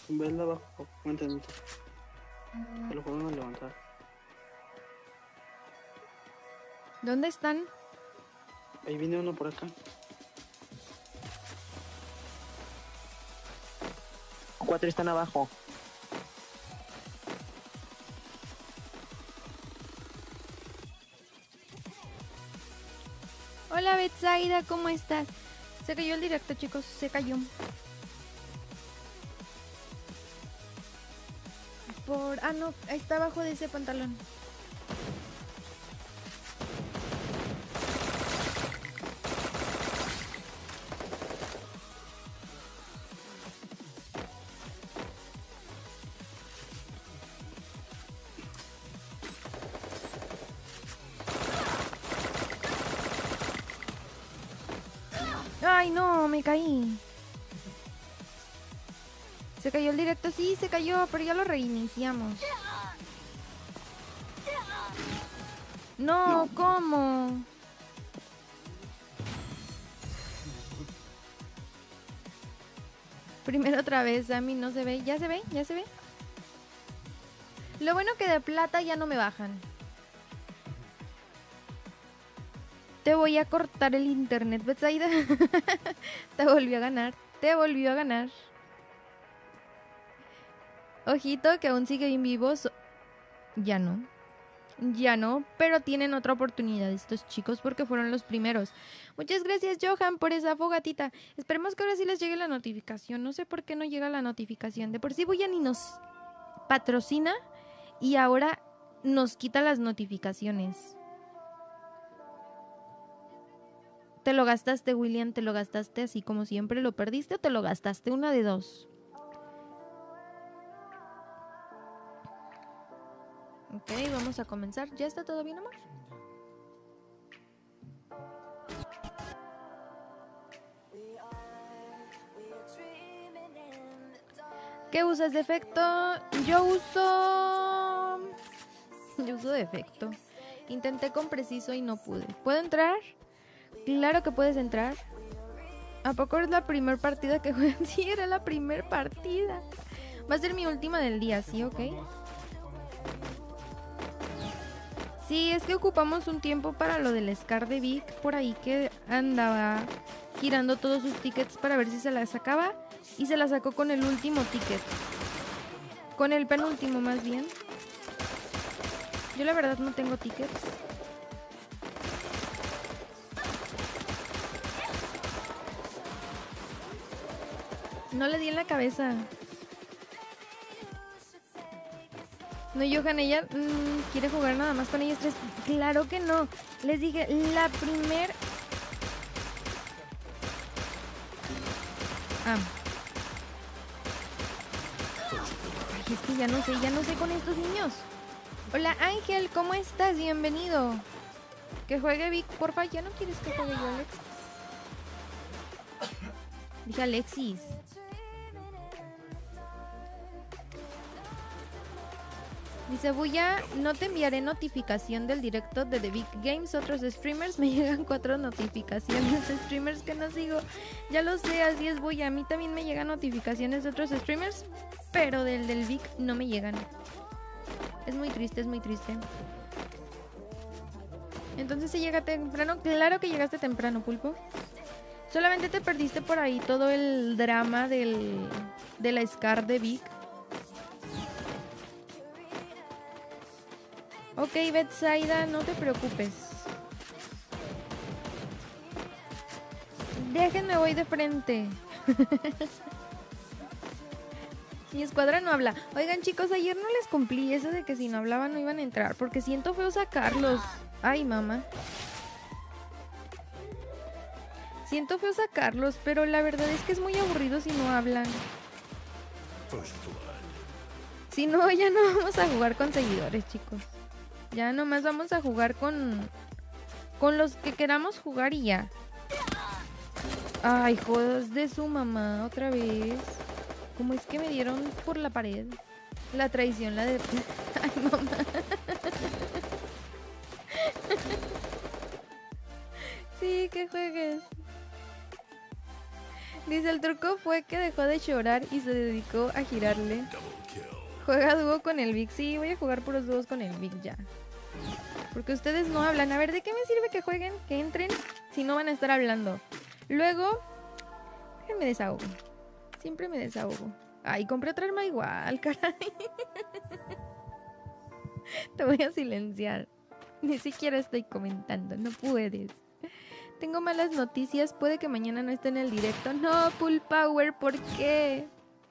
Vela abajo. Mantente. Te lo podemos levantar. ¿Dónde están? Ahí viene uno por acá. 4 están abajo. Hola Betsaida, ¿cómo estás? Se cayó el directo, chicos, se cayó. Ah, no, está abajo de ese pantalón. Ay, no, me caí. Se cayó el directo, sí, se cayó, pero ya lo reiniciamos. No, ¿cómo? Primero otra vez, a mí no se ve. ¿Ya se ve? ¿Ya se ve? Lo bueno que de plata ya no me bajan. Te voy a cortar el internet, Betsaida. Te volvió a ganar. Te volvió a ganar. Ojito que aún sigue en vivo. Ya no. Ya no, pero tienen otra oportunidad estos chicos porque fueron los primeros. Muchas gracias, Johan, por esa fogatita. Esperemos que ahora sí les llegue la notificación. No sé por qué no llega la notificación. De por sí Buya ni nos patrocina y ahora nos quita las notificaciones. Te lo gastaste, William, te lo gastaste así como siempre, lo perdiste o te lo gastaste, una de dos. Ok, vamos a comenzar. ¿Ya está todo bien, amor? ¿Qué usas de efecto? Yo uso de efecto. Intenté con preciso y no pude. ¿Puedo entrar? Claro que puedes entrar. ¿A poco es la primer partida que juegan? Sí, era la primer partida. Va a ser mi última del día, ¿sí? Ok. Sí, es que ocupamos un tiempo para lo del Scar de Vic. Por ahí que andaba girando todos sus tickets para ver si se la sacaba. Y se la sacó con el último ticket. Con el penúltimo más bien. Yo la verdad no tengo tickets. No le di en la cabeza. No, Johan, ella quiere jugar nada más con ellos tres. Claro que no. Les dije, la primer... Ay, es que ya no sé con estos niños. Hola Ángel, ¿cómo estás? Bienvenido. Que juegue Vic, porfa. ¿Ya no quieres que juegue yo, Alex? Dije Alexis. Dice Buya, no te enviaré notificación del directo de The Big Games. Otros streamers me llegan 4 notificaciones de streamers que no sigo. Ya lo sé, así es Buya. A mí también me llegan notificaciones de otros streamers, pero del Big no me llegan. Es muy triste, es muy triste. Entonces se llega temprano. Claro que llegaste temprano, Pulpo. Solamente te perdiste por ahí todo el drama de la Scar de Vic. Ok, Betsaida, no te preocupes. Déjenme, voy de frente. Mi escuadra no habla. Oigan, chicos, ayer no les cumplí eso de que si no hablaban no iban a entrar, porque siento feo sacarlos. Ay, mamá. Siento feo sacarlos, pero la verdad es que es muy aburrido si no hablan. Si no, ya no vamos a jugar con seguidores, chicos. Ya nomás vamos a jugar con los que queramos jugar y ya. Ay, jodas de su mamá, otra vez. ¿Cómo es que me dieron por la pared? La traición, la de... Ay, mamá. Sí, que juegues. Dice, el truco fue que dejó de llorar y se dedicó a girarle. Juega dúo con el Vic. Sí, voy a jugar puros dúos con el Vic ya. Porque ustedes no hablan. A ver, ¿de qué me sirve que jueguen, que entren, si no van a estar hablando? Luego, déjenme desahogo. Siempre me desahogo. Ay, compré otra arma igual, caray. Te voy a silenciar. Ni siquiera estoy comentando, no puedes. Tengo malas noticias, puede que mañana no esté en el directo. No, Full Power, ¿por qué?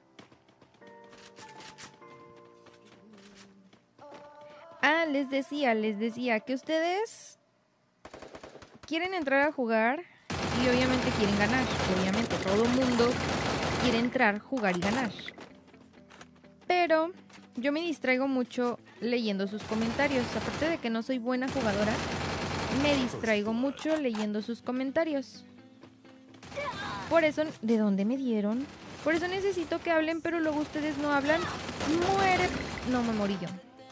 Ah, les decía que ustedes quieren entrar a jugar y obviamente quieren ganar. Obviamente todo el mundo quiere entrar, jugar y ganar. Pero yo me distraigo mucho leyendo sus comentarios. Aparte de que no soy buena jugadora, me distraigo mucho leyendo sus comentarios. Por eso, ¿de dónde me dieron? Por eso necesito que hablen, pero luego ustedes no hablan. Muere. No, me morí yo.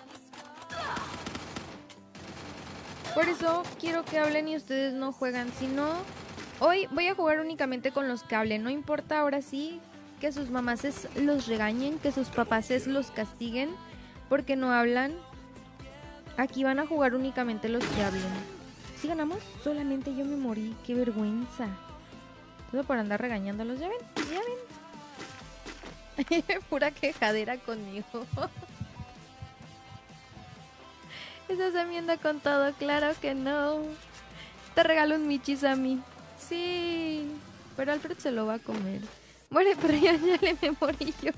Por eso quiero que hablen y ustedes no juegan. Si no, hoy voy a jugar únicamente con los que hablen. No importa ahora sí que sus mamases los regañen, que sus papases los castiguen porque no hablan. Aquí van a jugar únicamente los que hablen. ¿Sí ganamos? Solamente yo me morí. ¡Qué vergüenza! Todo por andar regañándolos. ¿Ya ven? ¿Ya ven? Pura quejadera conmigo. Esa Sammy anda con todo. Claro que no. Te regalo un Michis a mí. Sí. Pero Alfred se lo va a comer. Muere, pero ya le me morí yo.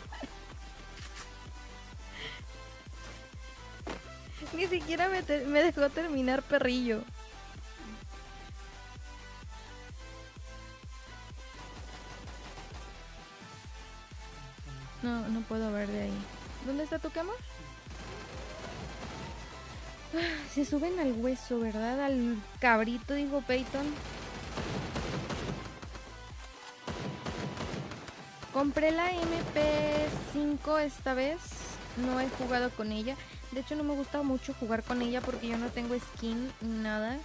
Ni siquiera me dejó terminar, perrillo. No puedo ver de ahí. ¿Dónde está tu cama? Se suben al hueso, ¿verdad? Al cabrito, dijo Peyton. Compré la MP5 esta vez. No he jugado con ella. De hecho, no me gusta mucho jugar con ella porque yo no tengo skin ni nada.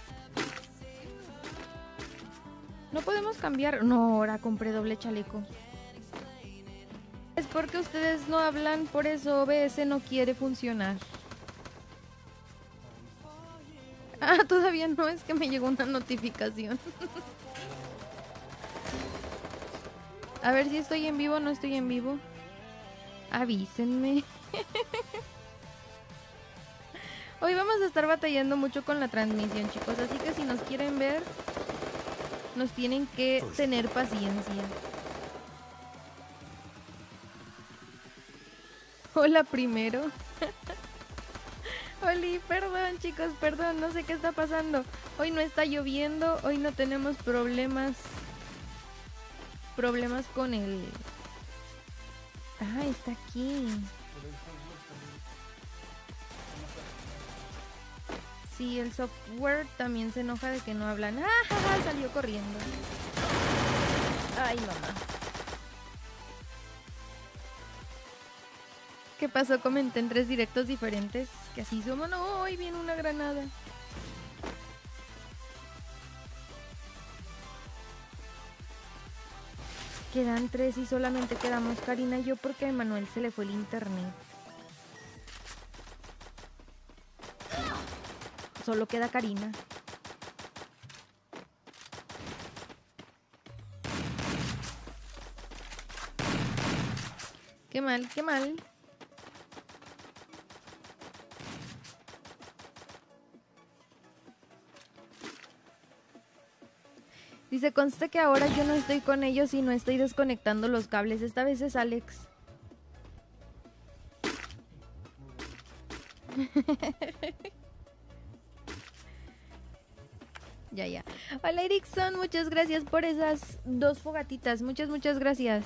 No podemos cambiar. No, ahora compré doble chaleco. Es porque ustedes no hablan, por eso OBS no quiere funcionar. Ah, todavía no, es que me llegó una notificación. A ver si estoy en vivo o no estoy en vivo. Avísenme. Hoy vamos a estar batallando mucho con la transmisión, chicos. Así que si nos quieren ver, nos tienen que tener paciencia. Hola primero. Oli, perdón chicos, perdón, no sé qué está pasando. Hoy no está lloviendo, hoy no tenemos problemas con el... Ah, está aquí. Sí, el software también se enoja de que no hablan. ¡Ah! Salió corriendo. Ay, mamá. ¿Qué pasó? Comenté en 3 directos diferentes. Que así somos. No, hoy viene una granada. Quedan 3 y solamente quedamos Karina y yo porque a Emanuel se le fue el internet. Solo queda Karina. Qué mal, qué mal. Dice, consta que ahora yo no estoy con ellos y no estoy desconectando los cables. Esta vez es Alex. Ya. Hola Erickson, muchas gracias por esas 2 fogatitas. Muchas gracias.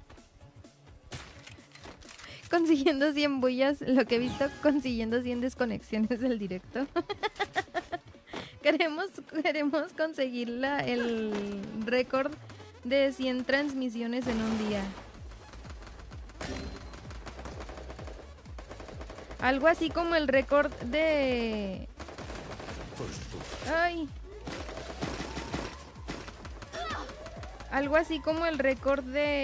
Consiguiendo 100 bullas, lo que he visto, consiguiendo 100 desconexiones del directo. Queremos conseguir el récord de 100 transmisiones en un día. Algo así como el récord de... Ay. Algo así como el récord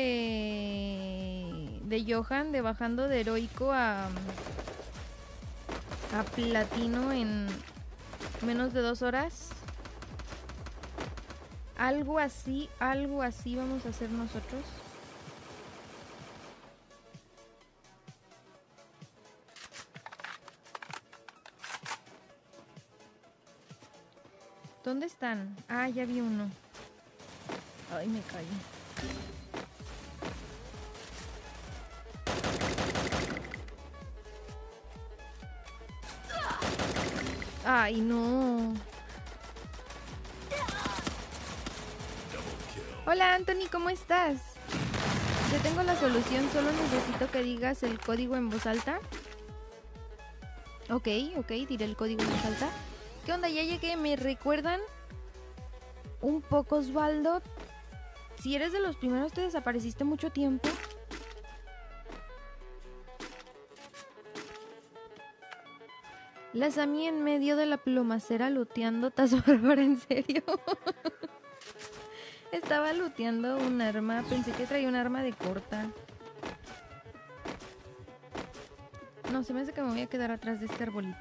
de Johan de bajando de heroico a platino en menos de 2 horas. Algo así vamos a hacer nosotros. ¿Dónde están? Ah, ya vi uno. Ay, me caí. Ay, no. Hola, Anthony, ¿cómo estás? Yo tengo la solución, solo necesito que digas el código en voz alta. Ok, diré el código en voz alta. ¿Qué onda? Ya llegué, ¿me recuerdan un poco, Osvaldo? Si eres de los primeros, te desapareciste mucho tiempo. Las a mí en medio de la plomacera looteando, Tazo Bárbara, ¿en serio? Estaba looteando un arma, pensé que traía un arma de corta. No, se me hace que me voy a quedar atrás de este arbolito.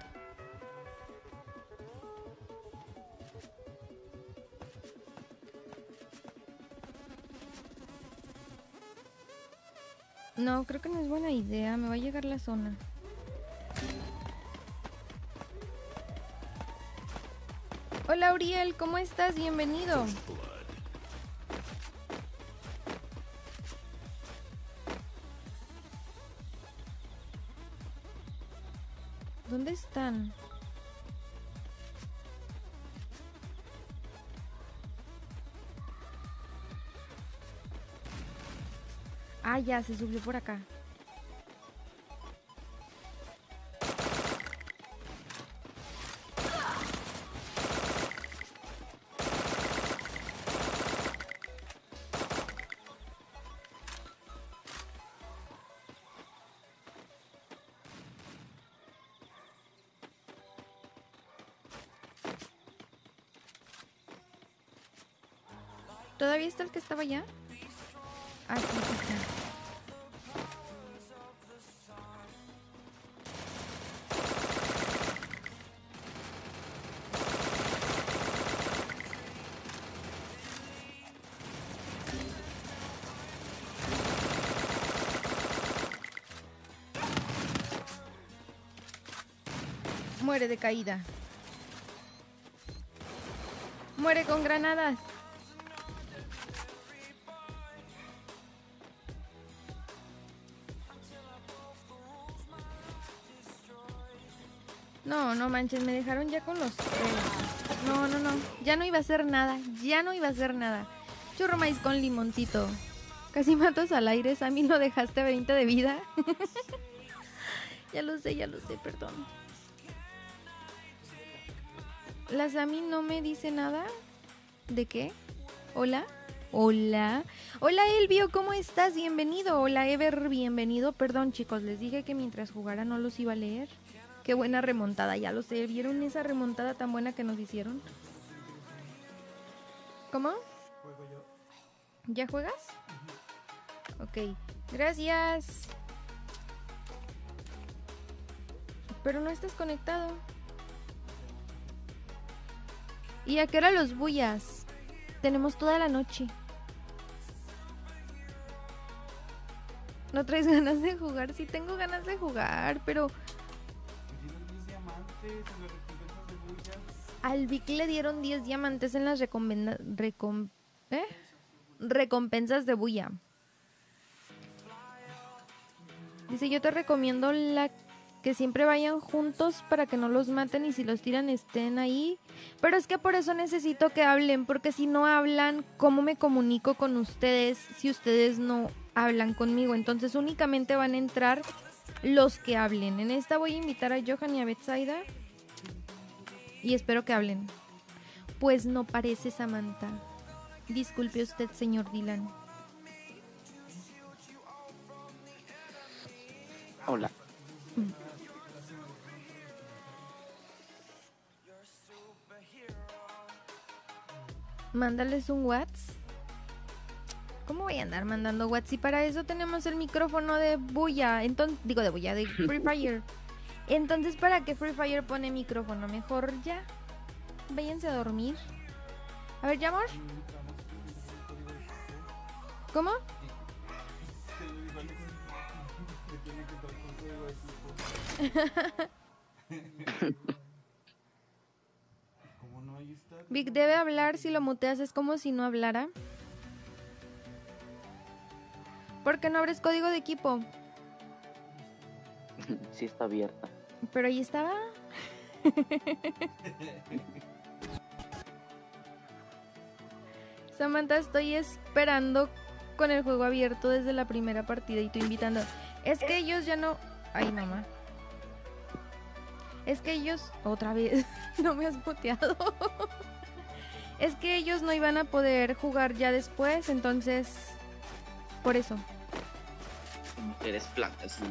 No, creo que no es buena idea, me va a llegar la zona. Hola, Uriel, ¿cómo estás? Bienvenido. ¿Dónde están? Ah, ya, se subió por acá. ¿Todavía está el que estaba allá? Ah, sí, aquí está. Muere de caída. Muere con granadas. No, no manches, me dejaron ya con los pelos. No, no, no. Ya no iba a hacer nada. Ya no iba a hacer nada. Churro maíz con limoncito. Casi matas al aire. Sammy, lo dejaste 20 de vida. Ya lo sé, perdón. La Sammy no me dice nada. ¿De qué? ¿Hola? Hola. Hola, Elvio, ¿cómo estás? Bienvenido. Hola, Ever, bienvenido. Perdón, chicos, les dije que mientras jugara no los iba a leer. Qué buena remontada, ya lo sé. ¿Vieron esa remontada tan buena que nos hicieron? ¿Cómo? Juego yo. ¿Ya juegas? Ok, gracias. Pero no estás conectado. ¿Y a qué hora los bullas? Tenemos toda la noche. ¿No traes ganas de jugar? Sí tengo ganas de jugar, pero... Me dieron 10 diamantes en las recompensas de bullas. Al Vic le dieron 10 diamantes en las recompensas de bulla. Dice, yo te recomiendo que siempre vayan juntos para que no los maten y si los tiran estén ahí. Pero es que por eso necesito que hablen, porque si no hablan, ¿cómo me comunico con ustedes si ustedes no hablan conmigo? Entonces únicamente van a entrar los que hablen. En esta voy a invitar a Johan y a Betsaida y espero que hablen. Pues no parece, Samantha. Disculpe usted, señor Dylan. Hola. Mándales un WhatsApp. voy a andar mandando WhatsApp. Para eso tenemos el micrófono de Buya. Entonces, digo de Buya, de Free Fire. Entonces, ¿para qué Free Fire pone micrófono? Mejor ya. Váyanse a dormir. A ver, ¿ya, amor? ¿Cómo? Vic debe hablar, si lo muteas es como si no hablara. ¿Por qué no abres código de equipo? Sí está abierta. Pero ahí estaba. Samantha, estoy esperando con el juego abierto desde la primera partida y tú invitando. Es que ellos ya no... Ay, mamá. Es que ellos... Otra vez. No me has muteado. Es que ellos no iban a poder jugar ya después, entonces... Por eso. Eres planta, sí.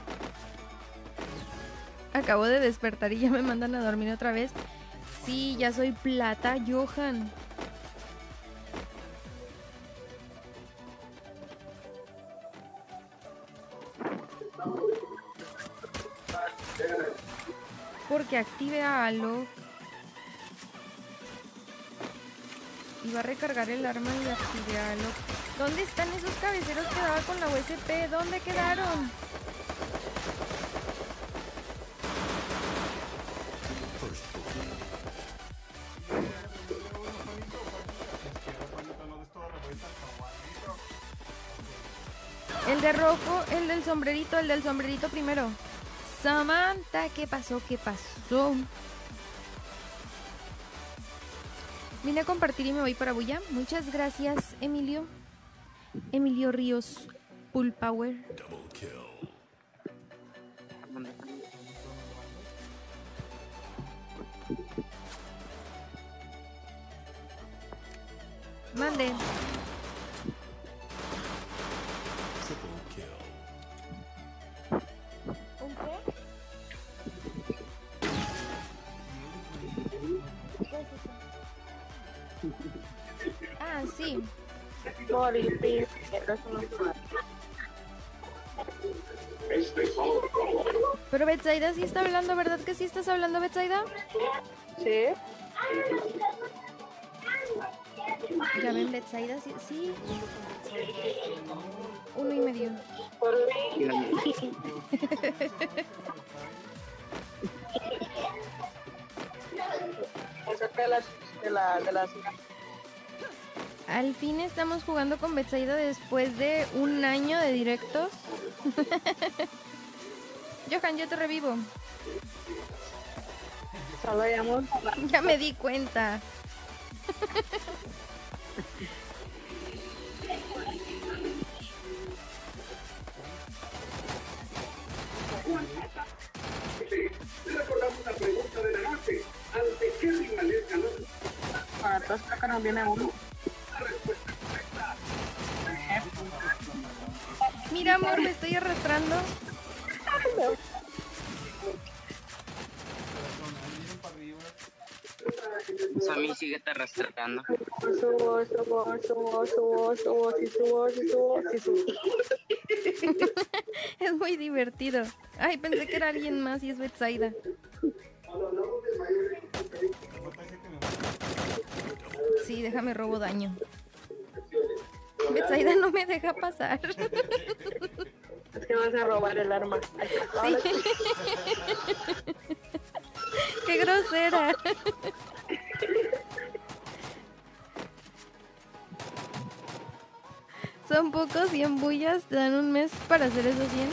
Acabo de despertar y ya me mandan a dormir otra vez. Sí, ya soy plata, Johan. Porque active a Alok. Y va a recargar el arma y active a Alok. ¿Dónde están esos cabeceros que daba con la USP? ¿Dónde quedaron? El de rojo, el del sombrerito primero. Samantha, ¿qué pasó? ¿Qué pasó? Vine a compartir y me voy para Buya. Muchas gracias, Emilio. Emilio Ríos, Full Power. Mande. ¿Un qué? ¿Qué es eso? Ah, sí. Pero Betsaida sí está hablando, ¿verdad que sí estás hablando, Betsaida? Sí. Ya ven, Betsaida, sí, sí. 1.5. Acerca de las... Al fin estamos jugando con Betsaida después de un año de directos. Johan, yo te revivo. Solo llamamos. Ya me di cuenta. Recordamos la pregunta de la noche. ¿Ante qué rivalidad ganó? Para todos acá nos viene uno. Mira, amor, me estoy arrastrando. Sammy, síguete arrastrando. Subo. Es muy divertido. Ay, pensé que era alguien más y es Betsaida. Sí, déjame robo daño. Betsaida no me deja pasar. Es que vas a robar el arma. Sí. Qué grosera. Son pocos 100 bullas, te dan un mes para hacer esos 100.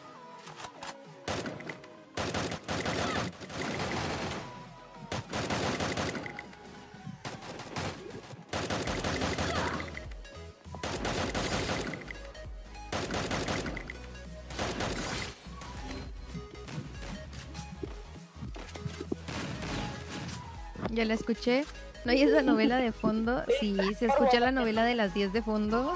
Ya la escuché. ¿No hay esa novela de fondo? Sí, se escucha la novela de las 10 de fondo.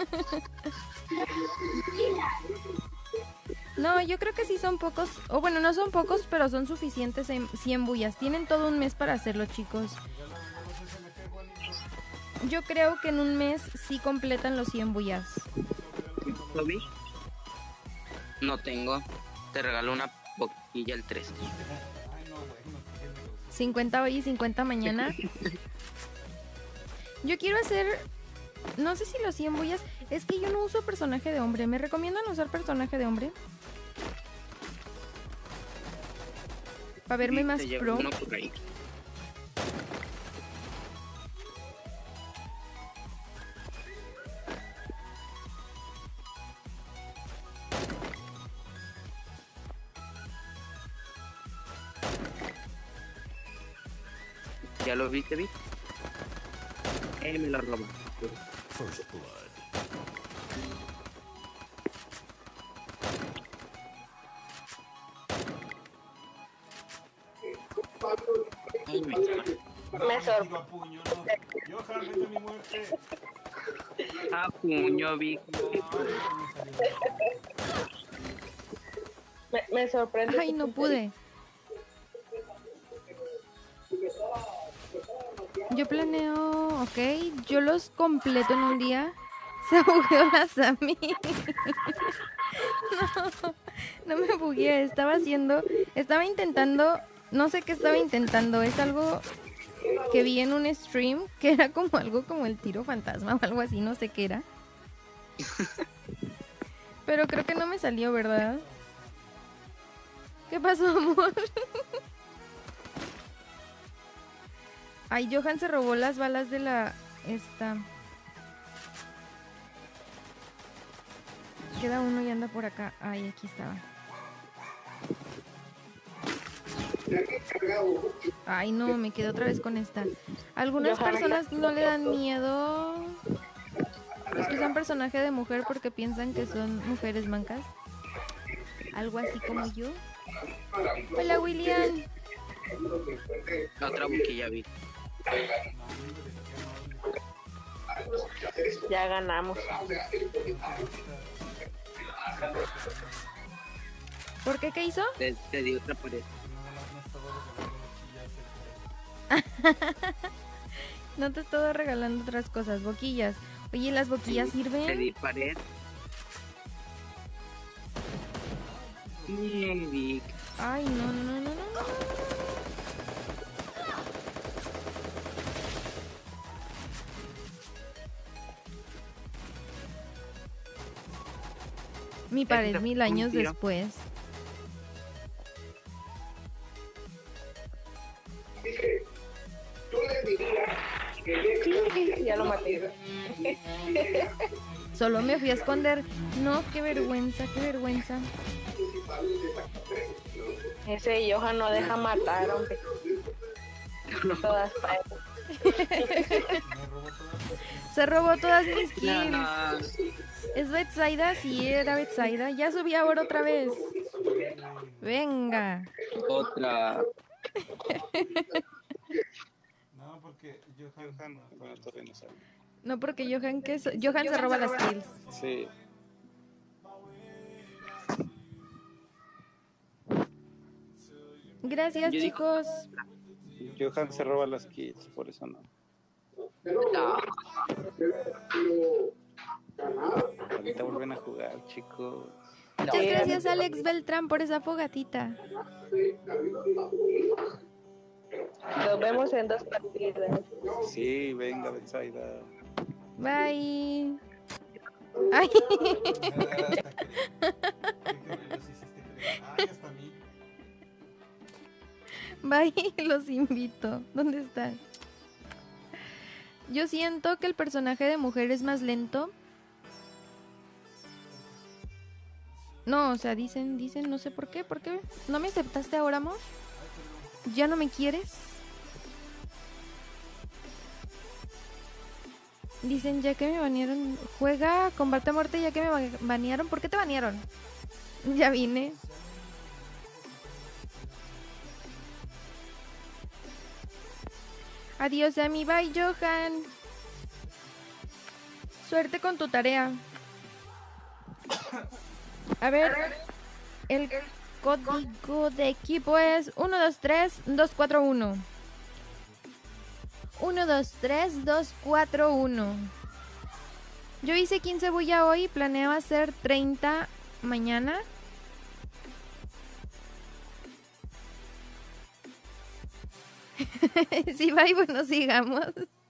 No, yo creo que sí son pocos. O bueno, no son pocos, pero son suficientes 100 bullas. Tienen todo un mes para hacerlo, chicos. Yo creo que en un mes sí completan los 100 bullas. ¿Lo vi? No tengo. Te regalo una boquilla el 3. 50 hoy y 50 mañana. Yo quiero hacer... No sé si los 100 bullas... Es que yo no uso personaje de hombre. ¿Me recomiendan usar personaje de hombre? Para verme más pro. Uno por ahí. ¿Ya lo viste, Vic? Me lo roba. Ay, Me sorprende. A puño, no. Johan, vete a mi muerte. a puño, Vic. Me sorprende. Ay, no pude. Yo planeo... Ok, yo los completo en un día. Se bugueó la Sammy. No me bugueé. Estaba intentando... No sé qué estaba intentando. Es algo que vi en un stream que era como algo como el tiro fantasma o algo así. No sé qué era. Pero creo que no me salió, ¿verdad? ¿Qué pasó, amor? Ay, Johan se robó las balas de la... Esta. Queda uno y anda por acá. Ay, aquí estaba. Ay, no, me quedé otra vez con esta. Algunas personas no le dan miedo los que usan personaje de mujer porque piensan que son mujeres mancas. Algo así como yo. Hola, William. Otra boquilla, Vic. Ya ganamos. ¿Por qué? ¿Qué hizo? Te di otra pared. No te estoy regalando otras cosas, boquillas. Oye, ¿las boquillas Te sirven? di pared. Bien, Vic. Ay, no, no, no, no, no. Mi pared 1000 años tiro. después. Ya lo maté. Solo me fui a esconder. No, qué vergüenza, qué vergüenza. Ese Johan no deja matar, hombre. Todas Se robó todas mis kills. No, ¿Es Betsaida? Sí, era Betsaida. Ya subí ahora otra vez. Venga. otra. No, porque Johan Con la torre no sale. No, porque Johan se roba las kills. Sí. Gracias, Yo digo- chicos. Johan se roba las kills, por eso no. No. Ahorita vuelven a jugar, chicos. Muchas gracias, Alex Beltrán, por esa fogatita. Nos vemos en 2 partidas. Sí, venga, Betsaida. Bye. Ay. Ay, hasta a mí. Bye, los invito. ¿Dónde están? Yo siento que el personaje de mujer es más lento. No, o sea, dicen, no sé por qué. ¿Por qué? ¿No me aceptaste ahora, amor? ¿Ya no me quieres? Dicen, ya que me banearon. Juega, combate a muerte ya que me banearon. ¿Por qué te banearon? Ya vine. Adiós, Ami. Bye, Johan. Suerte con tu tarea. A ver, el código de equipo es 123-241. 1, 2, 3, 2, 4, 1. Yo hice 15 bulla hoy, planeo hacer 30 mañana. Sí, va y bueno, sigamos.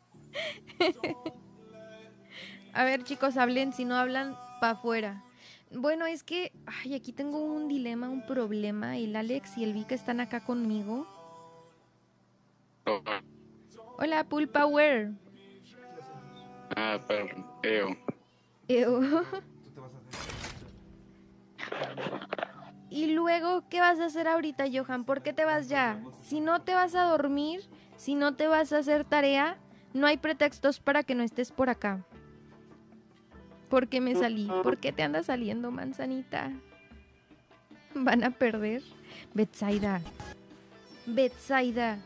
A ver, chicos, hablen. Si no hablan, pa' afuera. Bueno, es que... Ay, aquí tengo un dilema, un problema. El Alex y el Vika están acá conmigo. Hola, Pool Power. Ah, perro. Eo. Ew. Tú te vas a hacer. Y luego, ¿qué vas a hacer ahorita, Johan? ¿Por qué te vas ya? Si no te vas a dormir, si no te vas a hacer tarea, no hay pretextos para que no estés por acá. ¿Por qué me salí? ¿Por qué te andas saliendo, manzanita? ¿Van a perder? Betsaida. Betsaida.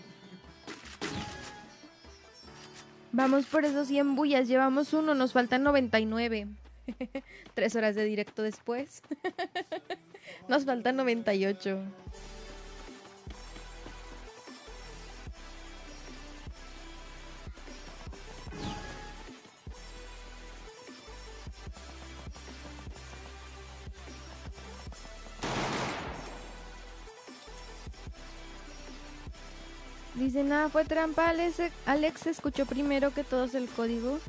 Vamos por esos 100 bullas. Llevamos 1, nos faltan 99. 3 horas de directo después. Nos faltan 98. Dice, nada, fue trampa. Alex escuchó primero que todos el código.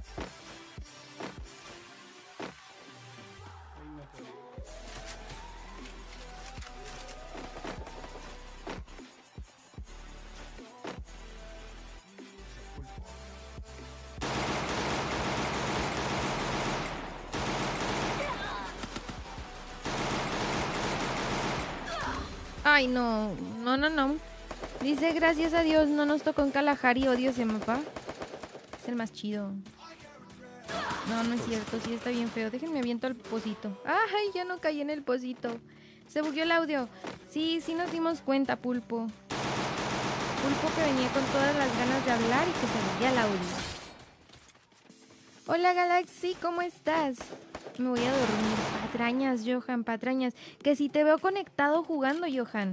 Ay, no. No. Dice, gracias a Dios no nos tocó en Kalahari, odio ese mapa. Es el más chido. No, no es cierto, sí está bien feo. Déjenme aviento al pocito. Ay, ya no caí en el pocito. Se bugueó el audio. Sí nos dimos cuenta, Pulpo. Pulpo que venía con todas las ganas de hablar y que se buguea el audio. Hola, Galaxy, ¿cómo estás? Me voy a dormir. Patrañas, Johan, patrañas. Que si te veo conectado jugando, Johan.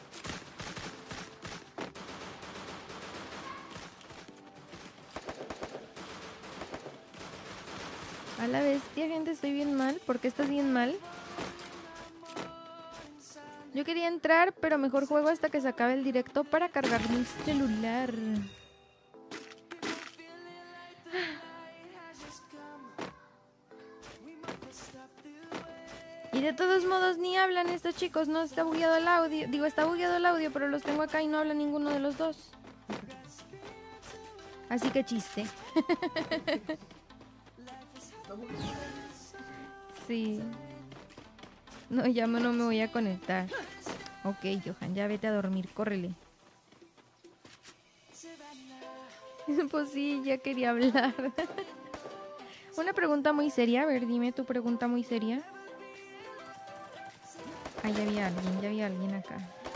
A la bestia, gente, estoy bien mal. ¿Por qué estás bien mal? Yo quería entrar, pero mejor juego hasta que se acabe el directo para cargar mi celular. Y de todos modos ni hablan estos chicos, no está bugueado el audio. Digo, está bugueado el audio, pero los tengo acá y no habla ninguno de los dos. Así que chiste. Sí. No, ya no me voy a conectar. Ok, Johan, ya vete a dormir, córrele. Pues sí, ya quería hablar. Una pregunta muy seria, a ver, dime tu pregunta muy seria. Ah, ya había alguien acá.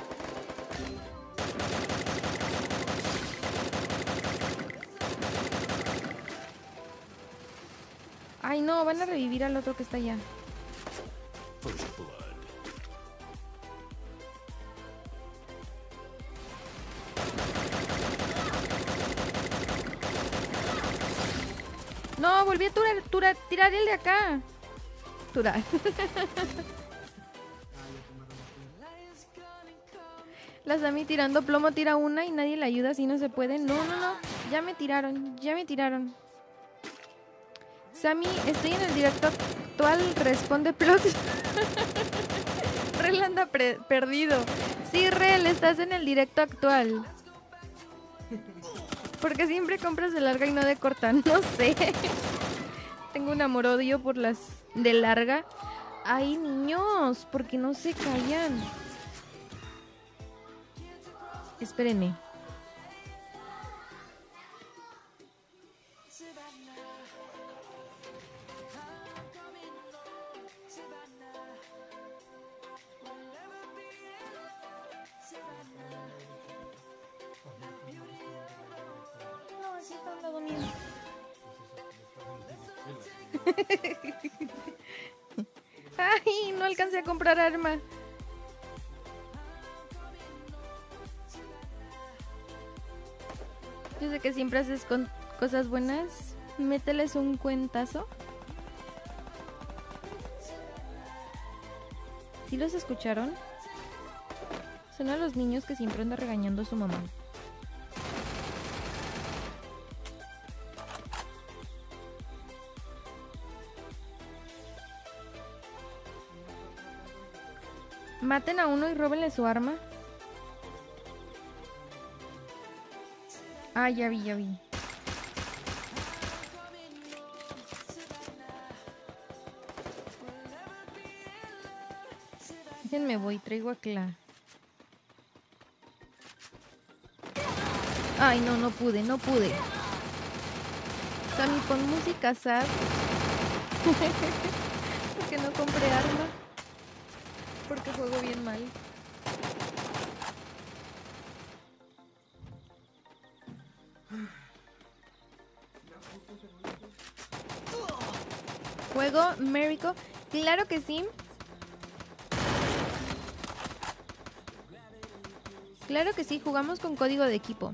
Ay, no, van a revivir al otro que está allá. No, volví a tirar el de acá. Turar. La Sammy tirando plomo tira una y nadie la ayuda, así no se puede. No. Ya me tiraron. Sammy, estoy en el directo actual, responde Plox. Rel anda perdido. Sí, Rel, estás en el directo actual. Porque siempre compras de larga y no de corta, no sé. Tengo un amor-odio por las de larga. Ay, niños, ¿por qué no se callan? Espérenme. No, aquí está al lado mío. Ay, no alcancé a comprar arma. Yo sé que siempre haces con cosas buenas. Mételes un cuentazo. ¿Sí los escucharon? Son a los niños que siempre anda regañando a su mamá. Maten a uno y róbenle su arma. Ah, ya vi, ya vi. Déjenme voy, traigo a Cla. Ay, no, no pude, no pude. Sammy, pon música sad. Porque no compré arma. Porque juego bien mal. ¿Juego Merico? Claro que sí. Claro que sí, jugamos con código de equipo.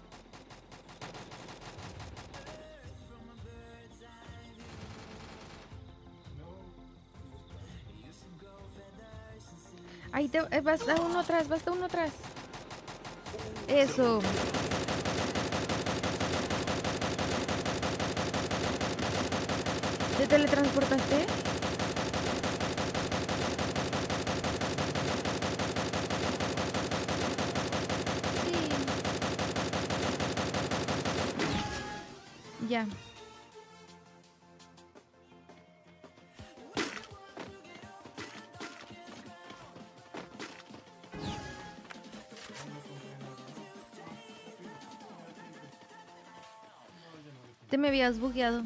Ahí te basta uno atrás, basta uno atrás. Eso. ¿Te teletransportaste? Sí. Ya. Te me habías bugueado.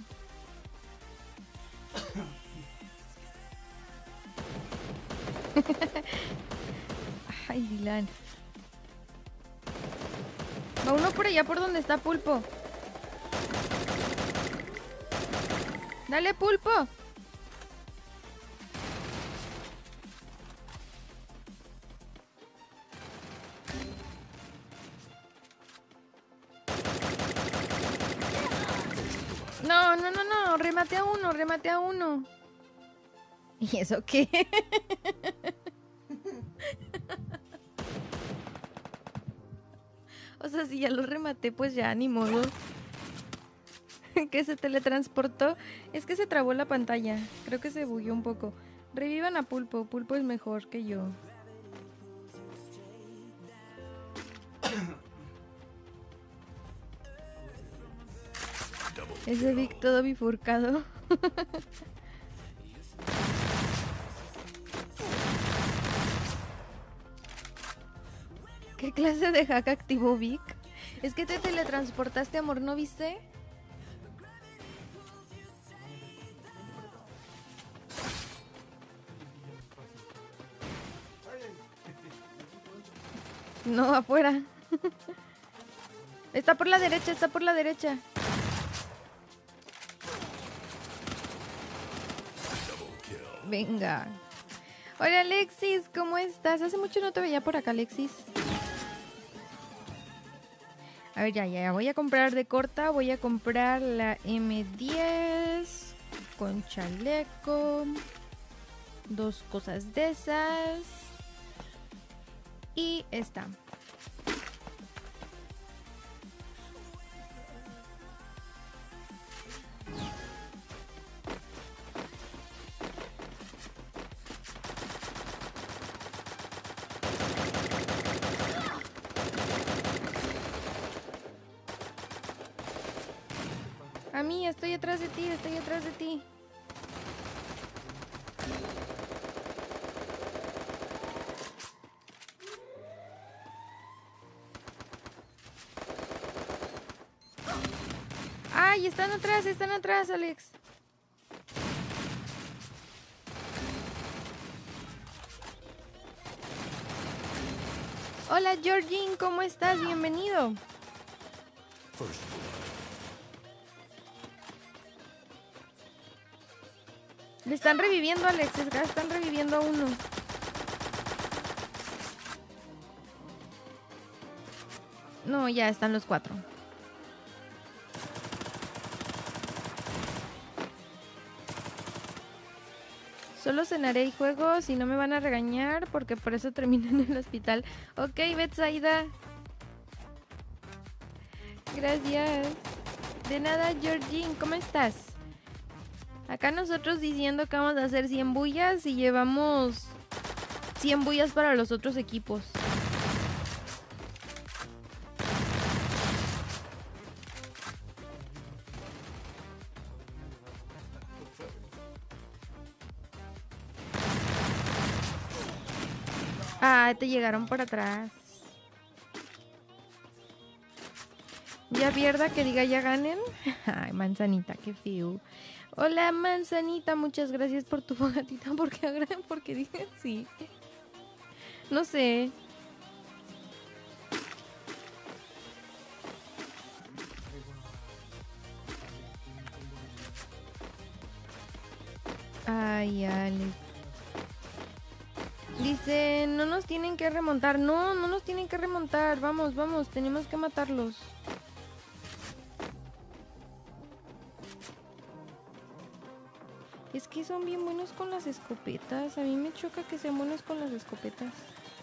Ay, Dylan. Va uno por allá por donde está Pulpo. Dale, Pulpo. No, no, no, no. Remate a uno, remate a uno. ¿Y eso qué? O sea, si ya lo rematé, pues ya, ni modo. Que se teletransportó. Es que se trabó la pantalla. Creo que se bugueó un poco. Revivan a Pulpo. Pulpo es mejor que yo. Ese Vic todo bifurcado. ¿Qué clase de hack activó Vic? Es que te teletransportaste, amor, ¿no viste? No, afuera. Está por la derecha, está por la derecha. Venga. Hola, Alexis, ¿cómo estás? Hace mucho no te veía por acá, Alexis. A ver, ya. Voy a comprar de corta. Voy a comprar la M10 con chaleco. 2 cosas de esas. Y esta. A mí, estoy atrás de ti, estoy atrás de ti. ¡Ay, están atrás, Alex! Hola, Georgine, ¿cómo estás? Bienvenido. Le están reviviendo a Alex, están reviviendo a uno. No, ya están los 4. Solo cenaré y juego, si no me van a regañar, porque por eso terminé en el hospital. Ok, Betsaida. Gracias. De nada, Georgine, ¿cómo estás? Acá nosotros diciendo que vamos a hacer 100 bullas y llevamos 100 bullas para los otros equipos. Ah, te llegaron por atrás. Ya pierda que diga ya ganen. Ay, manzanita, qué feo. Hola, manzanita, muchas gracias por tu fogatita. Porque dije sí. No sé. Ay, Alex. Dice, no nos tienen que remontar. No, no nos tienen que remontar. Vamos, vamos, tenemos que matarlos. Es que son bien buenos con las escopetas. A mí me choca que sean buenos con las escopetas.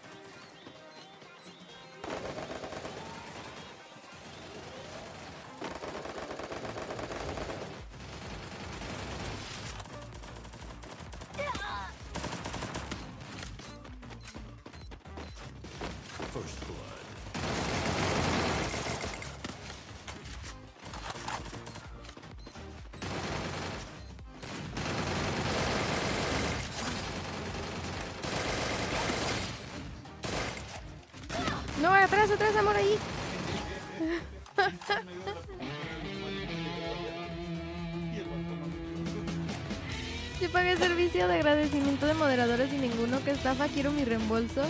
No, atrás, atrás, amor, ahí. Yo pagué servicio de agradecimiento de moderadores y ninguno que estafa. Quiero mi reembolso.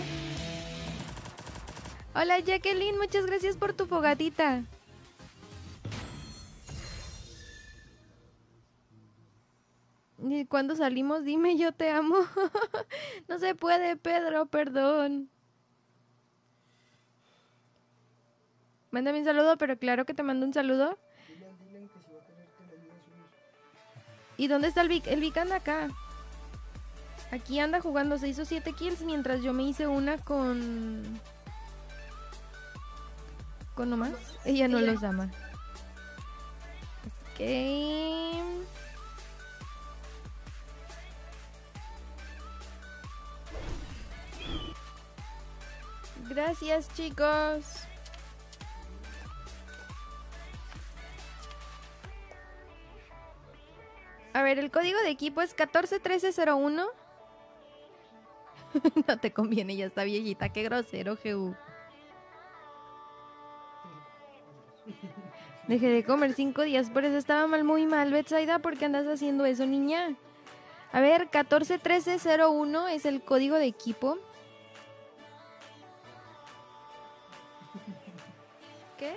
Hola, Jacqueline, muchas gracias por tu fogatita. ¿Y cuando salimos? Dime, yo te amo. No se puede, Pedro, perdón. Mándame un saludo, pero claro que te mando un saludo. ¿Y dónde está el Vic? El Vic anda acá. Aquí anda jugando. Se hizo 7 kills mientras yo me hice una con... ¿Con nomás? Ella no los ama. Ok. Gracias, chicos. A ver, el código de equipo es 141301. No te conviene, ya está viejita. Qué grosero, GU. Dejé de comer 5 días, por eso estaba mal, muy mal. Betsaida, ¿por qué andas haciendo eso, niña? A ver, 141301 es el código de equipo. ¿Qué?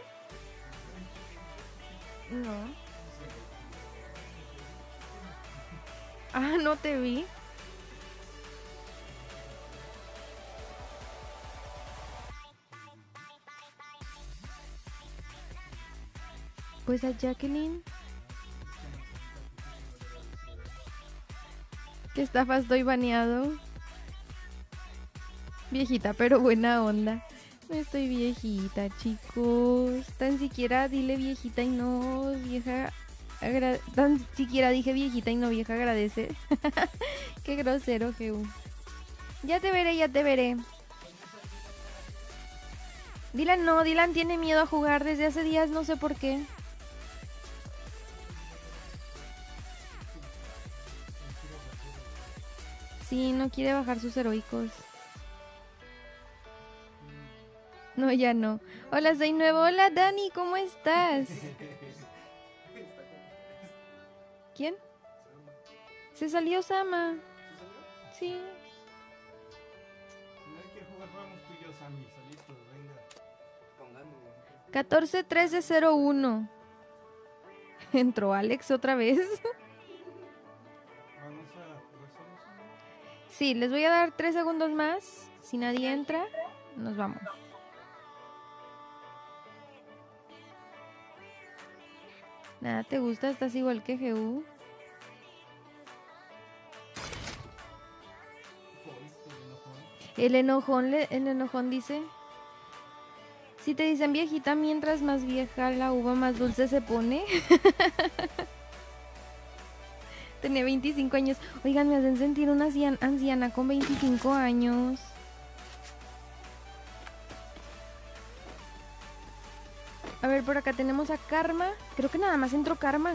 No. Ah, no te vi. Pues a Jacqueline. ¿Qué estafa? Estoy baneado. Viejita, pero buena onda. No estoy viejita, chicos. Tan siquiera dile viejita y no vieja. Tan siquiera dije viejita y no vieja, agradece. Qué grosero, GU. Ya te veré, ya te veré. Dylan no, Dylan tiene miedo a jugar desde hace días, no sé por qué. Sí, no quiere bajar sus heroicos. No, ya no. Hola, soy nuevo. Hola, Dani, ¿cómo estás? ¿Quién? Se salió Sama. Sí. No hay que jugar, vamos tú y yo, Sammy. Solitos, venga. 141301. Entró Alex otra vez. Vamos a resolucionar. Sí, les voy a dar 3 segundos más. Si nadie entra, nos vamos. Nada te gusta, estás igual que GU. El enojón dice... Si te dicen viejita, mientras más vieja la uva más dulce se pone. Tenía 25 años. Oigan, me hacen sentir una anciana con 25 años. A ver, por acá tenemos a Karma. Creo que nada más entró Karma.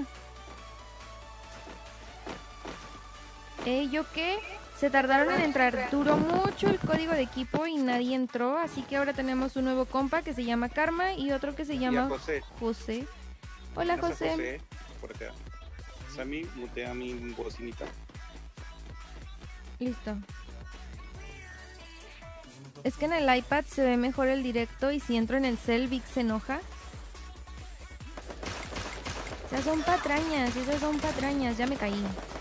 ¿Yo qué? Se tardaron en entrar. Duró mucho el código de equipo y nadie entró. Así que ahora tenemos un nuevo compa que se llama Karma y otro que se llama José. Hola, José. Por acá. Sammy, mutea mi bocinita. Listo. Es que en el iPad se ve mejor el directo y si entro en el cel, Vic se enoja. Esas son patrañas, ya me caí.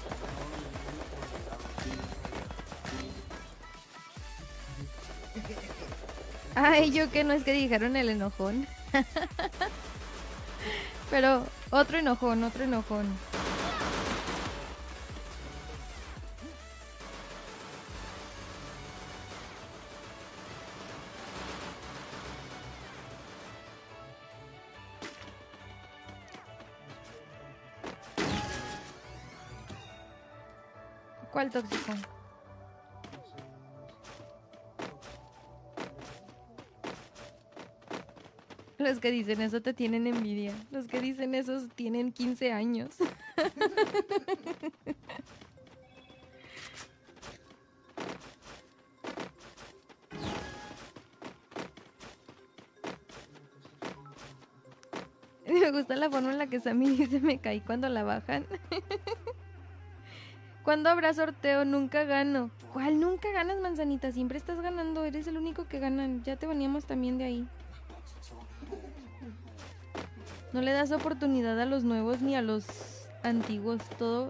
Ay, yo que no es que dijeron el enojón. Pero otro enojón. ¿Cuál tóxico? Los que dicen eso te tienen envidia. Los que dicen eso tienen 15 años. Me gusta la forma en la que Sammy dice me caí cuando la bajan. ¿Cuándo habrá sorteo? Nunca gano. ¿Cuál nunca ganas, manzanita? Siempre estás ganando. Eres el único que gana. Ya te veníamos también de ahí. No le das oportunidad a los nuevos ni a los antiguos. Todo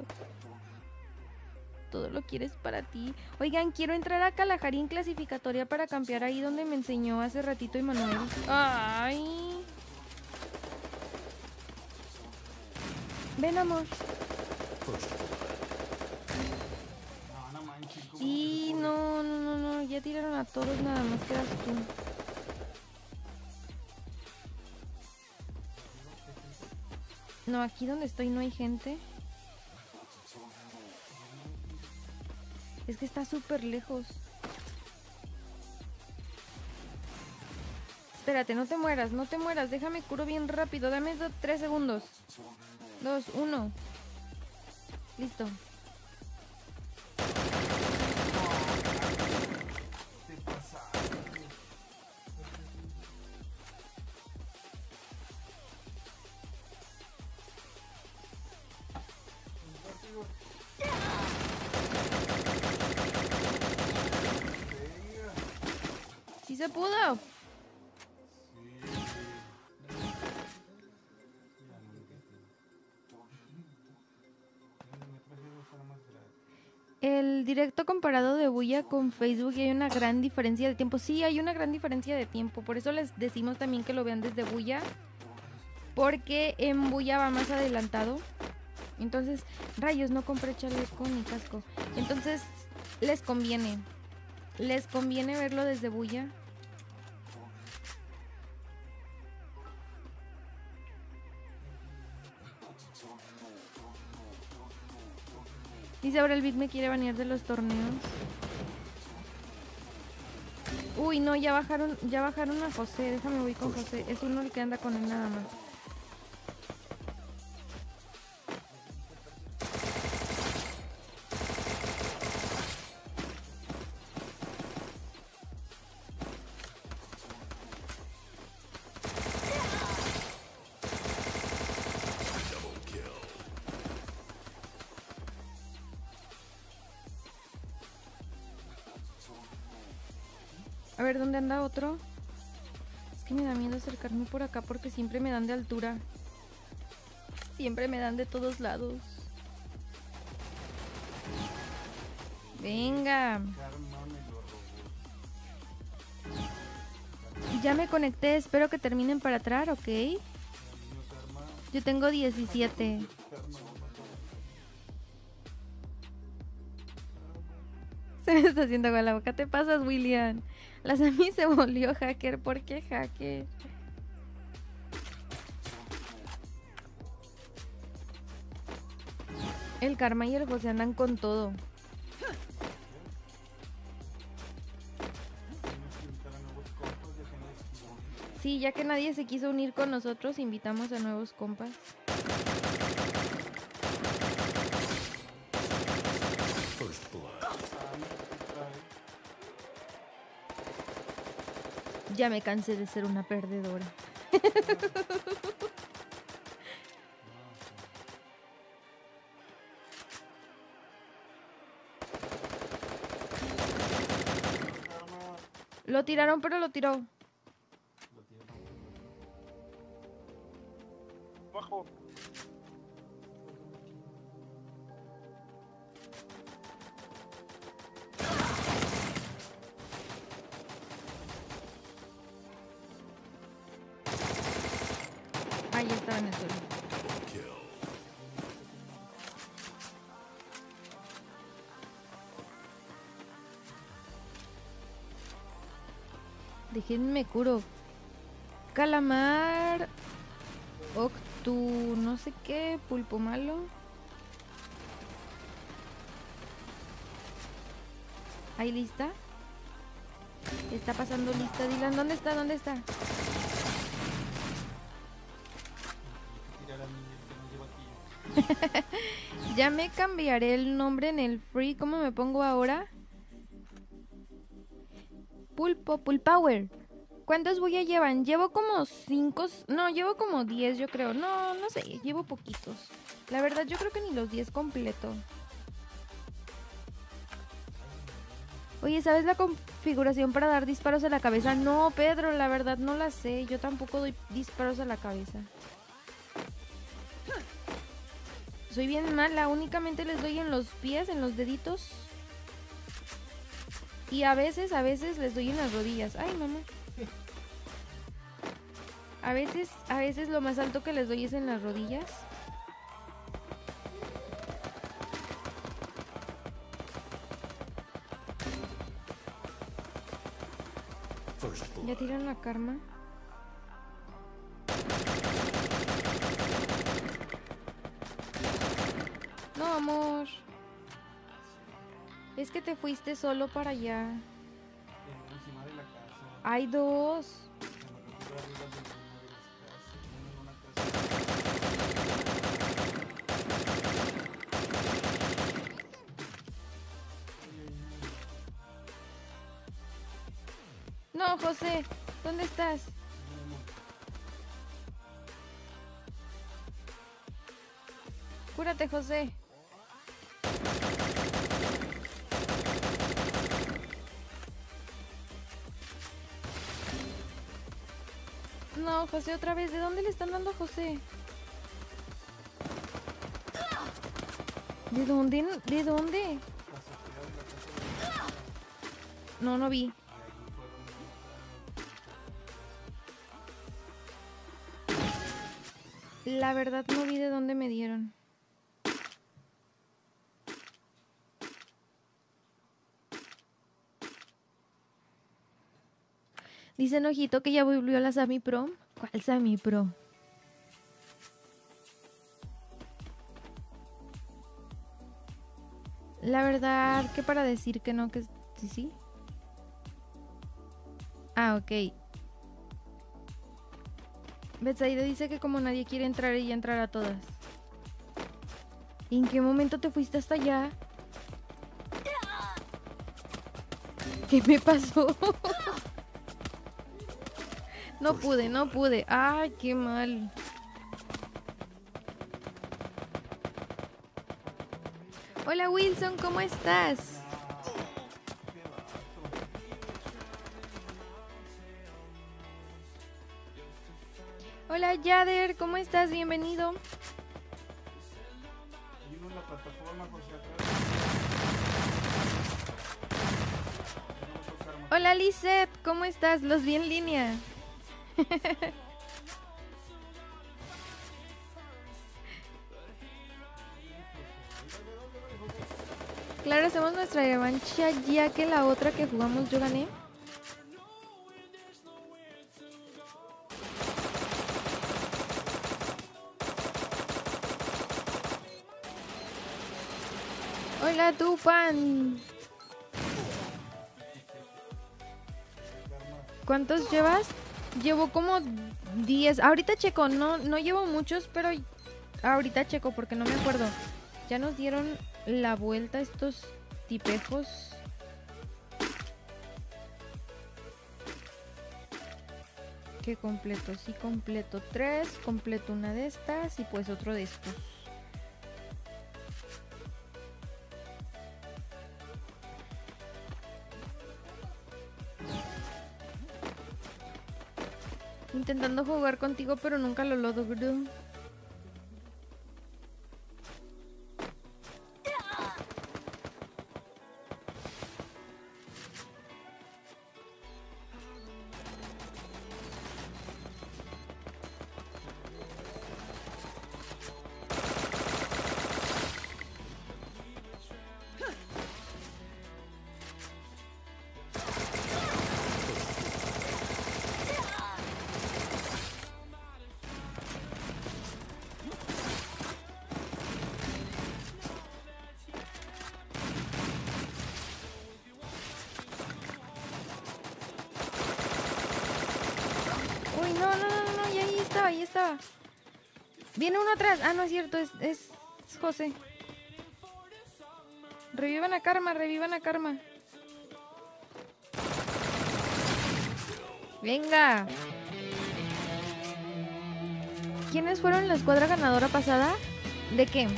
lo quieres para ti. Oigan, quiero entrar a Kalahari en clasificatoria para campear ahí donde me enseñó hace ratito Emanuel. Ay. Ven, amor. Y no, ya tiraron a todos, nada más quedas tú. No, aquí donde estoy no hay gente. Es que está súper lejos. Espérate, no te mueras, déjame curo bien rápido, dame 3 segundos. 2, 1. Listo. ¿Sí se pudo? El directo comparado de Bulla con Facebook y hay una gran diferencia de tiempo. Sí, hay una gran diferencia de tiempo. Por eso les decimos también que lo vean desde Bulla. Porque en Bulla va más adelantado. Entonces, rayos, no compré chaleco ni casco. Entonces, les conviene. Les conviene verlo desde Bulla. Dice ahora el Vic me quiere banear de los torneos. Uy, no, ya bajaron a José. Déjame voy con José. Es uno el que anda con él nada más. A ver, ¿dónde anda otro? Es que me da miedo acercarme por acá porque siempre me dan de altura. Siempre me dan de todos lados. Venga. Ya me conecté, espero que terminen para atrás, ¿ok? Yo tengo 17. Se William está haciendo agua a la boca. ¿Te pasas, William? La Sammy se volvió hacker. ¿Por qué hacker? El Karma y el José andan con todo. Sí, ya que nadie se quiso unir con nosotros, invitamos a nuevos compas. Ya me cansé de ser una perdedora. Lo tiraron, pero lo tiró. Bajo. Ahí estaba en el suelo. Déjenme curo. Calamar. Octu. No sé qué. Pulpo malo. ¿Ahí lista? Está pasando lista, Dylan. ¿Dónde está? ¿Dónde está? Ya me cambiaré el nombre en el free. ¿Cómo me pongo ahora? Pulpo, Pulpower. ¿Cuántos voy a llevar? Llevo como 5. No, llevo como 10, yo creo. No, no sé, llevo poquitos. La verdad, yo creo que ni los 10 completo. Oye, ¿sabes la configuración para dar disparos a la cabeza? No, Pedro, la verdad no la sé. Yo tampoco doy disparos a la cabeza. Soy bien mala, únicamente les doy en los pies, en los deditos. Y a veces les doy en las rodillas. Ay, mamá. A veces lo más alto que les doy es en las rodillas. Ya tiraron la Karma. No, amor. Es que te fuiste solo para allá. Encima de la casa. Hay dos. Se me refiero arriba de una de las casas. Uno en una casa. No, José. ¿Dónde estás? Cúrate, José. No, José, otra vez. ¿De dónde le están dando a José? ¿De dónde? ¿De dónde? No, no vi. La verdad no vi de dónde me dieron. Dicen Ojito que ya volvió la Sammy Pro. ¿Cuál Sammy Pro? La verdad que para decir que no, que sí, sí. Ah, ok. Betsaida dice que como nadie quiere entrar, ella entrará a todas. ¿En qué momento te fuiste hasta allá? ¿Qué me pasó? No pude, no pude. Ay, qué mal. Hola Wilson, ¿cómo estás? Hola Yader, ¿cómo estás? Bienvenido. Hay uno en la plataforma, José, atrás. Hola Lisette, ¿cómo estás? Los vi en línea. Claro, hacemos nuestra revancha ya que la otra que jugamos yo gané. Hola, Tupan. ¿Cuántos llevas? Llevo como 10. Ahorita checo, no llevo muchos, pero ahorita checo porque no me acuerdo. Ya nos dieron la vuelta estos tipejos. Que completo, sí completo 3, completo una de estas y pues otro de estos. Intentando jugar contigo, pero nunca lo logro. Uy, no, ya ahí estaba. Viene uno atrás. Ah, no es cierto, es José. Revivan a Karma. Venga. ¿Quiénes fueron la escuadra ganadora pasada? ¿De qué?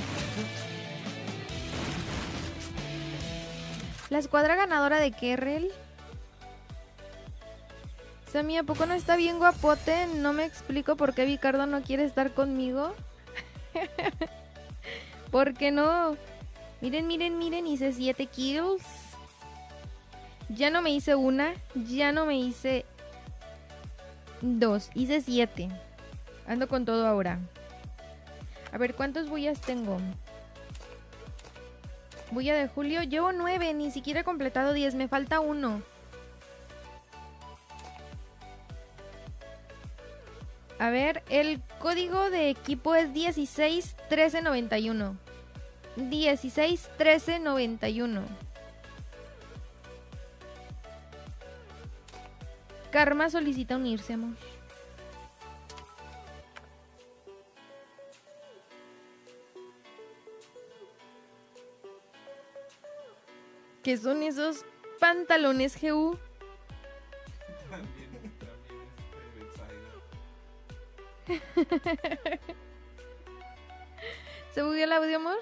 ¿La escuadra ganadora de qué, Rel? Sammy, ¿a poco no está bien guapote? No me explico por qué Vicardo no quiere estar conmigo. ¿Por qué no? Miren, hice 7 kills. Ya no me hice una, ya no me hice 2, hice 7. Ando con todo ahora. A ver, ¿cuántos bullas tengo? Bulla de Julio, llevo 9, ni siquiera he completado 10, me falta 1. A ver, el código de equipo es 161391. 161391. Karma solicita unirse, amor. ¿Qué son esos pantalones, GU? También ¿Se bugueó el audio, amor?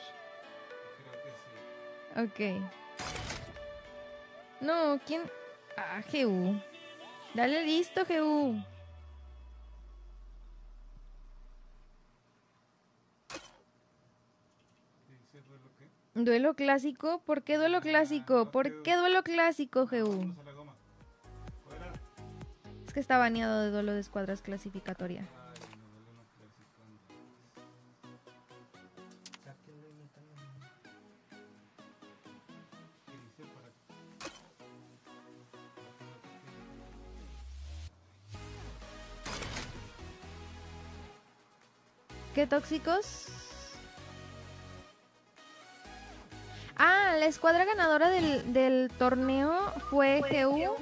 creo que sí. Ok. No, ¿quién? Ah, GU. Dale listo, GU. ¿Dice duelo qué? ¿Duelo clásico? ¿Por qué duelo clásico? no ¿Por creo. qué duelo clásico, GU? Vámonos a la goma. Fuera. Es que está baneado de duelo de escuadras clasificatoria. Ay, no duele uno clásico. ¿Qué dice para ¿Qué tóxicos? Ah, la escuadra ganadora del torneo fue GU.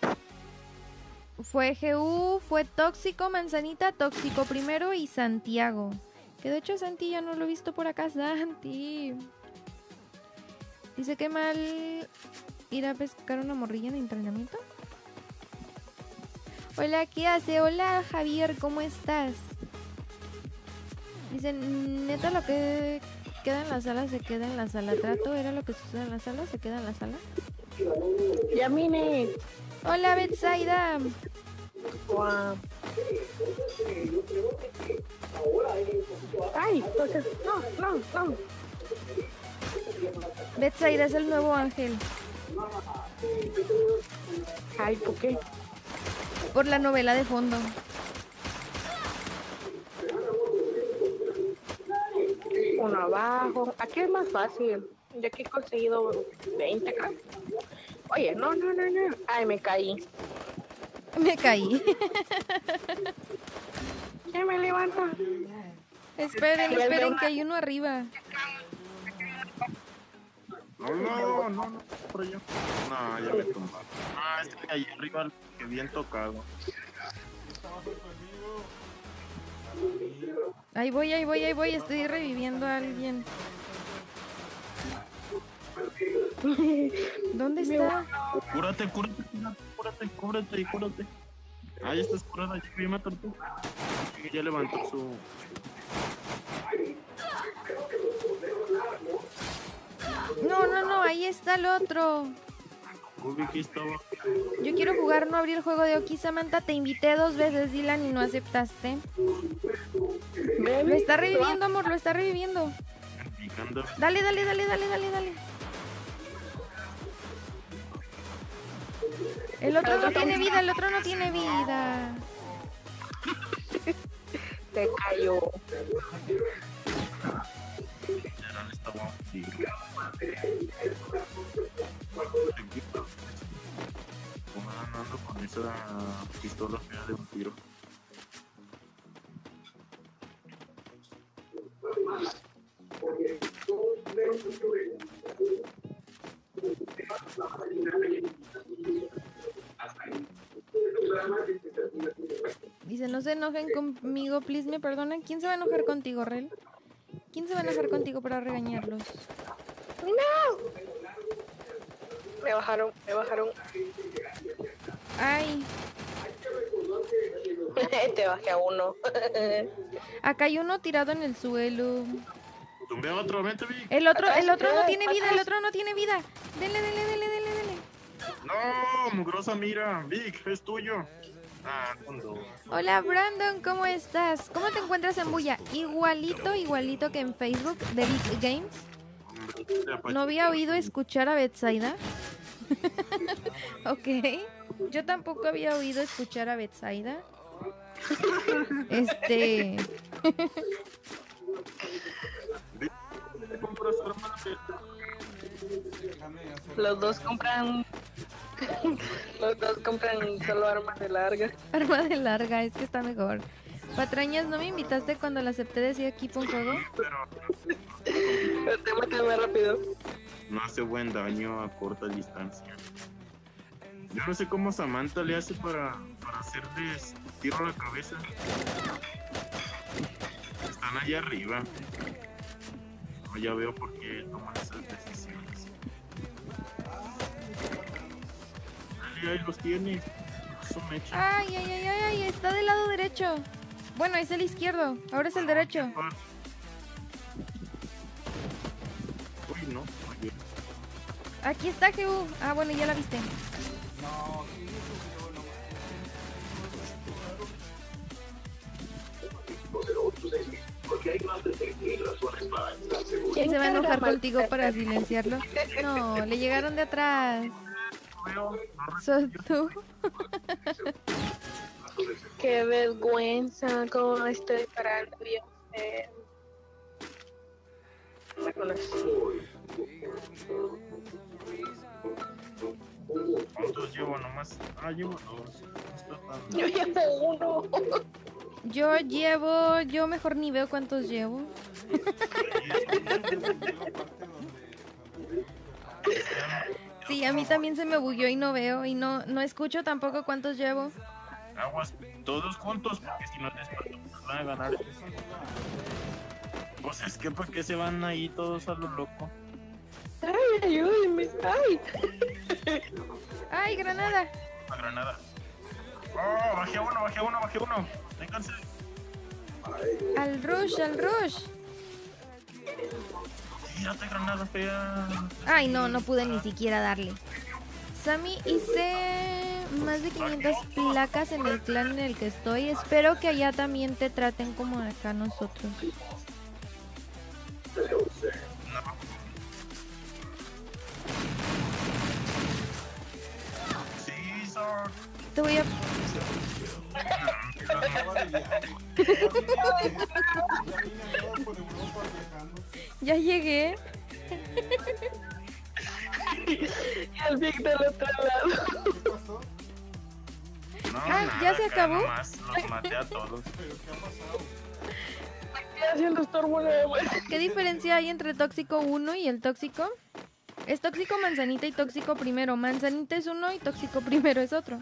Fue GU, fue Tóxico, Manzanita, Tóxico primero y Santiago. Que de hecho Santi ya no lo he visto por acá. Santi. Dice que mal ir a pescar una morrilla en entrenamiento. Hola, ¿qué hace? Hola, Javier, ¿cómo estás? Dicen, neta, lo que queda en la sala se queda en la sala. Trato era lo que sucede en la sala, se queda en la sala. Yamine. Hola, Betsaida. Guau. Ay, entonces, no. Betsaida es el nuevo ángel. Ay, ¿por qué? Por la novela de fondo. Uno abajo. Aquí es más fácil. Yo aquí he conseguido 20, creo. Oye, no. Ay, me caí. Me caí. Ya me levanto. Esperen, que hay uno arriba. No, por allá. No, ya me tumbaron. Ah, este de ahí arriba, que bien tocado. Ahí voy, estoy reviviendo a alguien. ¿Dónde está? Cúrate. Ahí estás curada, ya me atortó. Ya levantó su... No, ahí está el otro. Uy, aquí estaba. Yo quiero jugar, no abrí el juego de Oki. Samantha, te invité 2 veces, Dylan, y no aceptaste. Lo está reviviendo, amor, lo está reviviendo. Picando. Dale. El otro no tiene vida, Se cayó. Gerán estaba frío. Ando con esa pistola fea de un tiro. Dice, no se enojen conmigo, please, me perdonan. ¿Quién se va a enojar contigo, Rel? ¿Quién se va a enojar contigo para regañarlos? ¡No! Me bajaron. Ay, Te bajé a uno. acá hay uno tirado en el suelo. Tumbé a otro, vente, Vic. El otro no tiene vida, Dele. No, mugrosa, mira. Vic, es tuyo. Ah, cuando... Hola, Brandon, ¿cómo estás? ¿Cómo te encuentras en Bulla? Igualito que en Facebook de Big Games. No había oído escuchar a Betsaida. Ok. Yo tampoco había oído escuchar a Betsaida. Los dos compran solo armas de larga. Arma de larga, es que está mejor. Patrañas, ¿no me invitaste cuando la acepté decir equipo en juego? Pero te matas más rápido. No hace buen daño a corta distancia. Yo no sé cómo Samantha le hace para hacerles tiro a la cabeza. Están allá arriba. No, ya veo por qué toman esas decisiones. Dale, ahí los tiene. Eso me echa. Ay, está del lado derecho. Bueno, es el izquierdo, ahora es el derecho. Uy, no, muy bien. Aquí está, GU. Ah, bueno, ya la viste. ¿Quién se va a enojar contigo para silenciarlo? No, le llegaron de atrás. ¿Sos tú? Qué vergüenza, cómo estoy parando yo. Me conocí. ¿Cuántos llevo nomás? Ah, llevo 2. No está tan... Yo llevo 1. Yo mejor ni veo cuántos llevo. Sí, a mí también se me bugueó y no veo y no escucho tampoco cuántos llevo. Aguas, todos juntos, porque si no les van a ganar. Pues es que ¿por qué se van ahí todos a lo loco? Ay, ayúdenme. Ay. ¡Ay, granada! La granada. Oh, bajé uno. Vénganse. Al rush. Tírate, granada fea. Ay, no pude ni siquiera darle. Sammy, hice más de 500 placas en el clan en el que estoy. Espero que allá también te traten como acá nosotros. Sí, sir. Te voy a... Ya llegué. Y el Vic del otro lado. ¿Qué pasó? No, Ah, ¿ya nada, se acá acabó? nomás los maté a todos. ¿Pero qué ha pasado? Estoy haciendo estorbo nuevo. ¿Qué diferencia hay entre tóxico 1 y el tóxico? Es tóxico manzanita y tóxico primero. Manzanita es uno y tóxico primero es otro.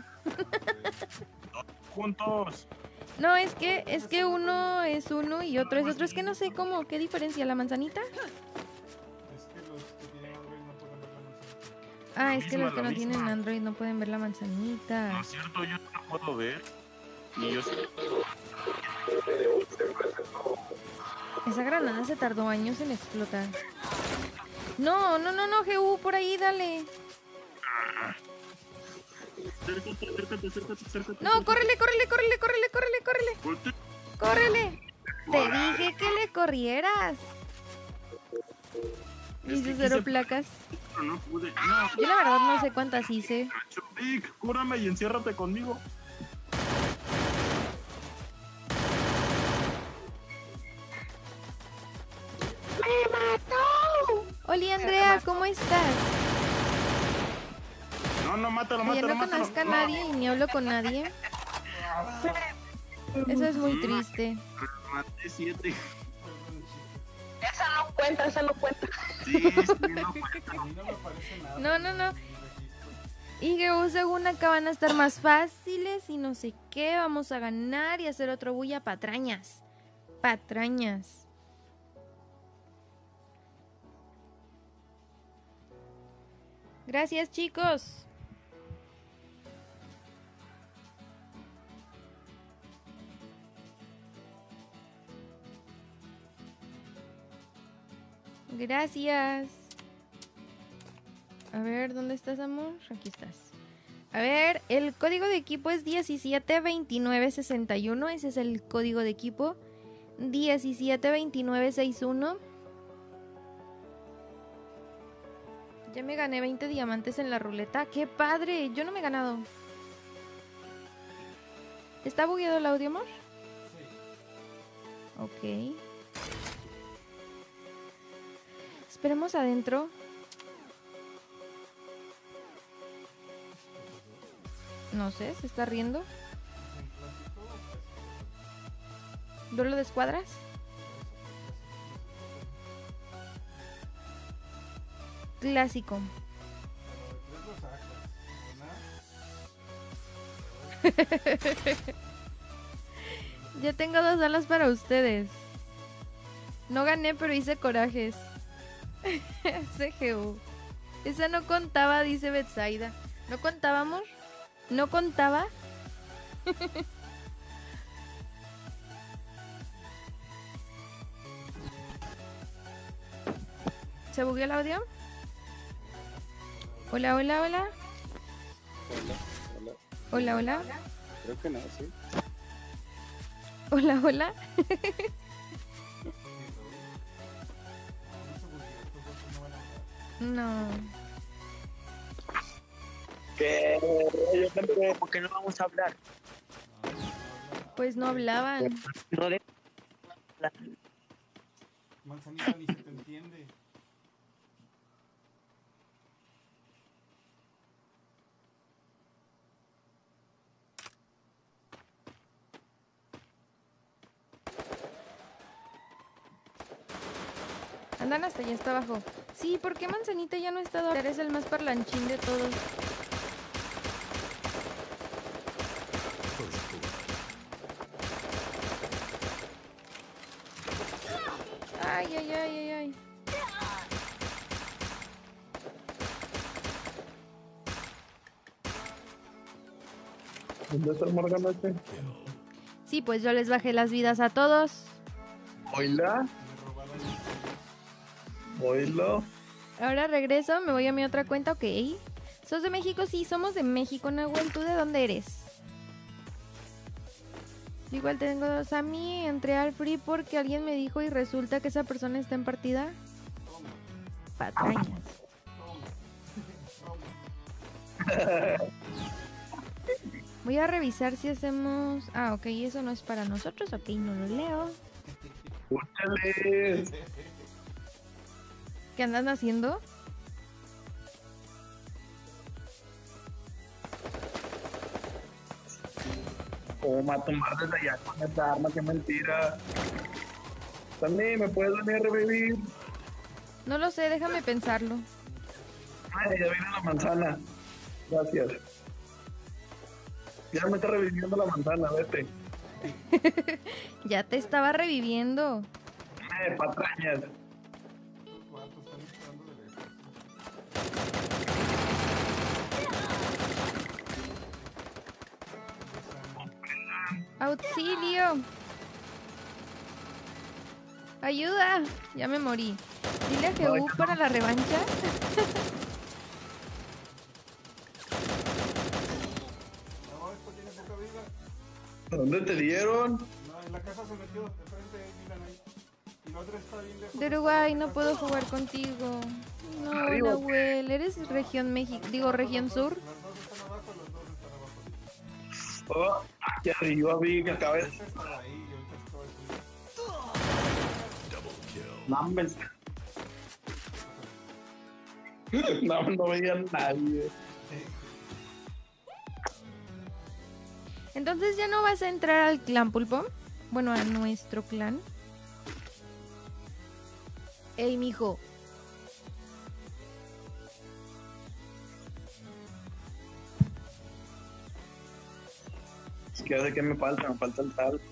Juntos. No, es que uno es uno y otro es otro. Es que no sé cómo, ¿qué diferencia? ¿La manzanita? Es que los que tienen Android no pueden ver la manzanita. Ah, La es que misma, los que la no tienen misma. Android no pueden ver la manzanita. No es cierto, yo no lo puedo ver. Y yo sí. Esa granada se tardó años en explotar. No, GU, por ahí, dale. Acércate. No, córrele. Voltea. ¡Córrele! Te dije que le corrieras. Es Hice que 0 quise- placas. Pero no pude. No, Yo la verdad no sé cuántas hice. Vic, cúrame y enciérrate conmigo. Oli, Andrea, ¿cómo estás? No, mátalo, Que ya mátalo, no mátalo. conozco a nadie y ni hablo con nadie. Eso es muy triste. Maté 7. Perdón, chicos. Esa no cuenta. Sí, no cuenta. A mí no me parece nada. No. en el registro. Y GU, según acá van a estar más fáciles y no sé qué. Vamos a ganar y hacer otro bulla patrañas. Patrañas. Gracias, chicos. Gracias. A ver, ¿dónde estás, amor? Aquí estás. A ver, el código de equipo es 172961. Ese es el código de equipo. 172961. Ya me gané 20 diamantes en la ruleta. ¡Qué padre! Yo no me he ganado. ¿Está bugueado el audio, amor? Sí. Ok. Esperemos adentro. No sé, ¿se está riendo? ¿Es un clásico o clásico? ¿Duelo de escuadras? Clásico. Pero de tres lo sacas. Una. Ya tengo 2 alas para ustedes. No gané, pero hice corajes. CGU. Esa no contaba, dice Betsaida. ¿No contaba, amor? ¿No contaba? ¿Se bugueó el audio? Hola. Hola. Creo que no, sí. Hola. No. ¿Qué? ¿Por qué no vamos a hablar? Pues no hablaban. No de... Manzanita, ni se te entiende. Andan hasta allá, hasta abajo. Sí, ¿por qué Manzanita ya no está dormida? Eres el más parlanchín de todos. Ay. ¿Dónde está el Morgana este? Sí, pues yo les bajé las vidas a todos. Oíla, Me robaron el oílo. Ahora regreso, me voy a mi otra cuenta, ok. ¿Sos de México? Sí, somos de México, Nahuel. ¿Tú de dónde eres? Yo igual tengo 2 a mí, entré al free porque alguien me dijo y resulta que esa persona está en partida. Patrañas. Voy a revisar si hacemos... Ah, ok, eso no es para nosotros, ok, no lo leo. Escúchale. ¿Qué andan haciendo? ¿Cómo a tomar desde allá con esta arma? ¡Qué mentira! También me puedes venir a revivir. No lo sé, déjame pensarlo. Ay, ya viene la manzana. Gracias. Ya me está reviviendo la manzana, vete. Ya te estaba reviviendo. Patrañas. Los vatos están disparando de lejos. ¡Auxilio! ¡Ayuda! Ya me morí. Dile a Jehú para la revancha. No, esto tiene poca vida. ¿Dónde te dieron? No, en la casa se metió de frente, Dylan ahí. Y la otra está bien lejos. De Uruguay, no puedo jugar contigo. No, Nahuel, eres región México, digo región sur. Las dos están abajo, los dos están abajo. Oh, aquí arriba vi que acabé. Ese estaba ahí y ahorita estoy aquí. No, no veía a nadie. Entonces ya no vas a entrar al clan Pulpo. Bueno, a nuestro clan. Ey, mijo. Es que ya sé que me falta el salto.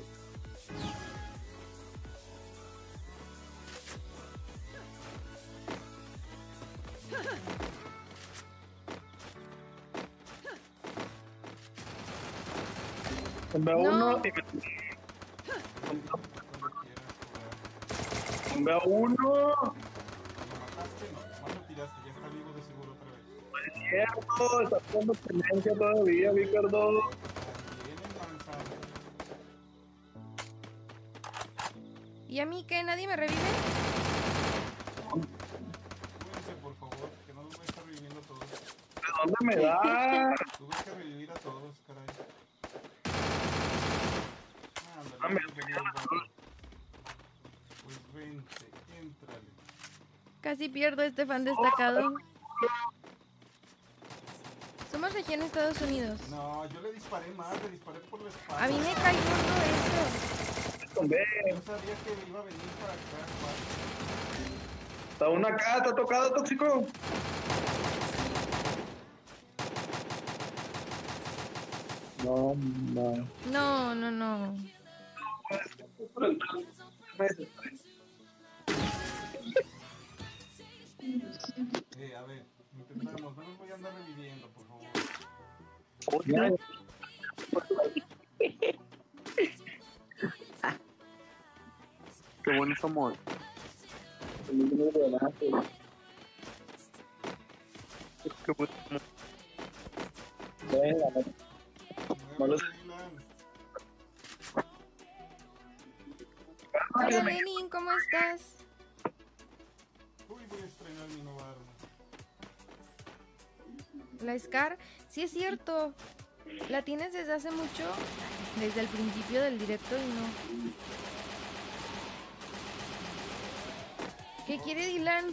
Veo No. uno y veo uno. ¿Lo mataste? No, nomás lo tiraste, ya está vivo de seguro otra vez. Es cierto, está haciendo tendencia todavía, Ricardo. Tienen manzana. ¿Y a mí qué? ¿Nadie me revive? Cuídense, por favor, que no los voy a estar reviviendo a todos. ¿De dónde me da? Tuve que revivir a todos, caray. Ah, me- Pues vente, éntrale. Casi pierdo este fan destacado. Somos región Estados Unidos. No, yo le disparé más, le disparé por la espalda. A mí me cae gordo esto. ¿Dónde? Yo sabía que iba a venir para acá, Juan. Está uno acá, está tocado, tóxico. No, no. No, no, no. A ver, intentamos, no los voy a andar reviviendo, por favor. Qué bueno somos. Qué bueno somos. Malos. Hola, Lenin, ¿cómo estás? Uy, voy a estrenar mi nueva arma. La Scar, sí es cierto. La tienes desde hace mucho, desde el principio del directo y no. ¿Qué quiere Dylan?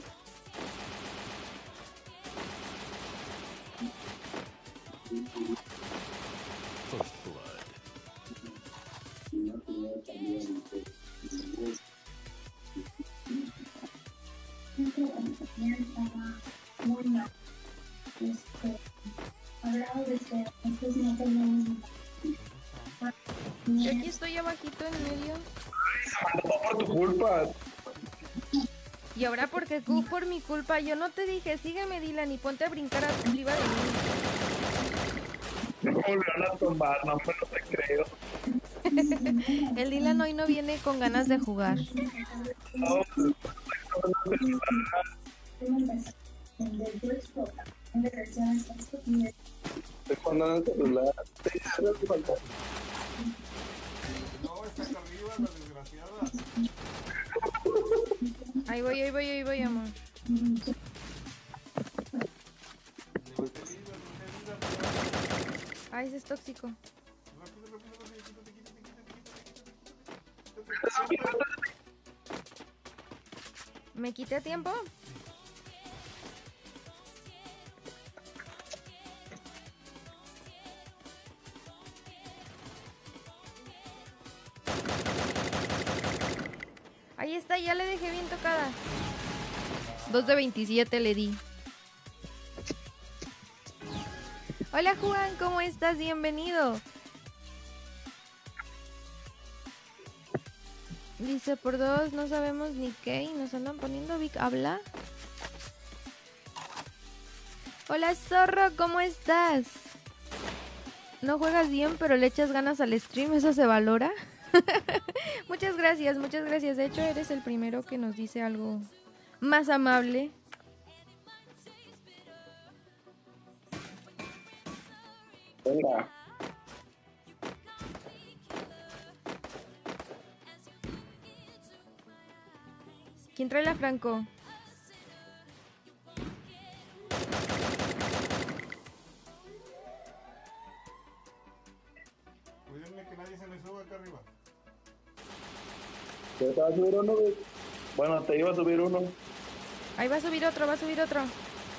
Yo aquí estoy abajito en medio. No por tu culpa. Y ahora porque por mi culpa, yo no te dije, sígueme Dylan y ponte a brincar arriba de mí. Me volvieron a tomar, no me lo te creo. El Dylan hoy no viene con ganas de jugar. No, estoy jugando en el celular. No, está acá arriba, la desgraciada. Ahí voy, amor. Levanté vida. Ay, ese es tóxico. Rápido, quítate. ¿Me quité a tiempo? Ahí está, ya le dejé bien tocada. 2 de 27 le di. Hola Juan, ¿cómo estás? Bienvenido. Dice por 2, no sabemos ni qué y nos andan poniendo Vic. ¿Habla? Hola Zorro, ¿cómo estás? No juegas bien, pero le echas ganas al stream, ¿eso se valora? Muchas gracias, muchas gracias. De hecho, eres el primero que nos dice algo más amable. Venga. ¿Quién trae la Franco? Cuídenme que nadie se me suba acá arriba. ¿Te vas a subir uno, güey? Bueno, te iba a subir uno. Ahí va a subir otro, va a subir otro.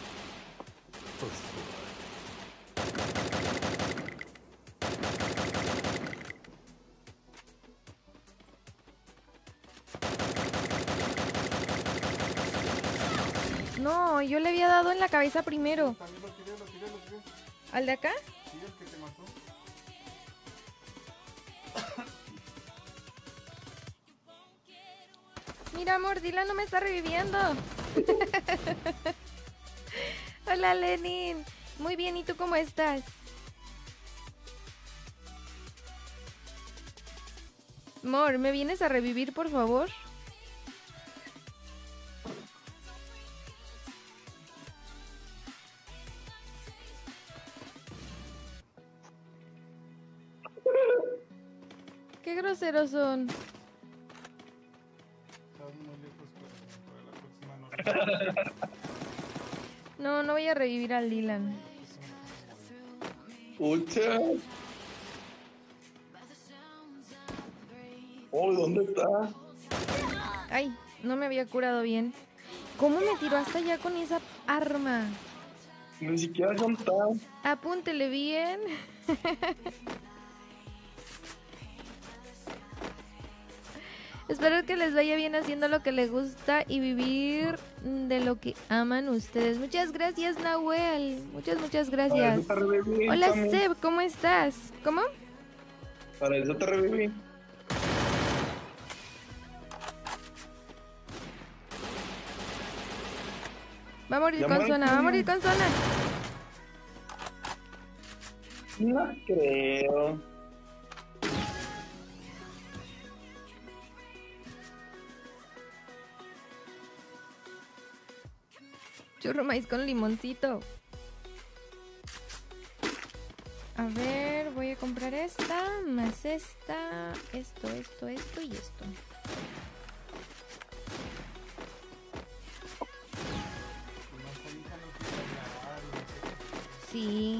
No, yo le había dado en la cabeza primero. También lo tiré. ¿Al de acá? Sí, el que te mató. Mira, amor, Dylan no me está reviviendo. Hola, Lenin. Muy bien, ¿y tú cómo estás? Amor, ¿me vienes a revivir, por favor? Qué groseros son. Estás muy lejos para la próxima no. No voy a revivir al Dylan. Pucha. Oh, ¿dónde está? Ay, no me había curado bien. ¿Cómo me tiró hasta allá con esa arma? Ni siquiera son tan. Apúntele bien. Espero que les vaya bien haciendo lo que les gusta y vivir de lo que aman ustedes. Muchas gracias, Nahuel. Muchas Para gracias. eso te reviví. Hola, Sammy. Seb, ¿cómo estás? ¿Cómo? Para eso te reviví. Va a morir Ya con muere, zona, va a morir con zona. No creo. Churro maíz con limoncito. A ver, voy a comprar esta, más esta, esto y esto. Sí.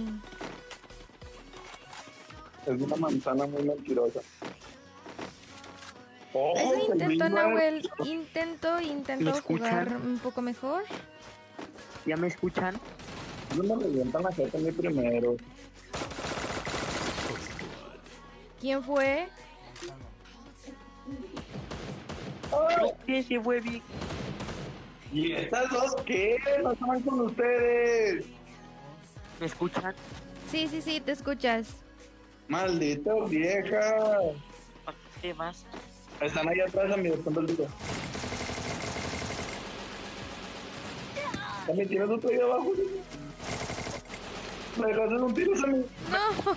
Es una manzana muy mentirosa. Oh, Eso intento, Luis, Nahuel. Intento ¿Me escuchan? jugar un poco mejor. ¿Ya me escuchan? No me revientan la jeta a mí primero. ¿Quién fue? Sí, sí, fue bien. ¿Y estas dos qué? No estaban con ustedes. ¿Me escuchan? Sí, te escuchas. Maldita vieja. ¿A qué vas? Están ahí atrás, amigos, están perdidos. Sammy, ¿tienes otro ahí abajo? ¿Me dejaste un tiro, Sammy? No.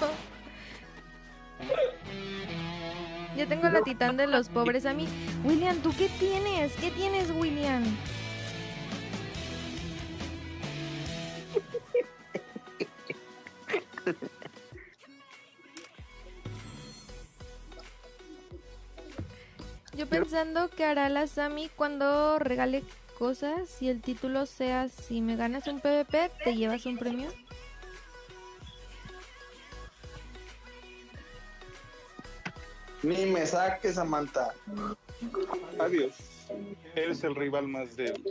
Ya tengo la titán de los pobres a mí. William, ¿tú qué tienes? ¿Qué tienes, William? Yo pensando que hará la Sammy cuando regale cosas y el título sea: si me ganas un PvP, te llevas un premio. Ni me saques, Samantha. Adiós. Eres el rival más débil.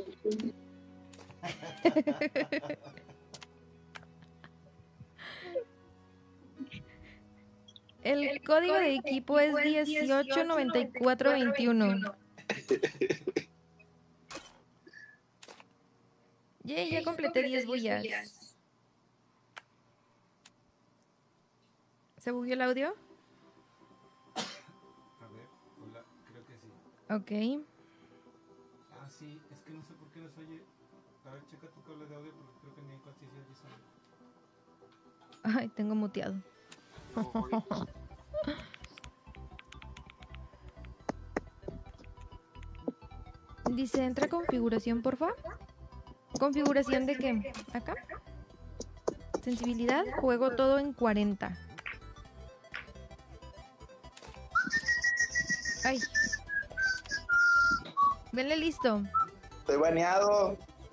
El código de equipo es 189421. Yay, ya completé 10 bullas. ¿Se bugueó el audio? A ver, hola, creo que sí. Ok. Ah, sí, es que no sé por qué no se oye. A ver, checa tu cable de audio porque creo que ni en cuanto se oye. Ay, tengo muteado. Dice, entra a configuración, porfa. ¿Configuración de qué? ¿Acá? Sensibilidad, juego todo en 40. Ay. Venle listo. Estoy baneado.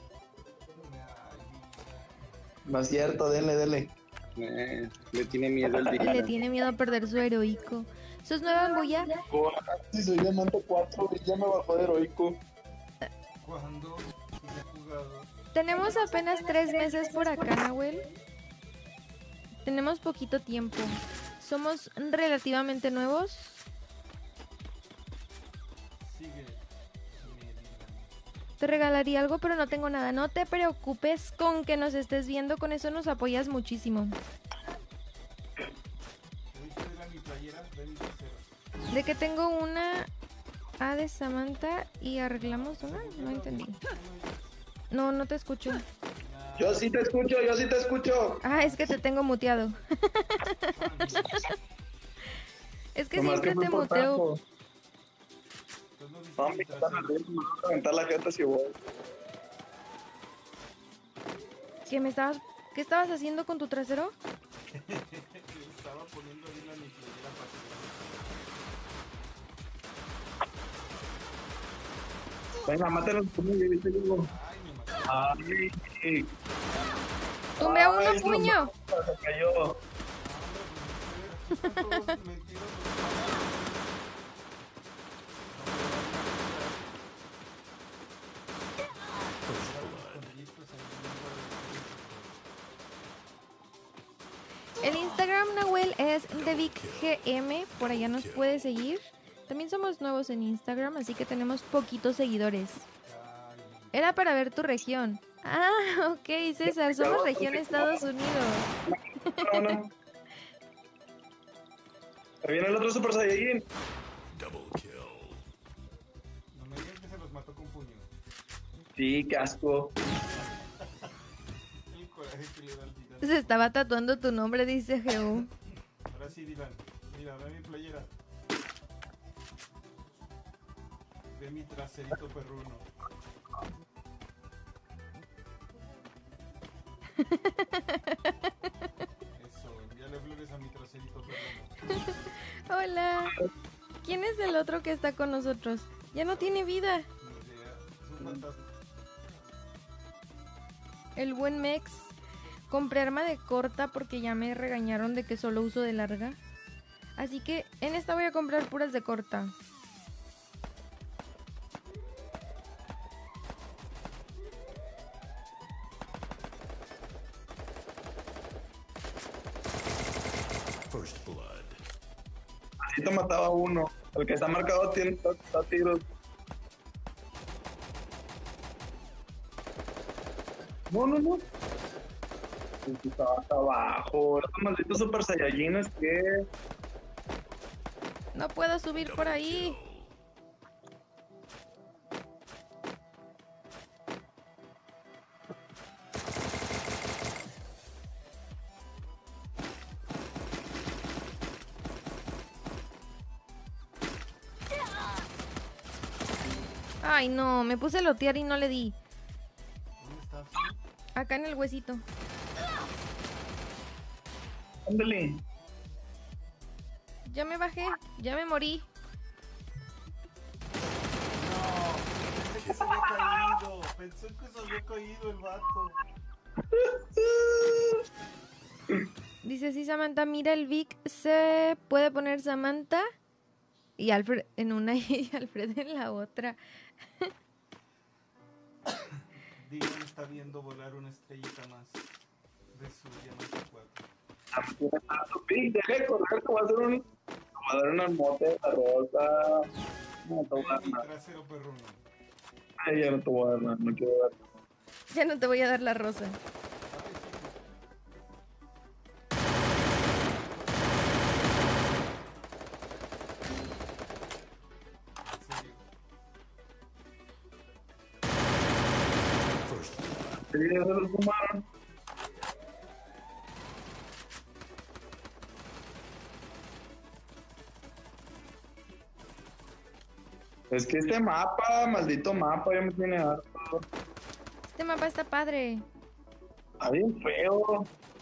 No es cierto, denle. Le tiene miedo el Le día. tiene miedo a perder su heroico. ¿Sos nueva en Buya? Si soy diamante 4 y ya me bajó de heroico. Cuando he jugado. Tenemos apenas 3 meses por acá, Nahuel. Tenemos poquito tiempo. Somos relativamente nuevos. Sigue. Te regalaría algo, pero no tengo nada. No te preocupes con que nos estés viendo. Con eso nos apoyas muchísimo. ¿Viste mi playera? Ve mi trasero. De que tengo una A de Samantha y arreglamos una. No entendí. No, no te escucho. Yo sí te escucho. Ah, es que te tengo muteado. Es que Nomás siempre fui te por muteo. taco. Mami, están arriba, me van a reventar la jeta si voy. ¿Qué estabas haciendo con tu trasero? Estaba poniendo bien la mi playera para que Venga, mátalos conmigo, ¿viste, Hugo? Ay, Tumbé a uno, ay, puño. Se cayó. El Instagram, Nahuel, es TheVicGM. Por allá nos puedes seguir. También somos nuevos en Instagram, así que tenemos poquitos seguidores. Era para ver tu región. Ah, ok, César, somos región Estados Unidos. No. Ahí viene el otro Super Saiyajin. No me digas que se los mató con puño. Sí, casco. El coraje que le da al Dylan. Se estaba tatuando tu nombre, dice Geo. Ahora sí, Dylan. Mira, ve mi playera. Ve mi traserito perruno. Eso, envíale flores a mi traserito perruno. Hola. ¿Quién es el otro que está con nosotros? Ya no tiene vida. Ni idea, es un fantasma. El buen Mex. Compré arma de corta porque ya me regañaron de que solo uso de larga. Así que en esta voy a comprar puras de corta. Así te mataba uno. El que está marcado tiene está tiros. No. Estaba hasta abajo. Estos malditos Super Saiyajines que... No puedo subir por ahí. Ay, no, me puse a lotear y no le di. ¿Dónde estás? Acá en el huesito. Ándale. Ya me bajé, ya me morí. No, pensé que se había caído. Pensé que se había caído el vato. Dice sí, Samantha, mira el Vic, se puede poner Samantha y Alfred en una y Alfred en la otra. Dylan está viendo volar una estrellita más de su diamante 4. Deja de correr, te voy a hacer un... Te voy a dar una mote de la rosa. No te voy a dar Mi nada. trasero perruno. Ay, ya no te voy a dar nada, no quiero dar. Ya no te voy a dar la rosa. Sí, ya se lo fumaron. Es que este mapa, maldito mapa, ya me tiene harto. Este mapa está padre. Está bien feo.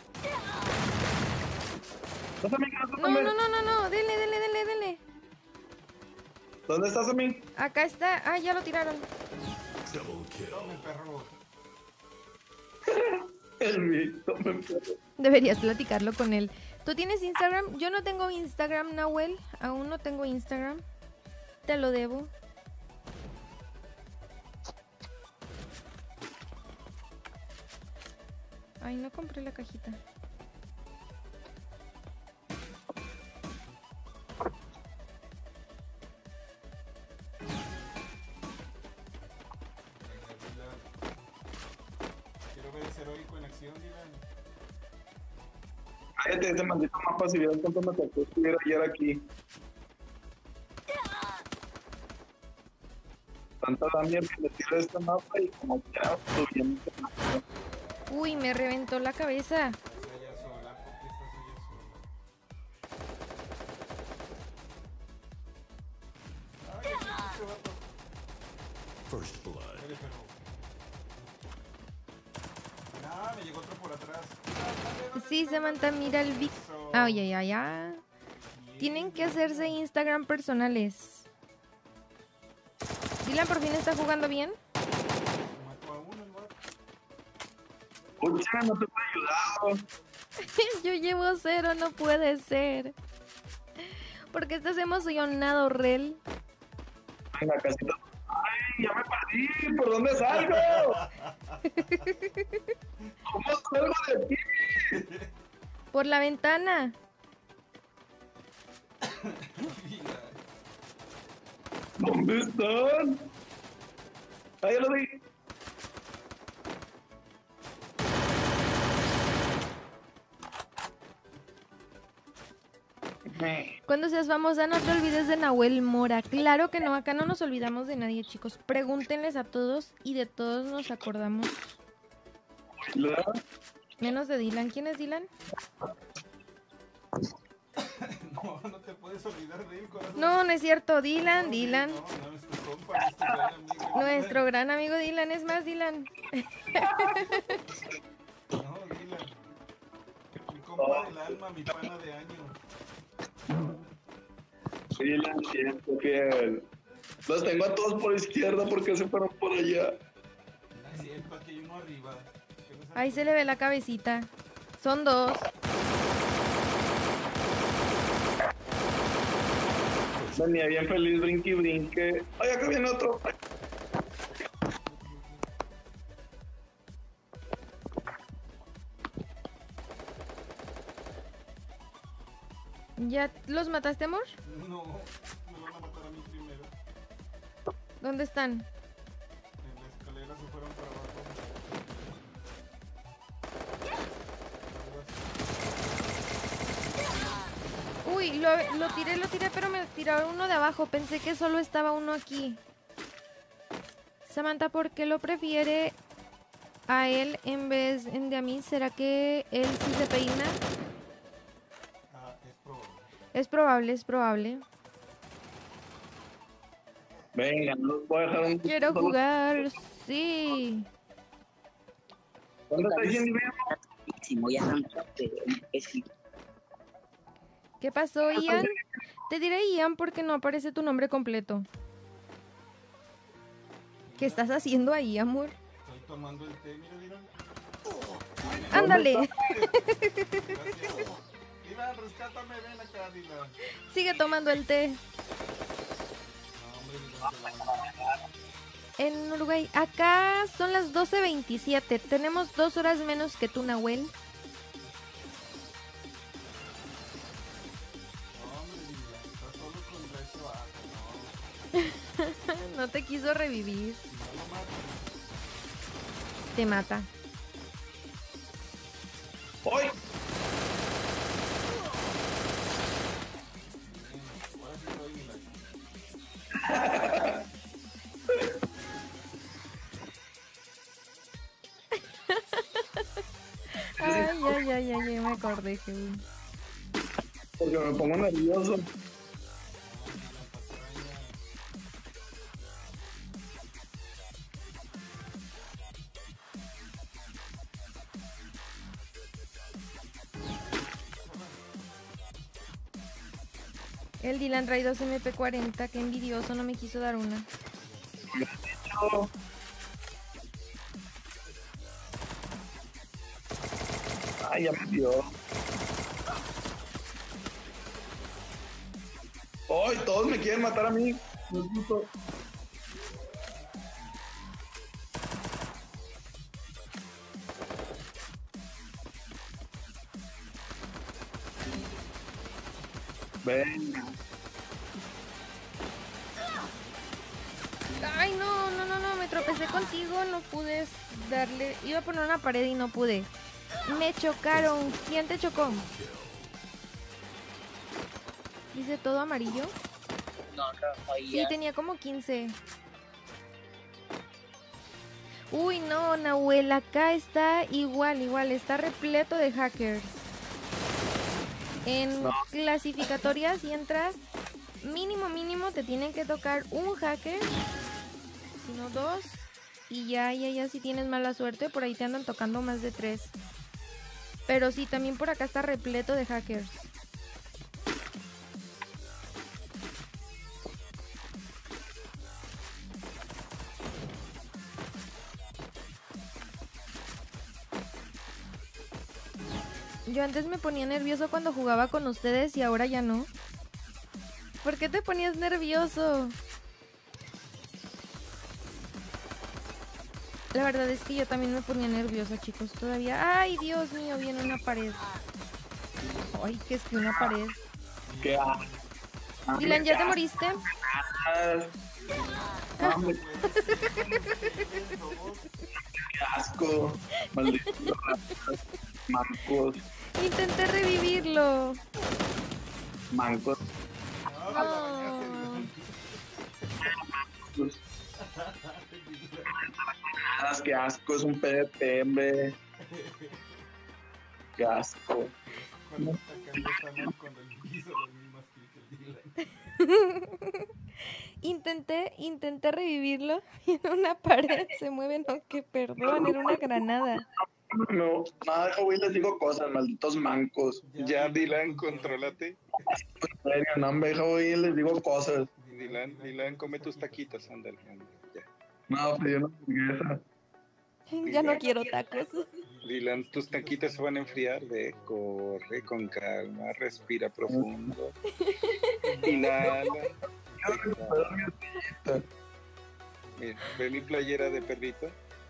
Pásame, No, pásame. no, no, no, no. Dele, dele, dele, dele. ¿Dónde estás, Ami? Acá está. Ah, ya lo tiraron. Tome, perro. El Víctor me perro. Deberías platicarlo con él. ¿Tú tienes Instagram? Yo no tengo Instagram, Nahuel. Aún no tengo Instagram. Te lo debo. Ay, no compré la cajita. Venga, Dylan. Quiero ver ese heroico en acción, Dylan. Cállate, ese maldito mapa, si vieras cuánto me costó estuviera ayer aquí. Tanta Daniel que le tira este mapa y como ya subiendo. Uy, me reventó la cabeza. Estás allá sola, ¿por qué estás allá sola? Ay, este vato. Eres perro. Ah, me llegó otro por atrás. Sí, Samantha, mira el Vic. Ay, ay, ay, ay. Tienen que hacerse Instagram personales. Dylan por fin está jugando bien. Mató a uno el vato. Pucha, no te puedo ayudar. Yo llevo 0, no puede ser. ¿Por qué estás emocionado, Rel? Venga, casita. Ay, ya me perdí. ¿Por dónde salgo? ¿Cómo salgo de aquí? Por la ventana. ¿Dónde están? Ah, ya lo vi. Cuando seas famosa, no te olvides de Nahuel Mora. Claro que no, acá no nos olvidamos de nadie, chicos. Pregúntenles a todos y de todos nos acordamos. Menos de Dylan. ¿Quién es Dylan? No, no te puedes olvidar de él, corazón. No, no es cierto. Dylan, Dylan. No, no, es tu compa, es tu gran amigo. Nuestro gran amigo Dylan. Es más, Dylan. No, Dylan. Mi compa del alma, mi pana de años. Sí, la siento, fiel. Los tengo a todos por izquierda porque se fueron por allá. No es cierto, aquí hay uno arriba. Ahí se le ve la cabecita. Son 2. Venía bien feliz, brinque y brinque. Ay, acá viene otro. ¿Ya los mataste, amor? No, me van a matar a mí primero. ¿Dónde están? En la escalera se fueron para abajo. Uy, lo tiré, pero me tiraron uno de abajo. Pensé que solo estaba uno aquí. Samantha, ¿por qué lo prefiere a él en vez de a mí? ¿Será que él sí se peina? Ah, es probable. Es probable, es probable. Venga, no los voy a dejar un... Quiero jugar, sí. ¿Dónde está Jimmy? Ya ¿Qué pasó, Ian? Te diré Ian porque no aparece tu nombre completo. ¿Qué estás haciendo ahí, amor? Estoy tomando el té, mira, Dylan. Ándale. Gracias. Dylan, rescátame, ven acá, Dylan. Sigue tomando el té. No, hombre, Dylan, te la mando. En Uruguay, acá son las 12:27. Tenemos 2 horas menos que tú, Nahuel. No, hombre, Dylan, estás solo contra este vato, no. te quiso revivir. Te mata. ¡Ay! Ay, me acordé, Kevin. Porque me pongo nervioso. El Dylan trae 2 MP40, qué envidioso, no me quiso dar una. Ay, ya me dio. ¡Ay, todos me quieren matar a mí! Venga. Ay, no, me tropecé contigo, no pude darle... Iba a poner una pared y no pude. Me chocaron. ¿Quién te chocó? ¿Dice todo amarillo? No, Sí, tenía como 15. Uy, no, Nahuel, acá está igual, está repleto de hackers. En clasificatorias, si entras, mínimo te tienen que tocar un hacker, sino 2, y ya si tienes mala suerte, por ahí te andan tocando más de 3. Pero sí, también por acá está repleto de hackers. Yo antes me ponía nervioso cuando jugaba con ustedes y ahora ya no. ¿Por qué te ponías nervioso? La verdad es que yo también me ponía nerviosa, chicos, todavía. ¡Ay, Dios mío! Viene una pared. ¡Ay, que es que una pared! ¿Qué? Dylan, ¿ya te moriste? ¡Qué asco! Malditos mancos. Intenté revivirlo. Mancos. No. ¡Qué asco! Es un PvP, hombre. ¡Qué asco! Cuando están con el piso los mismos kills que el Dylan. Intenté revivirlo y en una pared se mueve, no, que perdón, era una granada. No, nada, güey, les digo cosas, malditos mancos. Ya, Dylan, contrólate. En serio, no, hombre, güey, les digo cosas. Dylan, come tus taquitos, ándale, ya. No, pero yo no hamburguesa. Ya no quiero tacos. Dylan, tus taquitos se van a enfriar, corre con calma, respira profundo. Inhala. Mira, ve mi playera de perrito.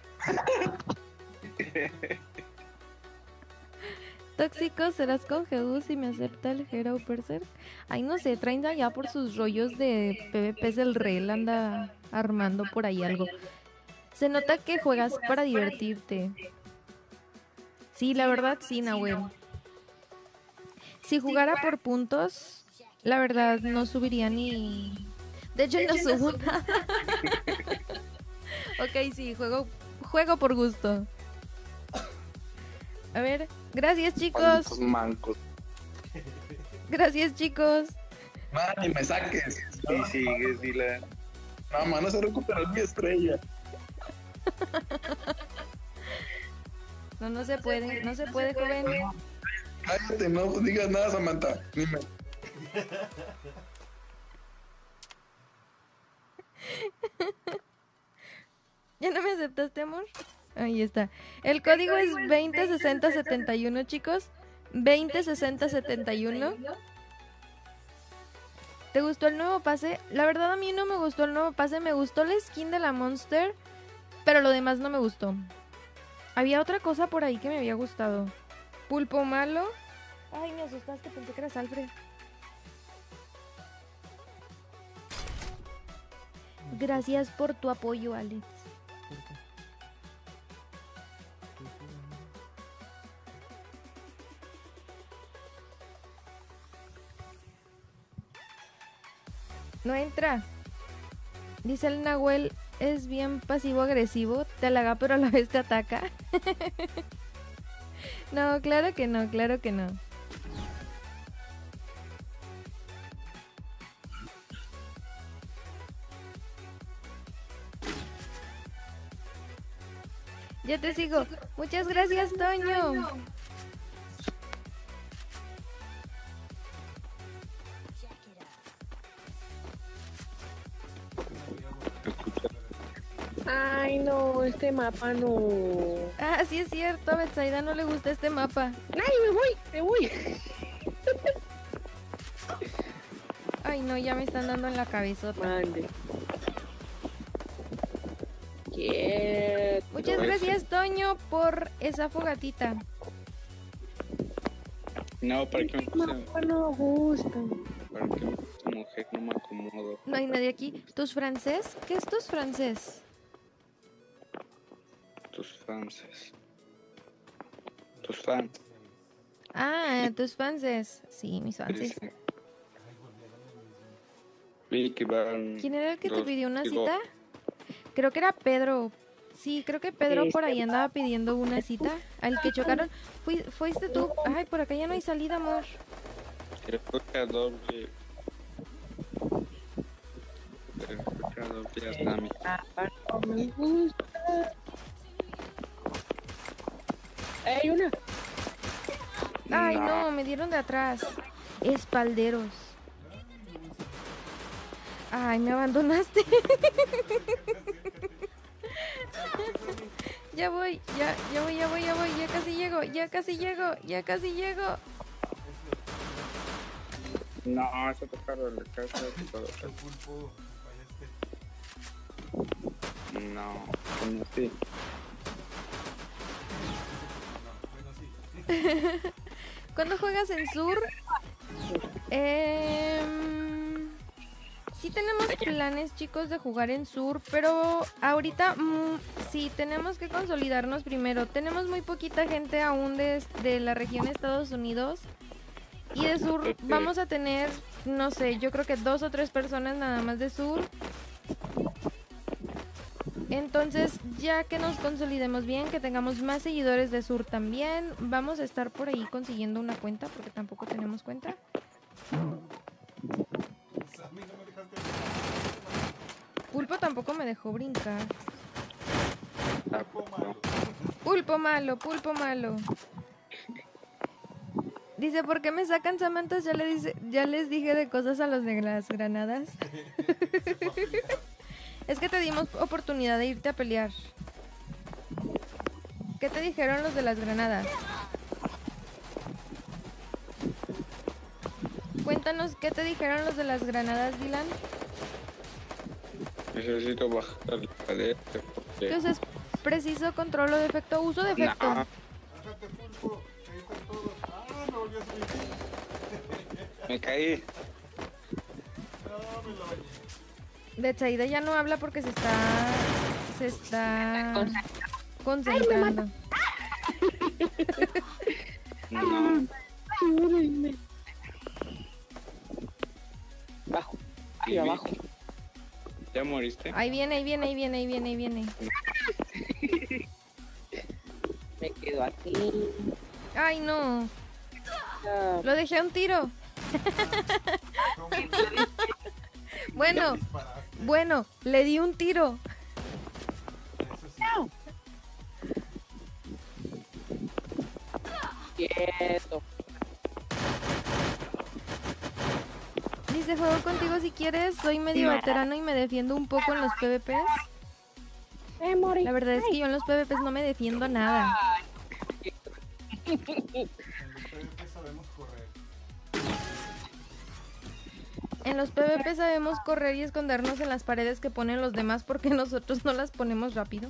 Tóxico, serás con Jehu si me acepta el Hero Berserk. Ay, no sé, traen ya por sus rollos de PvPs del Rel, anda armando por ahí algo. Se nota que juegas para divertirte. Sí, la verdad sí, Nahuel. Si jugara por puntos, la verdad no subiría ni... De hecho no subo nada. Ok, sí, juego por gusto. A ver, gracias chicos. Malditos mancos. Gracias chicos. Man, ni me saques. Y sigues, Dylan. No, man, no se recuperar mi estrella. No se puede, joven. Cállate, no digas nada, Samantha. Dime. ¿Ya no me aceptaste, amor? Ahí está. El código es 206071, chicos. 206071. ¿Te gustó el nuevo pase? La verdad a mí no me gustó el nuevo pase. Me gustó la skin de la Monster, pero lo demás no me gustó. Había otra cosa por ahí que me había gustado. Pulpo malo. Ay, me asustaste, pensé que eras Alfred. Gracias por tu apoyo, Alex. ¿Por qué? Estoy jugando. No entra. Dice el Nahuel, es bien pasivo-agresivo, te halaga pero a la vez te ataca. No, claro que no, claro que no. Ya te sigo. Muchas gracias, Toño. Ay, no, este mapa no. Ah, sí es cierto, a Betsaida no le gusta este mapa. Ay, me voy. Ay, no, ya me están dando en la cabezota. Mande. Quieto. Muchas gracias, Toño, por esa fogatita. No, para que me puse, Mapa no gusta. para que me puse mujer, no me acomodo. No hay nadie aquí. ¿Tus francés? ¿Qué es tus francés? Tus fans. Tus fans. Ah, tus fanses. Sí, mis fanses. Sí. Vi que van ¿Quién era el que te dos, pidió una digo, cita? Creo que era Pedro. Sí, creo que Pedro por ahí Este, andaba pidiendo una cita. Al que chocaron. ¿Fuiste tú? Ay, por acá ya no hay salida, amor. Creo que a doble. Creo que a doble ya está mi. Mapa no me gusta. Hay una. Ay, no, me dieron de atrás. Espalderos. Ay, me abandonaste. Ya voy, ya voy, ya casi llego. No, eso tocaron la casa de todo. El pulpo, fallaste. No, como así. No, bueno, sí. ¿Cuándo juegas en Sur? Sí tenemos planes, chicos, de jugar en Sur, pero ahorita sí tenemos que consolidarnos primero. Tenemos muy poquita gente aún de la región Estados Unidos. Y de Sur vamos a tener, no sé, yo creo que 2 o 3 personas nada más de Sur. Entonces, ya que nos consolidemos bien, que tengamos más seguidores de Sur también, vamos a estar por ahí consiguiendo una cuenta, porque tampoco tenemos cuenta. A mí no me dejaste. Pulpo tampoco me dejó brincar. Pulpo malo. Pulpo malo. Dice, ¿por qué me sacan Samantas? Ya les dije de cosas a los de las granadas. Es que te dimos oportunidad de irte a pelear. ¿Qué te dijeron los de las granadas? Cuéntanos, ¿qué te dijeron los de las granadas, Dylan? Necesito bajar la escalera porque... ¿Qué es preciso control o defecto? Uso defecto. No. Bájate, pulpo. Ahí están todos. Ah, me volví a subir. Me caí. No, me lo bañé. Betsaida ya no habla porque se está concentrando. No. Bajo. Ahí Vivi, abajo. ¿Ya moriste? Ahí viene. Me quedo aquí. Ay, no. Ah, Lo dejé a un tiro. ¿Cómo que Bueno, disparaste? le di un tiro. Eso sí. quieto. Dice, juego contigo si quieres. Soy medio veterano y me defiendo un poco en los PvPs. Morí. La verdad es que yo en los PvPs no me defiendo nada. En los PvP sabemos correr. En los PvP sabemos correr y escondernos en las paredes que ponen los demás porque nosotros no las ponemos rápido.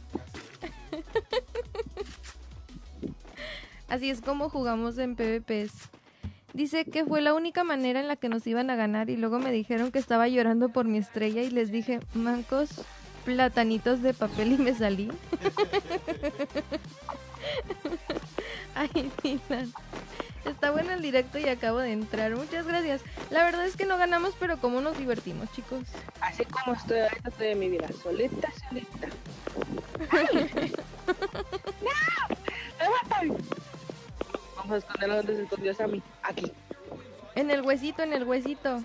Así es como jugamos en PvPs. Dice que fue la única manera en la que nos iban a ganar y luego me dijeron que estaba llorando por mi estrella y les dije, mancos, platanitos de papel y me salí. Ay, Milan. Está bueno el directo y acabo de entrar. Muchas gracias. La verdad es que no ganamos, pero como nos divertimos, chicos. Así como estoy ahorita, estoy en mi vida. Solita. ¡No! ¡Levántate! Vamos a esconderlo donde se escondió Sammy. Aquí. En el huesito, en el huesito.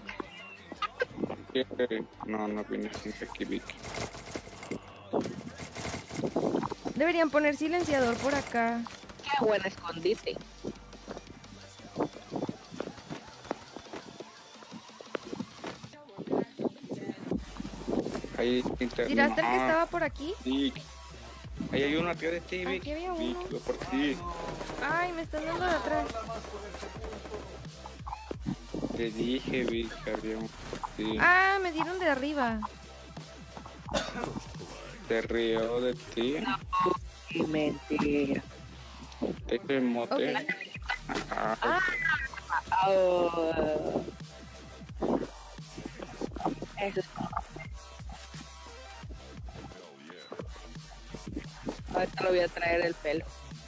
No viene aquí, Vicky. Deberían poner silenciador por acá. Qué buen escondite. Ahí ¿Tiraste el que estaba por aquí? Sí. Ahí hay uno arriba de ti, Vic. Aquí había Vic, uno. lo por ti. Ay, me están dando de atrás. Te dije, Vic, que había uno por ti. Ah, me dieron de arriba. Te río de ti. Qué mentira. Te remote. Ok. Eso. Ahorita lo voy a traer el pelo.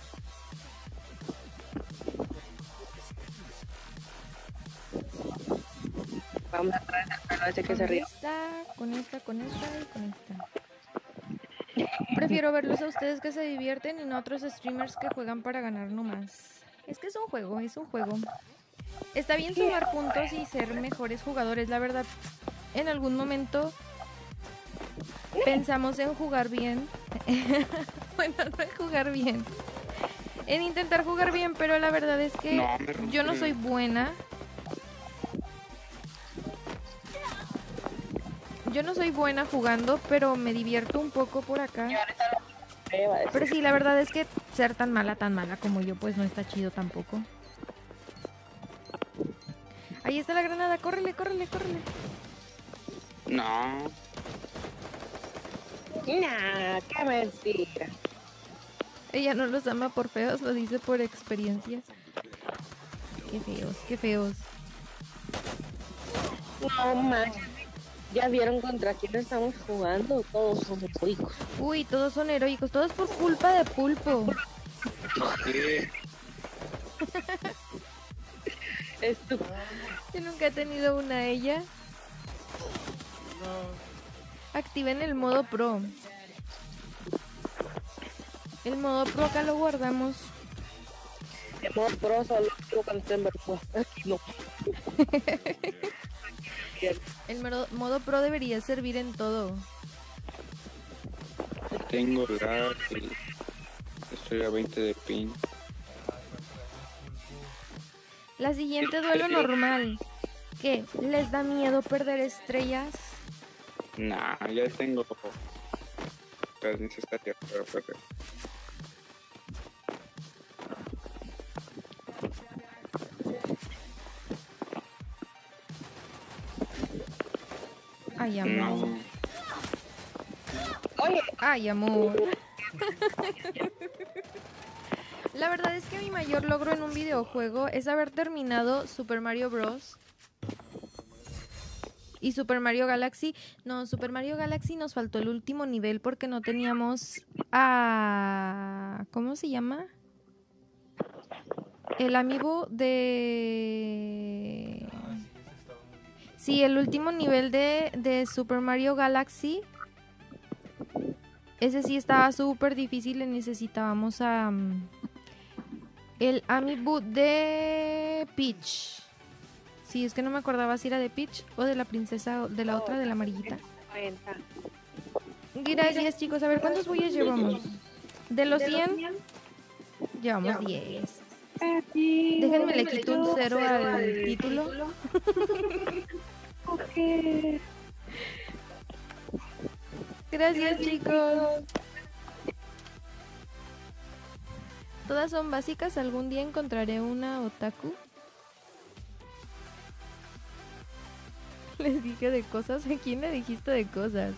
Vamos a traer el pelo ese que se ríe. Con esta y con esta. Prefiero verlos a ustedes que se divierten y no a otros streamers que juegan para ganar nomás. Es que es un juego. Está bien sumar puntos y ser mejores jugadores. La verdad, en algún momento pensamos en jugar bien. Bueno, no en jugar bien. En intentar jugar bien, pero la verdad es que yo no soy buena. Yo no soy buena jugando, pero me divierto un poco por acá. Pero sí, la verdad es que ser tan mala como yo, pues no está chido tampoco. Ahí está la granada, córrele. No. Nah, qué mentira. Ella no los ama por feos, lo dice por experiencia. Qué feos. No manches. ¿Ya vieron contra quién estamos jugando? Todos son heroicos. Uy, todos son heroicos, todos por culpa de Pulpo. Esto. Yo nunca he tenido una ella. Activen el modo pro. El modo pro acá lo guardamos. El modo pro solo cuando esté en vergüenza. Aquí no. El modo pro debería servir en todo. Tengo lag y estoy a 20 de ping. La siguiente duelo normal. ¿Qué? ¿Les da miedo perder estrellas? Nah, ya tengo las necesarias para perder. Ay, amor. No. Oye, Ay, amor. La verdad es que mi mayor logro en un videojuego es haber terminado Super Mario Bros. Y Super Mario Galaxy. No, Super Mario Galaxy nos faltó el último nivel porque no teníamos a... ¿Cómo se llama? El amiibo de... Sí, el último nivel de Super Mario Galaxy. Ese sí estaba súper difícil y necesitábamos a... el amiibo de Peach. Sí, es que no me acordaba si era de Peach o de la princesa, o de la otra, de la amarillita. Gracias, chicos. A ver, ¿cuántos bueyes llevamos? De los 100, llevamos 10. Déjenme le quito un 0 al título. Gracias, chicos. Todas son básicas. Algún día encontraré una otaku. Les dije de cosas. ¿A quién le dijiste de cosas?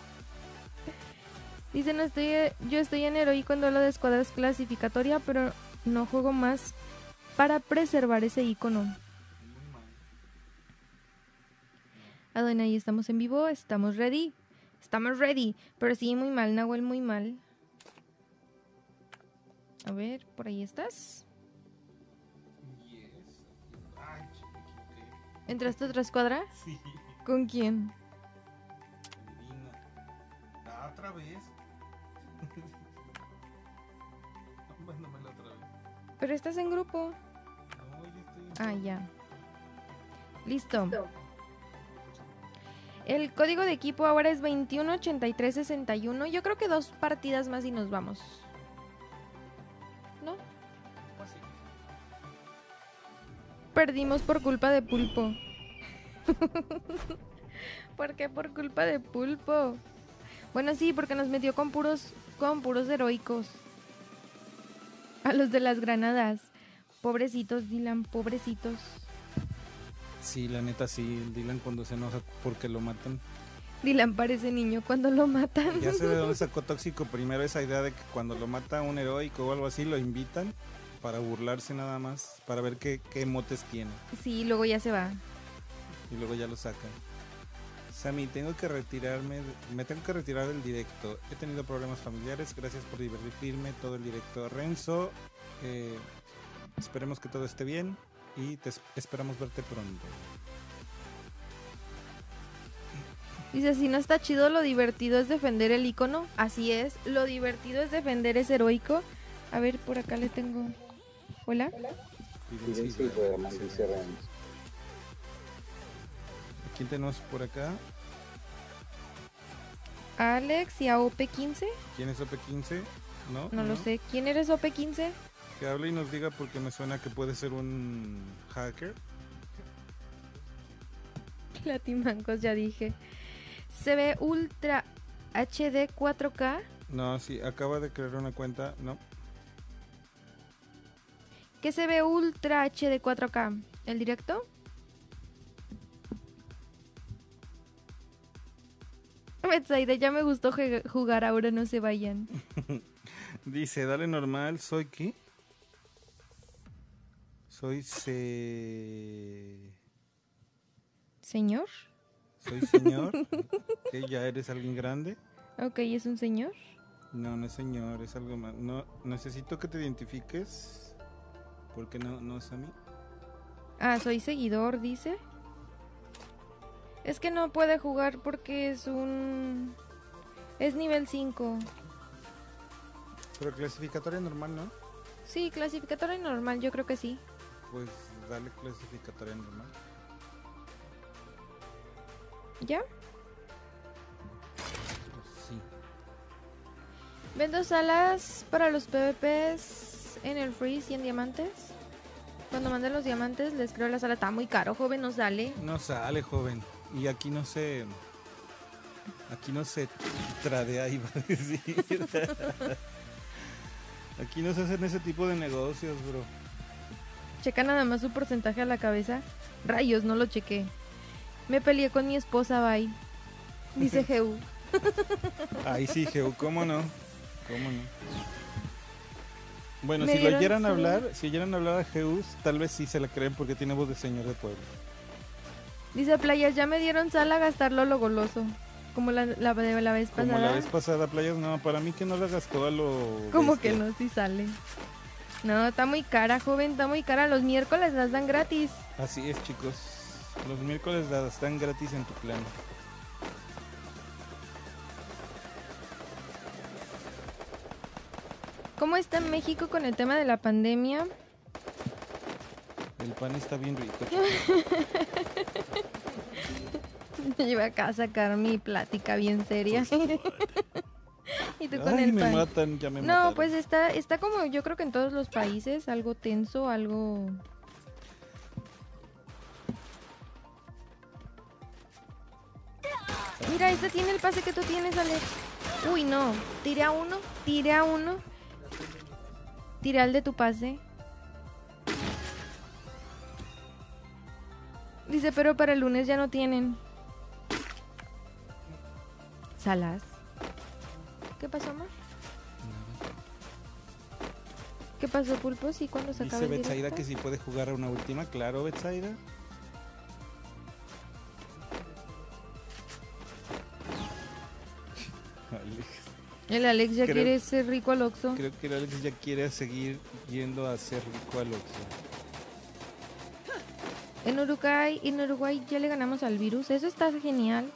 Dice, yo estoy en heroico en duelo de escuadras clasificatoria, pero no juego más para preservar ese icono. Adonai, estamos en vivo, estamos ready. Estamos ready. Pero sí, muy mal, Nahuel, muy mal. A ver, ¿por ahí estás? Yes. Ay, chiquito. ¿Entraste a otra escuadra? Sí. ¿Con quién? Adivina. Ah, otra vez. Mándamela otra vez. Pero estás en grupo. No, yo estoy en Ah, ya. Listo. El código de equipo ahora es 218361. Yo creo que 2 partidas más y nos vamos. ¿No? Pues sí. Perdimos por culpa de Pulpo. ¿Por qué por culpa de Pulpo? Bueno, sí, porque nos metió con puros heroicos. A los de las granadas. Pobrecitos, Dylan, pobrecitos. Sí, la neta sí, Dylan cuando se enoja porque lo matan. Dylan parece niño cuando lo matan. Ya sé de dónde sacó Tóxico primero esa idea de que cuando lo mata un heroico o algo así lo invitan para burlarse nada más, para ver qué emotes tiene. Sí, luego ya se va. Y luego ya lo sacan. Sammy, me tengo que retirar del directo. He tenido problemas familiares, gracias por divertirme todo el directo. Renzo, esperemos que todo esté bien y esperamos verte pronto. Dice, si no está chido, lo divertido es defender el icono. Así es, lo divertido es defender ese heroico. A ver, por acá le tengo... Hola. ¿Quién tenemos por acá? Alex y a OP15. ¿Quién es OP15? No lo sé. ¿Quién eres OP15? Que hable y nos diga porque me suena que puede ser un hacker. Latimancos, ya dije. Se ve Ultra HD 4K. No, sí, acaba de crear una cuenta. No. ¿Qué se ve Ultra HD 4K? ¿El directo? Betsaida, ya me gustó jugar, ahora no se vayan. Dice, dale normal, ¿soy qué? Soy ¿Señor? ¿Soy señor? ¿Que ya eres alguien grande? Ok, ¿es un señor? No, no es señor, es algo más. No, necesito que te identifiques. Porque no es a mí. Ah, soy seguidor, dice. Es que no puede jugar porque es nivel 5. Pero clasificatoria normal, ¿no? Sí, clasificatoria normal, yo creo que sí. Pues dale clasificatoria normal. ¿Ya? Sí. Vendo salas para los PvPs en el Freeze y en diamantes. Cuando manden los diamantes les creo la sala. Está muy caro, joven, no sale. No sale, joven. Y aquí no se tradea, iba a decir. Aquí no se hacen ese tipo de negocios, bro. Checa nada más su porcentaje a la cabeza. Rayos, no lo chequé. Me peleé con mi esposa, bye. Dice Geu. Ay, sí, Geu, ¿cómo no? ¿Cómo no? Bueno, Me si lo dieron oyeran su- hablar, si oyeran hablar a Geus, tal vez sí se la creen porque tiene voz de señor de pueblo. Dice Playas, ya me dieron sal a gastarlo lo goloso. Como la de la vez pasada. Como la vez pasada, Playas, no, para mí que no la gastó a lo... Como bestia. que no, sí sale. No, está muy cara, joven, está muy cara. Los miércoles las dan gratis. Así es, chicos. Los miércoles las están gratis en tu plan. ¿Cómo está en México con el tema de la pandemia? El pan está bien rico. Me llevé acá a sacar mi plática bien seria. Y tú con Ay, el me pan. matan, ya me No, mataron. pues está como yo creo que en todos los países, algo tenso, algo... Mira, este tiene el pase que tú tienes, Alex. Uy, no. Tiré a uno. Tiré al de tu pase. Dice, pero para el lunes ya no tienen. Salas. ¿Qué pasó, amor? ¿Qué pasó, Pulpo? Sí, cuando se acaba Dice el Betsaida directo. que si puede jugar a una última. Claro, Betsaida. El Alex ya Creo- quiere ser rico al Oxxo. Creo que el Alex ya quiere seguir yendo a ser rico al Oxxo. En Uruguay ya le ganamos al virus. Eso está genial.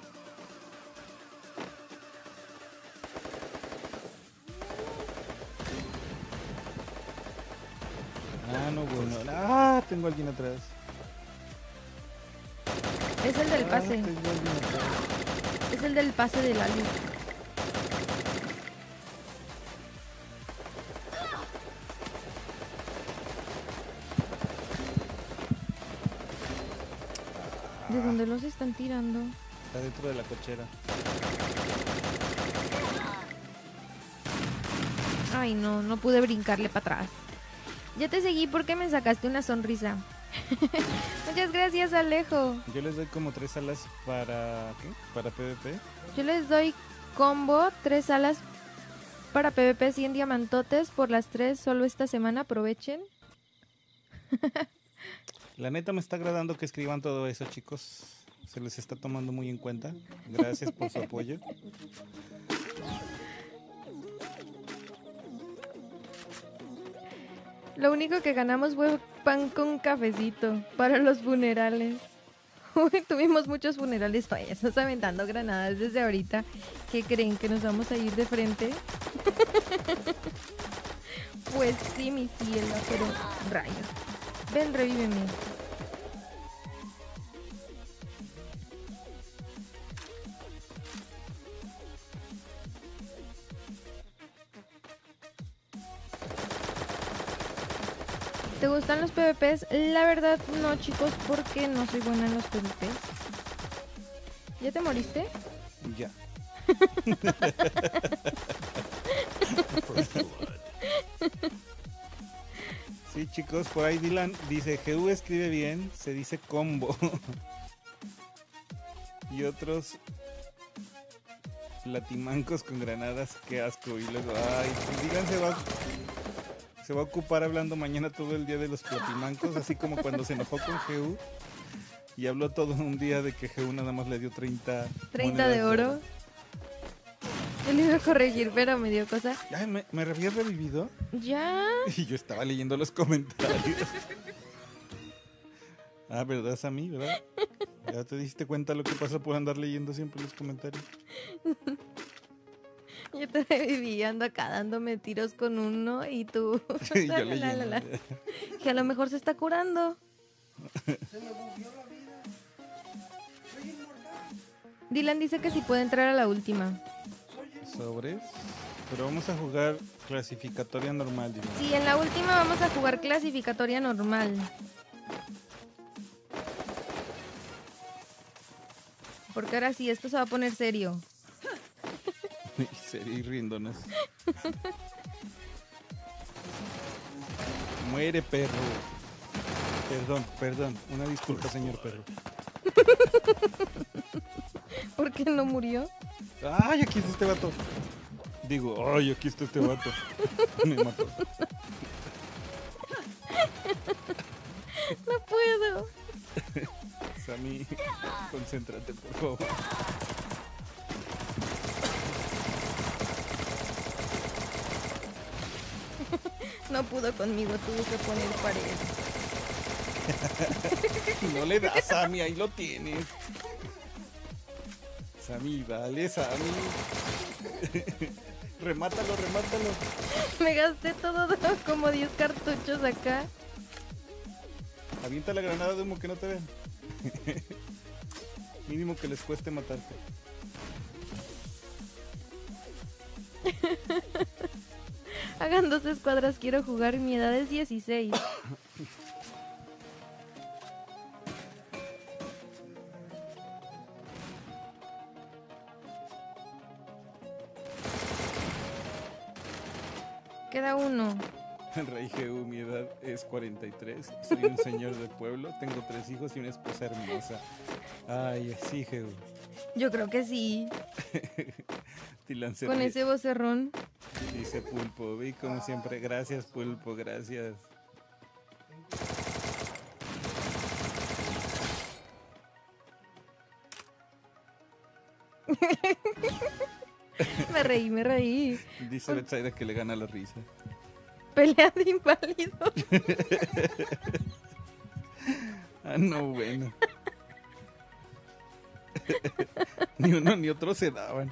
Ah, no, bueno. Ah, tengo a alguien atrás. Es el del Ah, pase. tengo a alguien atrás. Es el del pase del Alex. ¿De dónde los están tirando? Está dentro de la cochera. Ay, no pude brincarle para atrás. Ya te seguí porque me sacaste una sonrisa. Muchas gracias, Alejo. Yo les doy como 3 alas para... ¿qué? Para PvP. Yo les doy combo, 3 alas para PvP, 100 diamantotes por las 3 solo esta semana. Aprovechen. La neta me está agradando que escriban todo eso, chicos. Se les está tomando muy en cuenta. Gracias por su apoyo. Lo único que ganamos fue pan con cafecito para los funerales. Uy, tuvimos muchos funerales payasos aventando granadas desde ahorita. ¿Qué creen? ¿Que nos vamos a ir de frente? Pues sí, mi cielo, pero rayos. Ven, revíveme. ¿Te gustan los PvPs? La verdad no, chicos, porque no soy buena en los PvPs. ¿Ya te moriste? Ya. Sí, chicos, por ahí Dylan dice, GU escribe bien, se dice combo. Y otros latimancos con granadas, qué asco. Y luego, ay, pues Dylan se va a ocupar hablando mañana todo el día de los platimancos, así como cuando se enojó con GU y habló todo un día de que GU nada más le dio 30 30 de monedas oro. Yo le iba a corregir, pero me dio cosa. Ay, ¿me había revivido? Ya. Y yo estaba leyendo los comentarios. Ah, ¿verdad, Sammy? ¿Verdad? ¿Ya te diste cuenta lo que pasa por andar leyendo siempre los comentarios? Yo te reviví, ando acá dándome tiros con uno y tú. Y yo leyendo. Que a lo mejor se está curando. Dylan dice que si puede entrar a la última. Sobres. Pero vamos a jugar clasificatoria normal, Dylan. Sí, en la última vamos a jugar clasificatoria normal. Porque ahora sí, esto se va a poner serio. Serio y riéndonos. Muere, perro. Perdón. Una disculpa, señor perro. ¿Por qué no murió? ¡Ay, aquí está este vato! Digo, ¡ay, aquí está este vato! Me mató. No puedo. Sammy, concéntrate, por favor. No pudo conmigo, tuvo que poner pared. No le das, Sammy, ahí lo tienes. Sammy, dale, Sammy. Remátalo. Me gasté todo como 10 cartuchos acá. Avienta la granada de humo que no te vean. Mínimo que les cueste matarte. Hagan 2 escuadras, quiero jugar, mi edad es 16. Queda uno. Rey GU, mi edad es 43. Soy un señor de pueblo. Tengo 3 hijos y una esposa hermosa. Ay, sí, GU. Yo creo que sí. Dylan se Con ríe. ese vocerrón. Dice Pulpo. Y como siempre, gracias, Pulpo, gracias. Me reí. Dice Betsaida que le gana la risa. Pelea de inválidos. Ah, no, bueno. Ni uno ni otro se daban.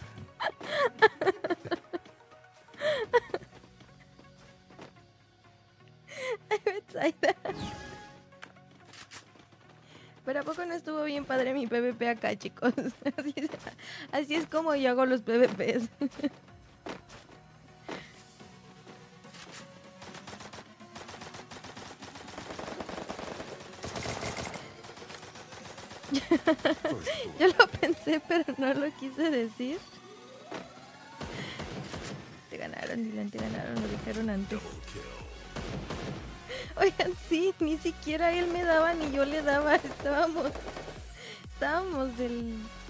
Ay, Betsaida. Pero ¿a poco no estuvo bien padre mi PvP acá, chicos? Así es como yo hago los PvPs. Yo lo pensé, pero no lo quise decir. Te ganaron, Dylan, te ganaron, lo dijeron antes. Oigan, sí, ni siquiera él me daba ni yo le daba. Estábamos del...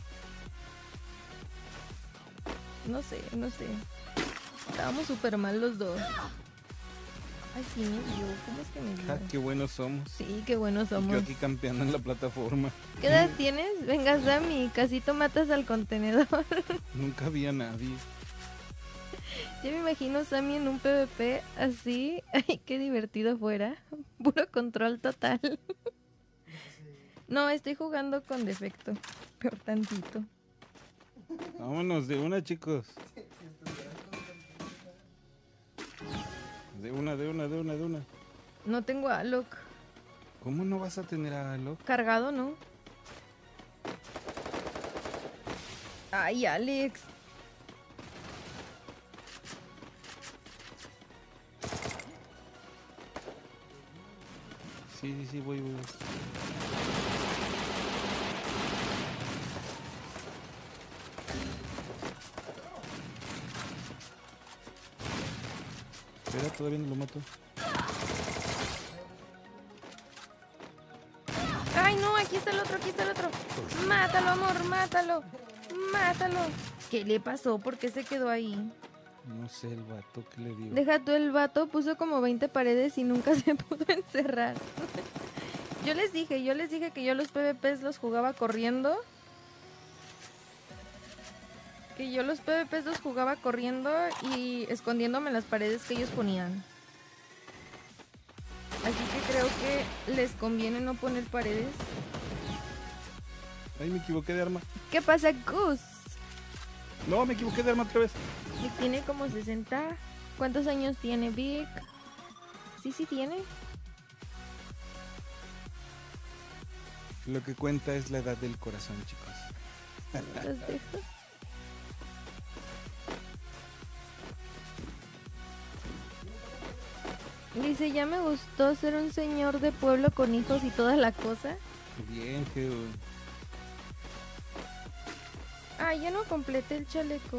No sé. Estábamos súper mal los dos. Ay, sí, me dio. ¿Cómo es que me dio? Ah, qué buenos somos. Sí, qué buenos somos. Yo aquí campeando en la plataforma. ¿Qué edad tienes? Venga, Sammy, casito matas al contenedor. Nunca vi a nadie. Yo me imagino Sammy en un PvP así. Ay, qué divertido fuera. Puro control total. No, estoy jugando con defecto. Peor tantito. Vámonos, de una, chicos. De una. No tengo a Alok. ¿Cómo no vas a tener a Alok? Cargado, ¿no? Ay, Alex. Sí, voy. Espera, todavía no lo mato. Ay, no, aquí está el otro. Mátalo, amor, mátalo. ¿Qué le pasó? ¿Por qué se quedó ahí? No sé, el vato, ¿qué le dio? Deja tú, el vato puso como 20 paredes y nunca se pudo encerrar. Yo les dije que yo los PvPs los jugaba corriendo. Y escondiéndome en las paredes que ellos ponían. Así que creo que les conviene no poner paredes. Ay, me equivoqué de arma. ¿Qué pasa, Gus? No, me equivoqué de arma otra vez. Vic tiene como 60. ¿Cuántos años tiene Vic? Sí tiene. Lo que cuenta es la edad del corazón, chicos. Los dejo. Dice, ya me gustó ser un señor de pueblo con hijos y toda la cosa. Bien, Geo. Ah, ya no completé el chaleco.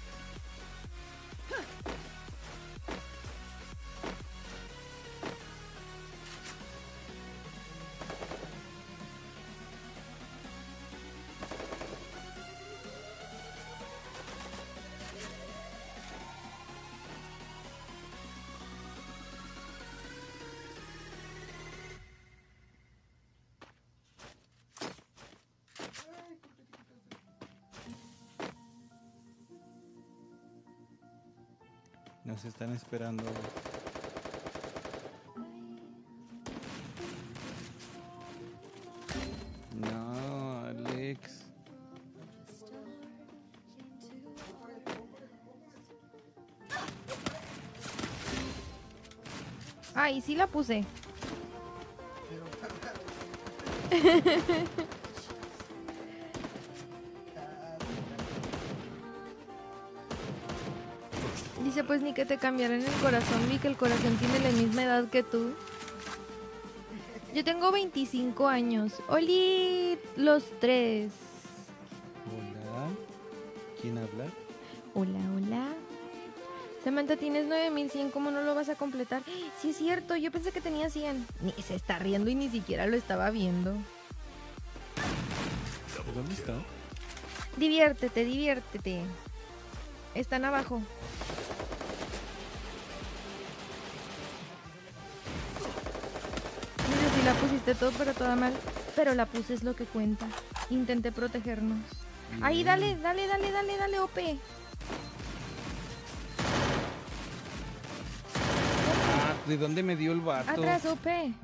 Nos están esperando. No, Alex. Ay, sí la puse. Dice, pues ni que te cambiaran el corazón, vi que el corazón tiene la misma edad que tú. Yo tengo 25 años. ¡Oli! Los tres. Hola. ¿Quién habla? Hola. Samantha, tienes 9100, ¿cómo no lo vas a completar? Sí, es cierto, yo pensé que tenía 100. Ni se está riendo y ni siquiera lo estaba viendo. ¿Dónde está? Diviértete. Están abajo. No sé si la pusiste todo, pero toda mal. Pero la puse, es lo que cuenta. Intenté protegernos. Ahí, dale, OP. Ah, ¿de dónde me dio el vato? Atrás, OP.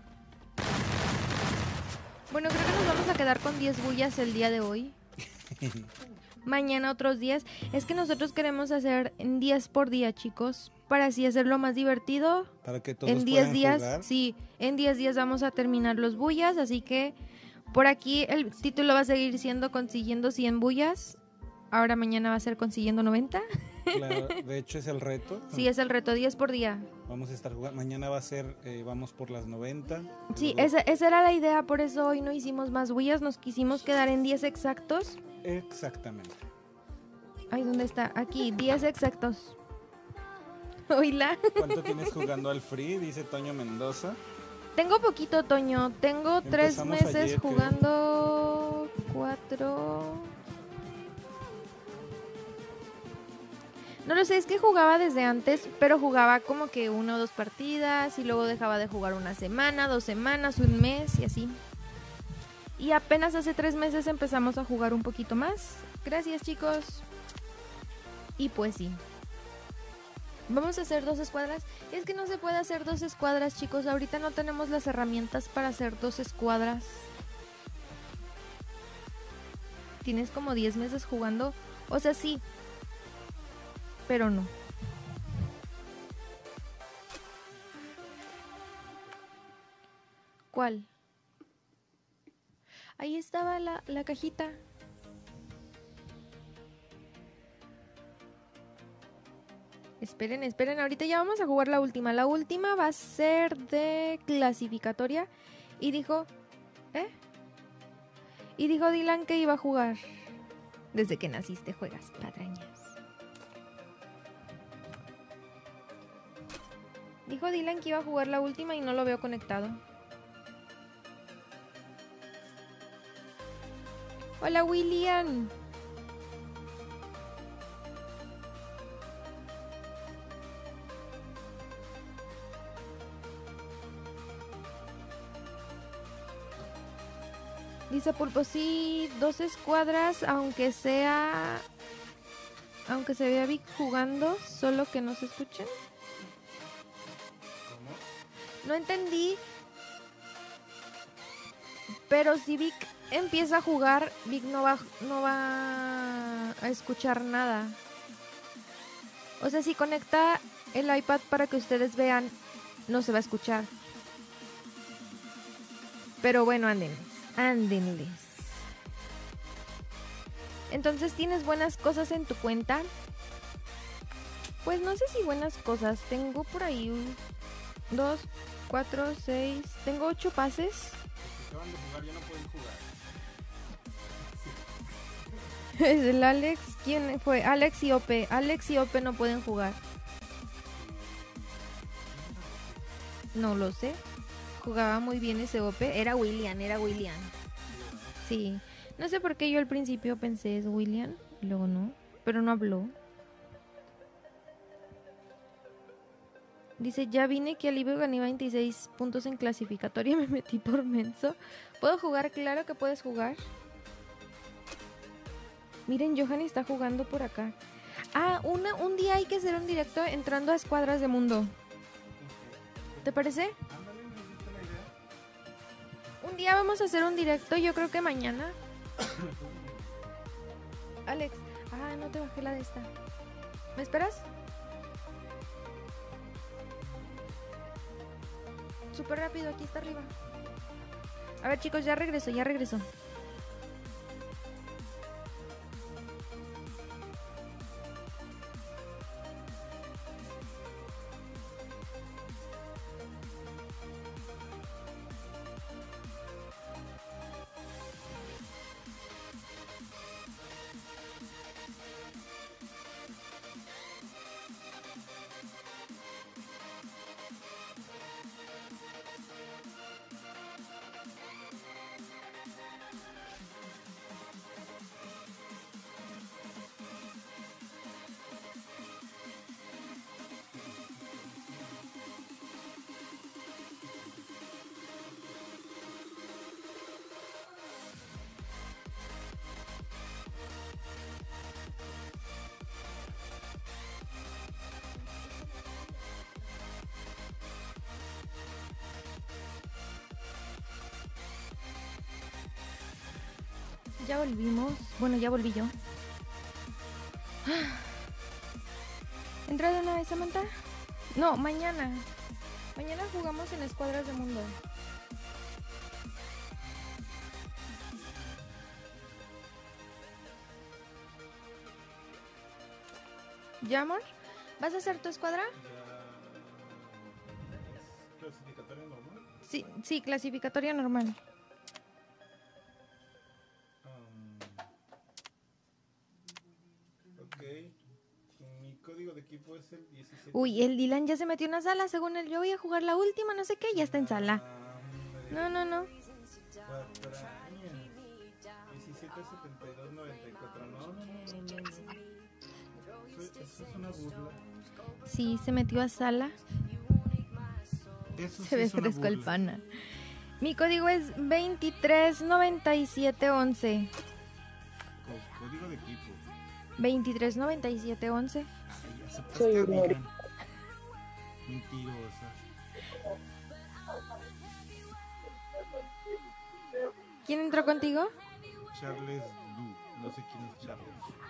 Bueno, creo que nos vamos a quedar con 10 bullas el día de hoy. Mañana otros 10. Es que nosotros queremos hacer en 10 por día, chicos, para así hacerlo más divertido. Para que todos En 10 puedan días, jugar. sí, en 10 días vamos a terminar los bullas, así que por aquí el título va a seguir siendo consiguiendo 100 bullas. Ahora mañana va a ser consiguiendo 90. Claro, de hecho es el reto. Sí, es el reto, 10 por día. Vamos a estar jugando. Mañana va a ser, vamos por las 90. Sí, Luego- esa era la idea, por eso hoy no hicimos más bullas, nos quisimos quedar en 10 exactos. Exactamente. Ay, ¿dónde está? Aquí, 10 exactos. Oíla. ¿Cuánto tienes jugando al Free? Dice Toño Mendoza. Tengo poquito, Toño. Tengo 3 Empezamos meses ayer, creo. jugando. 4. No lo sé, es que jugaba desde antes, pero jugaba como que 1 o 2 partidas y luego dejaba de jugar una semana, 2 semanas, un mes y así. Y apenas hace 3 meses empezamos a jugar un poquito más. Gracias, chicos. Y pues sí. Vamos a hacer 2 escuadras. Es que no se puede hacer 2 escuadras, chicos. Ahorita no tenemos las herramientas para hacer 2 escuadras. Tienes como 10 meses jugando. O sea, sí. Pero no. ¿Cuál? Ahí estaba la cajita. Esperen, ahorita ya vamos a jugar la última. La última va a ser de clasificatoria. Y dijo... Y dijo Dylan que iba a jugar. Desde que naciste juegas patrañas. Dijo Dylan que iba a jugar la última y no lo veo conectado. Hola, William. Dice Pulpo, sí, 2 escuadras, aunque se vea Vic jugando, solo que no se escuchen. No entendí. Pero si Vic empieza a jugar, Vic no va a escuchar nada. O sea, si conecta el iPad para que ustedes vean, no se va a escuchar. Pero bueno, ándenles. Entonces, ¿tienes buenas cosas en tu cuenta? Pues no sé si buenas cosas. Tengo por ahí 2, 4, 6. Tengo 8 pases. Acaban de jugar, ya no pueden jugar. Es el Alex. ¿Quién fue? Alex y OP. Alex y OP no pueden jugar. No lo sé. Jugaba muy bien ese OP. Era William. Sí. No sé por qué yo al principio pensé es William. Luego no. Pero no habló. Dice, ya vine que Alivio gané 26 puntos en clasificatoria y me metí por menso. ¿Puedo jugar? Claro que puedes jugar. Miren, Johan está jugando por acá. Ah, un día hay que hacer un directo entrando a escuadras de mundo. ¿Te parece? Un día vamos a hacer un directo, yo creo que mañana. Alex, no te bajé la de esta. ¿Me esperas? Súper rápido, aquí está arriba. A ver, chicos, ya regreso. Ya volvimos. Bueno, ya volví yo. ¿Entra de una vez, Samantha? No, mañana. Mañana jugamos en Escuadras de Mundo. ¿Ya, amor? ¿Vas a hacer tu escuadra? ¿Clasificatoria normal? Sí, clasificatoria normal. Ok. Mi código de equipo es el 17. Uy, el Dylan ya se metió en una sala. Según él, yo voy a jugar la última, no sé qué, ya está en sala. No. 177294. No. Eso es una burla. Sí, se metió a sala. Eso sí Se ve es una fresco el burla. pana. Mi código es 239711. Código de equipo. 239711. Ay, aceptaste Soy a un Dylan. Mentirosa. ¿Quién entró contigo? Charles Du. No sé quién es Charles.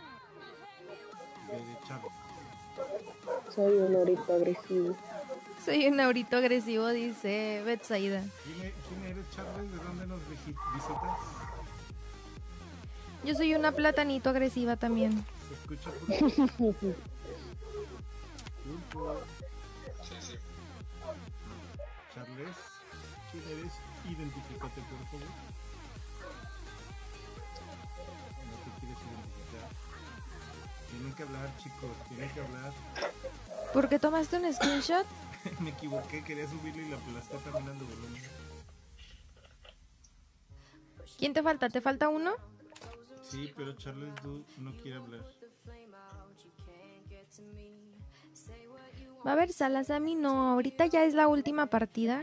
De Charles. Soy un orito agresivo. Soy un aurito agresivo, dice Betsaida. ¿Quién eres, Charles? ¿De dónde nos visitas? Yo soy una platanito agresiva también. ¿Se escucha Pulpo? Charles, ¿quién eres? Identifícate, por favor. No te quieres identificar. Tienen que hablar, chicos, tienen que hablar. ¿Por qué tomaste un screenshot? Me equivoqué, quería subirle y la aplasté también al volumen. ¿Quién te falta? ¿Te falta uno? Sí, pero Charles Du no quiere hablar. Va a haber salas, a mí no. Ahorita ya es la última partida.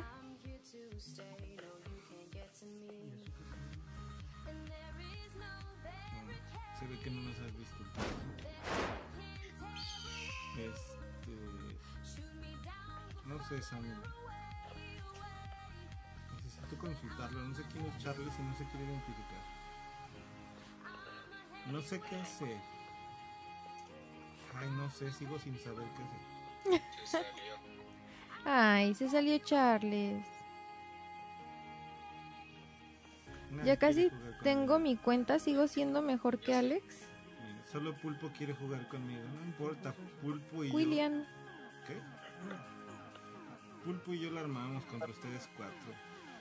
Se ve que no nos has visto. No sé, Samuel. Necesito consultarlo. No sé quién es Charles y no se quiere identificar. No sé qué hacer. Ay, no sé, sigo sin saber qué hacer. Ay, se salió Charles. Nadie Ya casi quiere jugar tengo conmigo. mi cuenta, sigo siendo mejor que Alex. Mira, solo Pulpo quiere jugar conmigo. No importa, Pulpo y William. yo. ¿Qué? Pulpo y yo la armamos contra ustedes cuatro.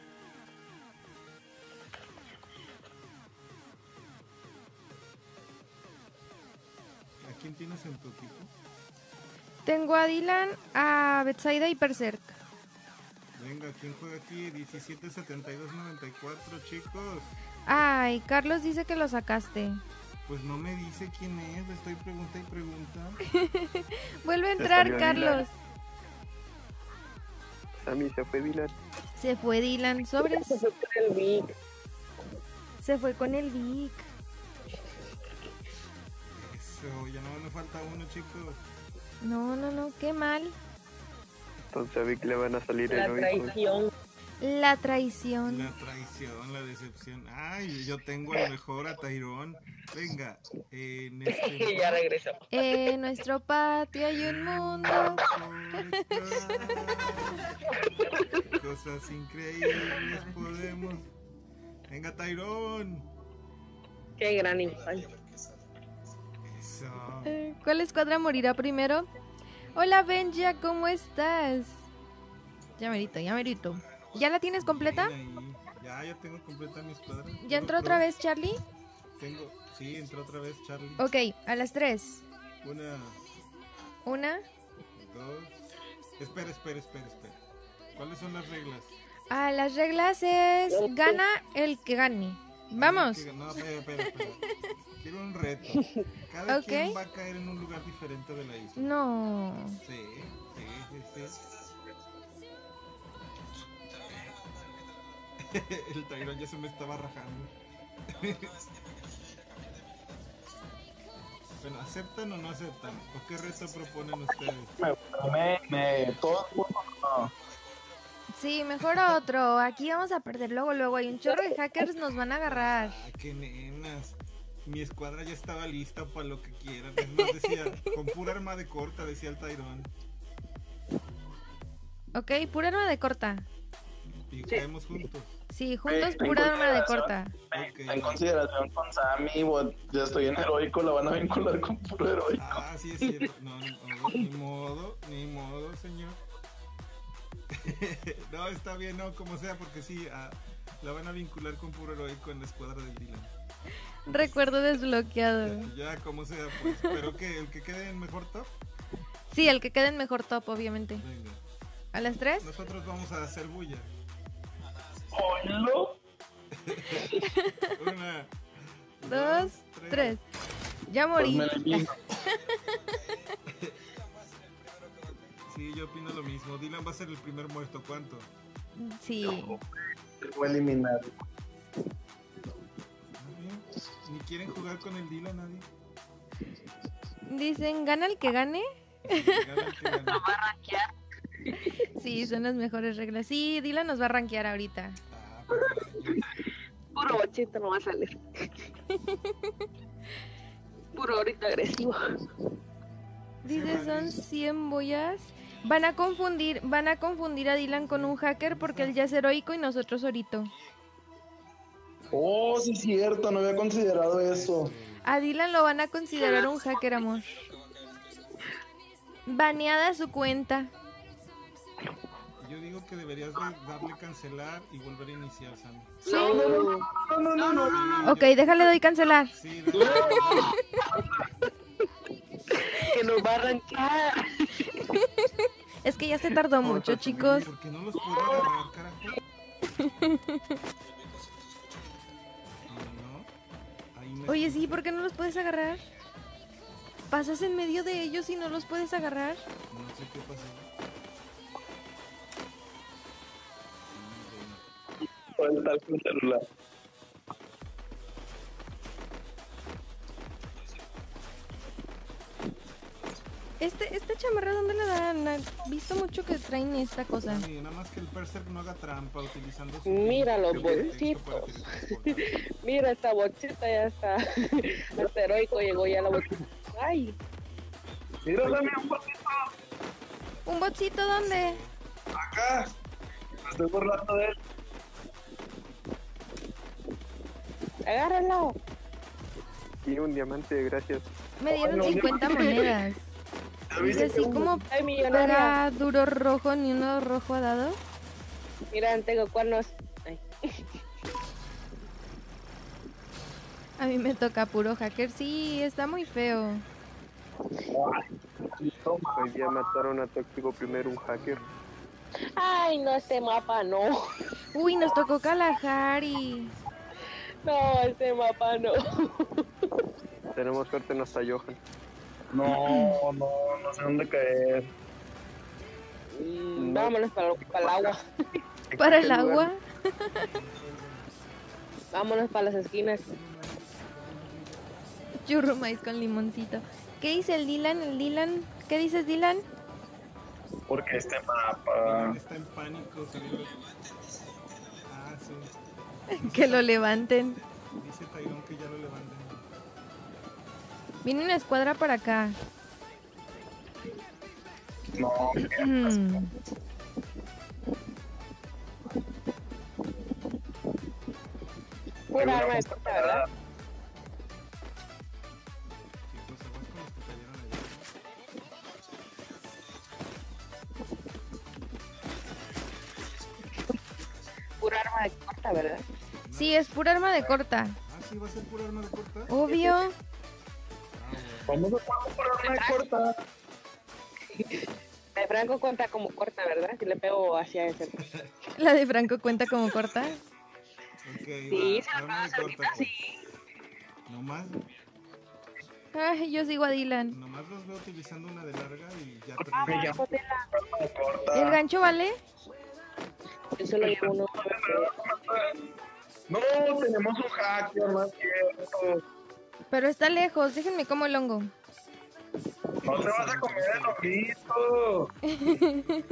¿A quién tienes en tu equipo? Tengo a Dylan, a Betsaida y Berserk. Venga, ¿quién juega aquí? 177294, chicos. Ay, Carlos dice que lo sacaste. Pues no me dice quién es, le estoy pregunta y pregunta. Vuelve a entrar, salió Carlos. A mí se fue Dylan. Se fue Dylan, sobres. Se fue con el Vic. Se fue con el Vic. Eso, ya no me falta uno, chicos. No, qué mal. Entonces a Vic le van a salir La heroicos. traición. La traición. La traición, la decepción. Ay, yo tengo a lo mejor a Tyrone. Venga, en este... Ya regresó. En nuestro patio hay un mundo. Cosas increíbles podemos. Venga, Tyrone. Qué gran infancia. Eso. ¿Cuál escuadra morirá primero? Hola, Benja, ¿cómo estás? Ya merito. ¿Ya la tienes completa? Ahí. Ya tengo completa mi escuadra. ¿Ya entró otra vez Charlie? Sí, entró otra vez Charlie. Ok, a las 3. Una, 1. dos. Espera. ¿Cuáles son las reglas? Las reglas es gana el que gane. Vamos. No, espera. Quiero un reto. Cada Ok. quien va a caer en un lugar diferente de la isla. No. Sí. El Tyrone ya se me estaba rajando. Bueno, ¿aceptan o no aceptan? ¿O qué reto proponen ustedes? Todo el mundo no. Sí, mejor otro. Aquí vamos a perder luego. Hay un chorro de hackers, nos van a agarrar. Qué nenas. más, mi escuadra ya estaba lista para lo que quieran. Es más, decía, con pura arma de corta, decía el Tyrone. Ok, pura arma de corta. Y caemos juntos. Sí, juntos En pura arma de consideración- corta. Ok. En consideración con Sammy, ya estoy en heroico, la van a vincular con puro heroico. Ah, sí es cierto. No, ni modo, señor. No, está bien, no, como sea, porque sí, la van a vincular con puro heroico en la escuadra del Dylan. Recuerdo desbloqueado. Ya, como sea, pues. Pero que el que quede en mejor top, Sí, el que quede en mejor top, obviamente. venga. ¿A las 3? Nosotros vamos a hacer bulla. ¡Oilo! 1, 2, 3. Ya Pues morí. me elimino. Sí, yo opino lo mismo. Dylan va a ser el primer muerto. ¿Cuánto? Sí. Te voy a eliminar. Nadie. ¿Ni quieren jugar con el Dylan, nadie? Dicen, ¿gana el que gane? Gana el que gane. Va a rankear. Sí, son las mejores reglas. Sí, Dylan nos va a rankear ahorita. Puro bochito no va a salir. Puro ahorita agresivo. Dice, son 100 boyas. Van a confundir a Dylan con un hacker porque él ya es heroico y nosotros orito. Oh, sí es cierto, no había considerado eso. A Dylan lo van a considerar un hacker, amor. Baneada su cuenta. Yo digo que deberías de darle cancelar y volver a iniciar, Sammy. Sí. No. Ok, déjale doy cancelar. Sí, Que nos va a rankear. Es que ya se tardó mucho, chicos. ¿Por qué no los puedo agarrar, carajo? No, ahí me... Oye, sí, ¿por qué no los puedes agarrar? Pasas en medio de ellos y no los puedes agarrar. No sé qué pasó. Suelta el celular. Esta chamarra, ¿dónde la dan? He visto mucho que traen esta cosa. Sí, nada más que el Berserk no haga trampa utilizando su... Mira los su texto bolsitos. para teletransportar. Mira esta bochita, ya está. Hasta heroico llegó ya la bochita. Ay, Mira, dame un poquito. ¿Un botcito dónde? Acá. Me estoy burlando de él. agárralo. Y un diamante, gracias. Me dieron 50 monedas. Dice así como Ay, millonaria. para duro rojo, ni uno rojo ha dado. Mira, tengo cuernos. Ay. A mí me toca puro hacker. Sí, está muy feo. Hoy día mataron a Tóxico primero un hacker. Ay, no, este mapa no. Uy, nos tocó Kalahari. No, este mapa no. Tenemos suerte, no está Johan. No sé dónde caer. Vámonos para el agua. ¿Para el agua? Vámonos para las esquinas. Churro maíz con limoncito. ¿Qué dice el Dylan? ¿Qué dices, Dylan? Porque este mapa. Está en pánico, salió. Ah, sí. Que lo levanten. Dice Tyrone que ya lo levanten. Viene una escuadra para acá. No, Pura arma de corta, ¿verdad? Chicos, aguas con los que cayeron allá. Pura arma de corta, ¿verdad? Sí, es pura arma de corta. Ah, sí, va a ser pura arma de corta. Obvio. vamos a jugar por arma de corta. De Franco cuenta como corta, ¿verdad? Si le pego hacia ese. La de Franco cuenta como corta. Ok, Sí, va, se arma la pego de cerquita, corta. sí. Nomás Ay, yo sigo a Dylan. los veo utilizando una de larga y ya Ah, perdí. bótela. Arma de corta. ¿El gancho vale? Yo solo llevo uno. No, tenemos un hacker, más cierto. Pero está lejos. Déjenme como el hongo. No te vas a comer el ojito.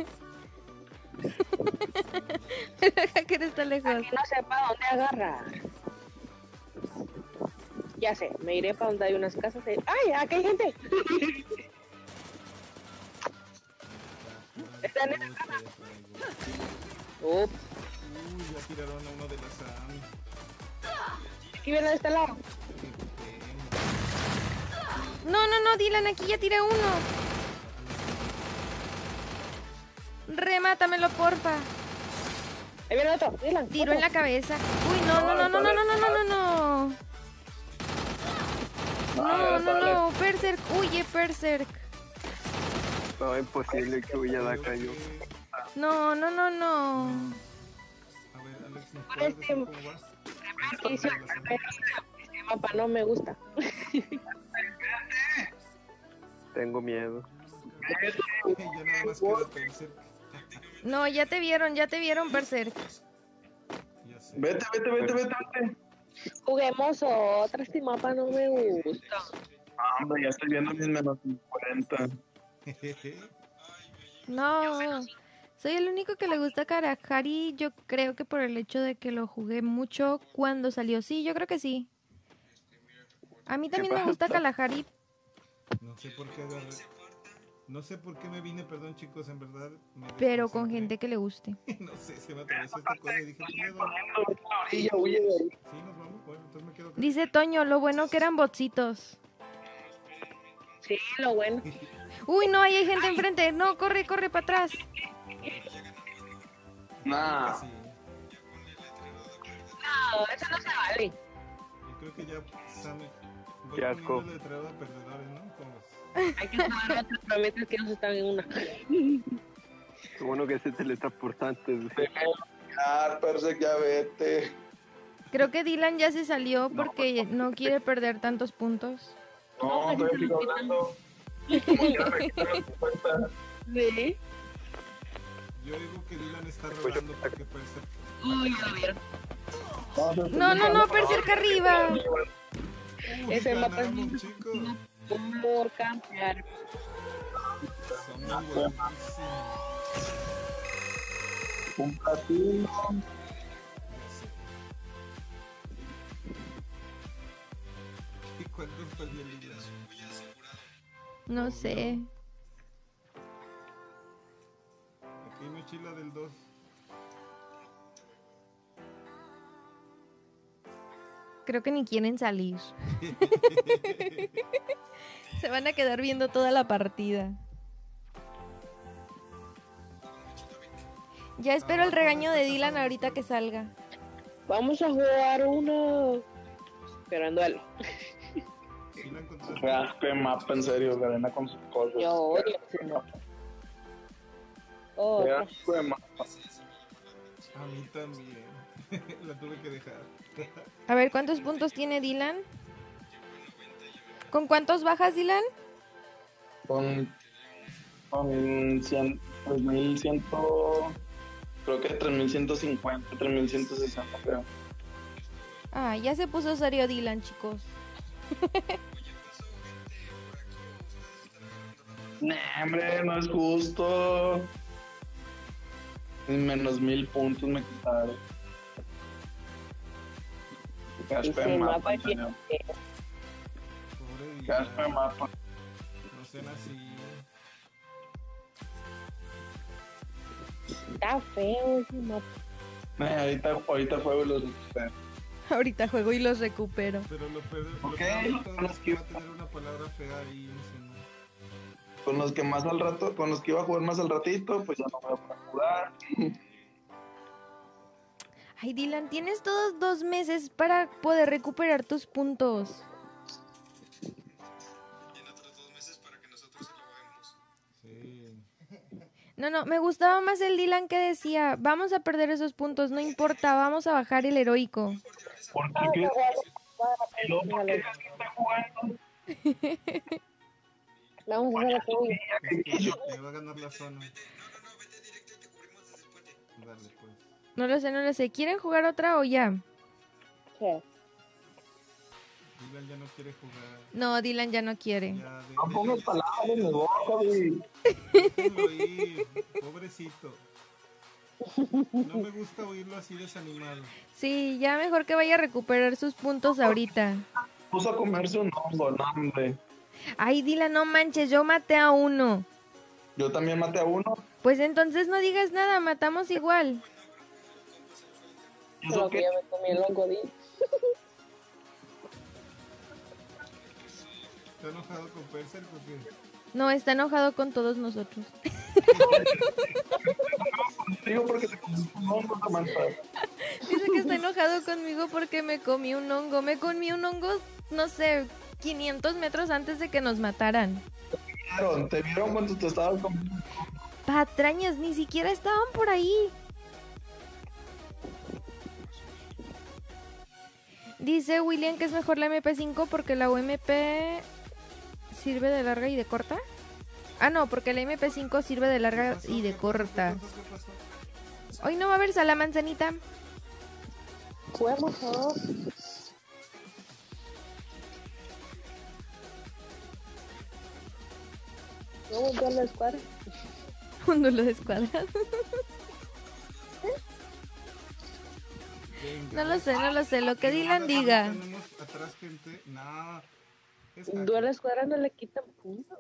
El hacker está lejos. Que no sepa dónde agarra. Ya sé, me iré para donde hay unas casas. ¡Ay, aquí hay gente! Están en la casa. Ups, Uy, ya tiraron a uno de las AM. aquí viene de este lado. No, Dylan, aquí ya tiré uno. Remátamelo, porfa. Ahí viene otro, Dylan. Tiro en la cabeza. Uy, no. No, Berserk, huye, Berserk. No, imposible que huya de acá yo. No. A ver, Alex, ¿nos puedes decir cómo vas? Este mapa no me gusta. Tengo miedo. Ya nada más queda Berserk. No, ya te vieron, Berserk. Ya sé. Vete. Juguemos otra, este mapa no me gusta. Hombre, ya estoy viendo mis menos 50. No, soy el único que le gusta Kalahari. Yo creo que por el hecho de que lo jugué mucho cuando salió. Sí, yo creo que sí. A mí también me gusta Kalahari. No sé por qué agarré. No sé por qué me vine, perdón chicos, en verdad. Pero con gente que le guste. No sé, se me atravesó esta cosa y dije, ¿qué pedo? Sí, huye de ahí. Sí, nos vamos, bueno, entonces me quedo. Dice Toño, lo bueno que eran botsitos. Sí, lo bueno. Uy, no, ahí hay gente enfrente. No, corre para atrás. Nah. Sí. No, eso no se vale. Yo creo que ya Sammy. Voy Qué asco. poniendo el letrero de perdedores, ¿no? ¿Cómo ves? Hay que jugar otro, pero mientras que nos están en una. Qué bueno que ese teletransportante. Persec, ya vete. Creo que Dylan ya se salió porque no quiere perder tantos puntos. No, estoy aquí hablando. Sí. Yo digo que Dylan está rodando porque Berserk. Uy, ya lo vieron. No, Berserk arriba. Uy, Ese mapa es ganamos, chicos. por campear. Son muy buenísimos. Un platino. ¿Y cuánto perdió el Dylan? No sé. Aquí hay mochila del 2. Creo que ni quieren salir. Se van a quedar viendo toda la partida. Ya espero el regaño de Dylan ahorita que salga. Vamos a jugar uno. Esperando a él. ¿Sí la encontraste? Raspe mapa, en serio, Garena con sus cosas. Yo odio ese mapa. Oh, Raspe mapa. A mí también. La tuve que dejar. A ver, ¿cuántos puntos tiene Dylan? ¿Con cuántos bajas, Dylan? Con 100, 3100, creo que 3150, 3160, creo. Ah, ya se puso serio Dylan, chicos. Nah, hombre, no es justo. Menos 1000 puntos me quitaron. Gaspe ese mapa, mapa en tiene serio. Pobre Gaspe Dylan. mapa. No sean así. está feo ese mapa. Ahorita juego los recupero. Ahorita juego y los recupero. Pero lo peor Ok, de todo es que va a tener una palabra fea ahí encima. Con los que más al rato, con los que iba a jugar más al ratito, pues ya no voy a poder jugar. Ay, Dylan, tienes todos 2 meses para poder recuperar tus puntos. Sí. No, me gustaba más el Dylan que decía, vamos a perder esos puntos, no importa, vamos a bajar el heroico. ¿Por qué crees? ¿Y luego por qué Jasmine está jugando? Vamos a hacer lo que voy. Es que te va a ganar la zona. Dale, pues. No lo sé. ¿Quieren jugar otra o ya? ¿Qué? Dylan ya no quiere jugar. No, Dylan ya no quiere. Ya, No pongas palabras en mi boca, güey. déjenlo ir, pobrecito. No me gusta oírlo así desanimado. Sí, ya mejor que vaya a recuperar sus puntos ahorita. Puso a comerse un hongo, no, hombre. Ay, Dylan, no manches, yo maté a uno. Yo también maté a uno. Pues entonces no digas nada, matamos igual. Pero que ya me comí el hongo, di. ¿Está enojado con Percer o qué? No, está enojado con todos nosotros. Digo porque te comiste un hongo, Samantha. Dice que está enojado conmigo porque me comí un hongo. Me comí un hongo, no sé, 500 metros antes de que nos mataran. Te vieron cuando te estabas comiendo. Patrañas, ni siquiera estaban por ahí. Dice William que es mejor la MP5 porque la UMP sirve de larga y de corta. Ah, no, porque la MP5 sirve de larga y de corta. Hoy no va a haber sala, manzanita. Juguemos todos. Vamos a ver la escuadra. Un duelo de escuadras. No lo sé, no lo sé. Lo que Dylan diga. Tenemos atrás gente. No. Duelo de escuadra no le quitan punto.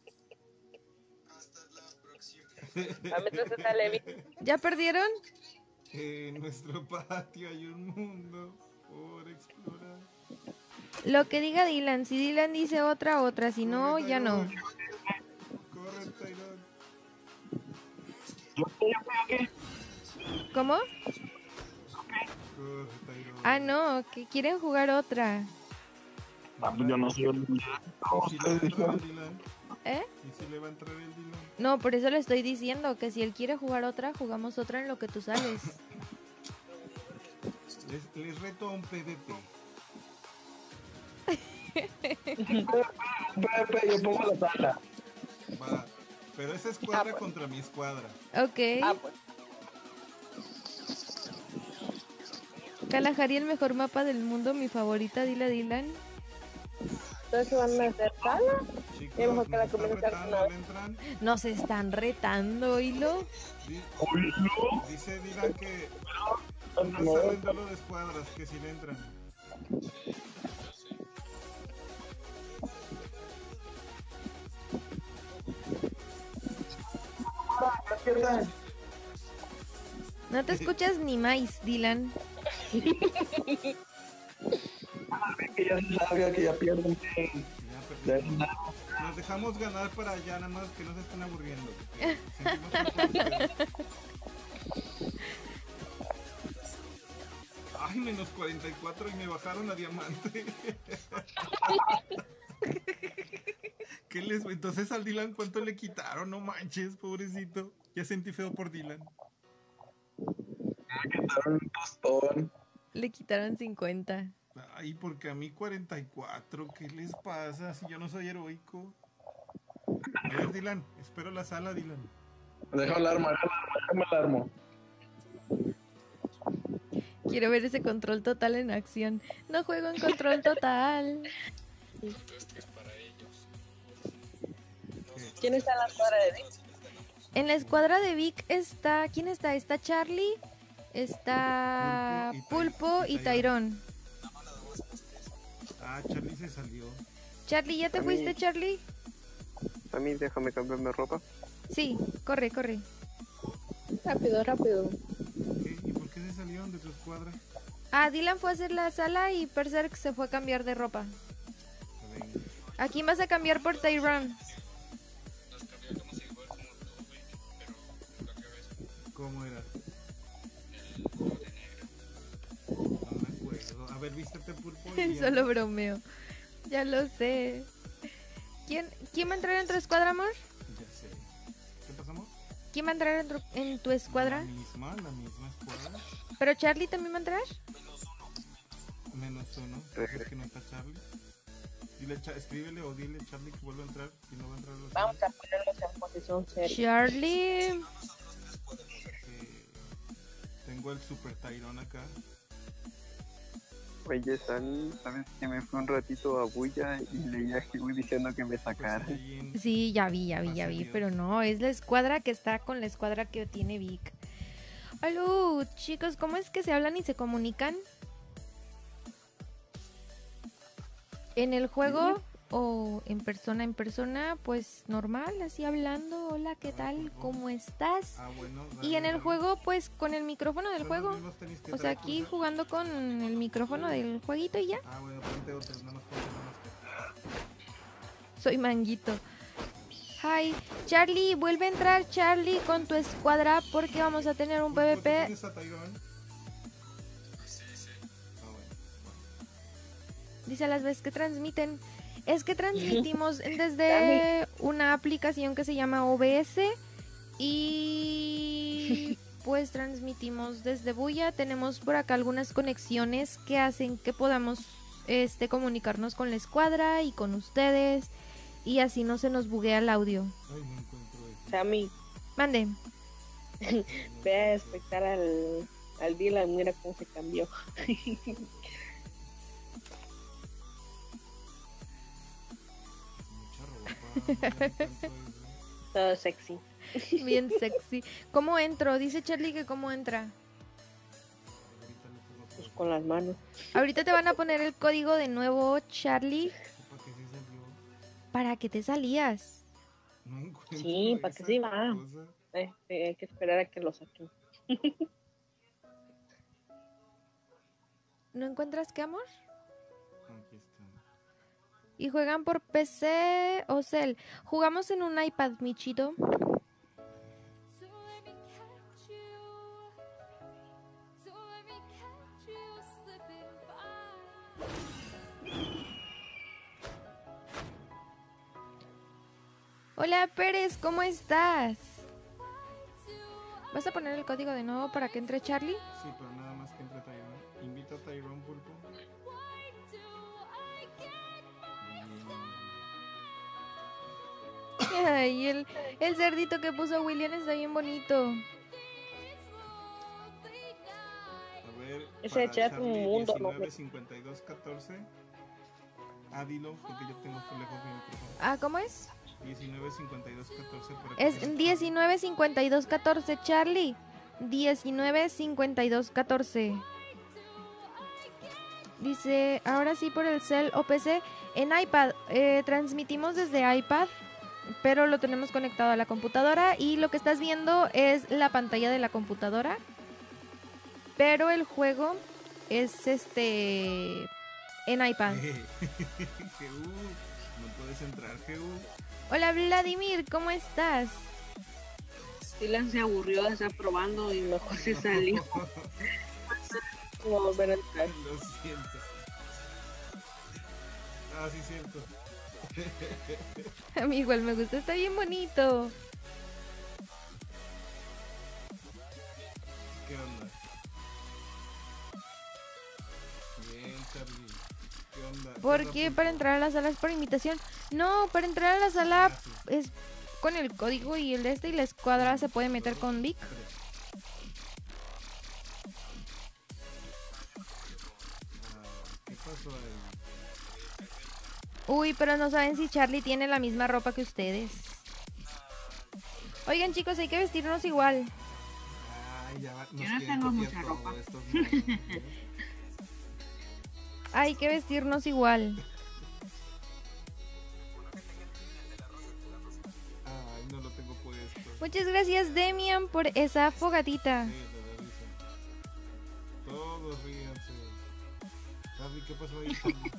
A mí entonces está Levi. ¿Ya perdieron? En nuestro patio hay un mundo por explorar. Lo que diga Dylan. Si Dylan dice otra, otra. Si no, ya no. Corre, Tyrone. ¿Cómo? Corre, Tyrone. Ah, no, que quieren jugar otra. Yo no soy el... ¿Y si le va a entrar el Dylan? ¿Eh? ¿Y si le va a entrar el Dylan? No, por eso le estoy diciendo que si él quiere jugar otra, jugamos otra en lo que tú sales. Les reto a un PvP. Pepe, yo pongo la sala. Va. Pero esa escuadra contra mi escuadra. Ok. Pues. Kalahari, el mejor mapa del mundo, mi favorita, dile a Dylan. Entonces van a hacer sala. Chicos, Es mejor que la ¿nos están comunidad retando? no. ¿Le entran? Nos están retando, oílo. Dice Dylan que no sale el duelo de escuadras, que si le entran. No te escuchas ni más, Dylan. Que ya se salga, que ya pierden. Nos dejamos ganar para allá, nada más que no se estén aburriendo. Sentimos un poco de- Ay, menos 44 y me bajaron a diamante. ¿Qué les... Entonces al Dylan, ¿cuánto le quitaron? No manches, pobrecito. Ya sentí feo por Dylan. Me quitaron un tostón. Le quitaron 50. Ay, porque a mí 44. ¿Qué les pasa si yo no soy heroico? A ver, Dylan, espero la sala, Dylan. Deja el arma, déjame el arma. Quiero ver ese control total en acción. No juego en control total. ¿Quién está en la escuadra de Vic? En la escuadra de Vic está... ¿Quién está? Está Charlie, está Pulpo y Tyrone. Ah, Charlie se salió. Charlie, ¿ya te A mí- fuiste, Charlie? A mí déjame cambiarme ropa. Sí, corre, corre. Rápido, rápido. ¿Qué? ¿Y por qué se salieron de tu escuadra? Ah, Dylan fue a hacer la sala y Berserk se fue a cambiar de ropa. Venga. ¿A quién vas a cambiar por Tyrone? ¿Cómo era? No me acuerdo. A ver, vístete pulpo. y ya. Solo bromeo. Ya lo sé. ¿Quién va a entrar en tu escuadra, amor? Ya sé. ¿Qué pasamos? ¿Quién va a entrar en tu escuadra? La misma escuadra. ¿Pero Charlie también va a entrar? Menos uno. ¿Es que no está Charlie? Dile, escríbele o dile Charlie que vuelva a entrar y no va a entrar a la sala. Vamos a ponerlos en posición seria. Charlie. Tengo el Super Tyrone acá. Oye, sabes que me fui un ratito a Bulla y leía a Jibu diciendo que me sacara. Sí, ya vi, pero no, es la escuadra que está con la escuadra que tiene Vic. Aló, chicos, ¿cómo es que se hablan y se comunican? En el juego o en persona, pues normal, así hablando, hola, ¿qué tal? ¿Cómo estás? Ah, bueno. Y en el juego, pues con el micrófono del Son juego. los mismos tenis que O sea, trae aquí Pulsar. jugando con el micrófono del jueguito y ya. Ah, bueno, ponte otros, nada más ponte Soy Manguito. Hi, Charlie, vuelve a entrar Charlie con tu escuadra porque vamos a tener un PvP. ¿Tienes a Tyrone? Ah, bueno. Dice a las veces que transmiten. Es que transmitimos desde una aplicación que se llama OBS y pues transmitimos desde Buya. Tenemos por acá algunas conexiones que hacen que podamos comunicarnos con la escuadra y con ustedes y así no se nos buguea el audio. Ay, no encuentro eso. Sammy, Mande. ve a espectar al Dylan, mira cómo se cambió. Mucha ropa. Ya no encuentro eso. Todo sexy. Bien sexy. ¿Cómo entro? Dice Charlie que cómo entra. Ahorita le pongo Pues con las manos. Ahorita te van a poner el código de nuevo, Charlie. para que sí salió. ¿Para qué te salías? No encuentro Sí, para que esa sí va. cosa. Hay que esperar a que lo saquen. ¿No encuentras qué, amor? Aquí está. ¿Y juegan por PC o cel? Jugamos en un iPad, Michito. Hola Pérez, ¿cómo estás? ¿Vas a poner el código de nuevo para que entre Charlie? Sí, pero nada más que entre Tyrone. Invita a Tyrone, Pulpo. Ay, el cerdito que puso William está bien bonito. A ver, Ese para chat Charlie, mundo, 195214. Ah, dilo, porque yo tengo tu lejos mi micrófono. Ah, ¿cómo es? 195214 para Es 195214, Charlie. 195214. Dice, ahora sí por el cel o PC. En iPad, transmitimos desde iPad, pero lo tenemos conectado a la computadora y lo que estás viendo es la pantalla de la computadora. Pero el juego es en iPad. GU, no puedes entrar, GU. Hola Vladimir, ¿cómo estás? Dylan se aburrió de estar probando y mejor se salió. No va a volver a entrar. Lo siento. Ah, sí, cierto. A mí igual me gusta, está bien bonito. ¿Qué onda? Bien, Charlie. ¿Qué onda? ¿Por qué? ¿Para entrar a las salas por invitación? No, para entrar a la sala es con el código y el y la escuadra se puede meter con Vic. ¿Qué pasó ahí? Uy, pero no saben si Charlie tiene la misma ropa que ustedes. Oigan chicos, hay que vestirnos igual. Ay, ya va. Yo no tengo mucha ropa. Hay que vestirnos igual. Ay, no lo tengo puesto. Muchas gracias Demian por esa fogatita. Sí, de la risa. Todos ríanse. Charlie, ¿qué pasó ahí, Charlie?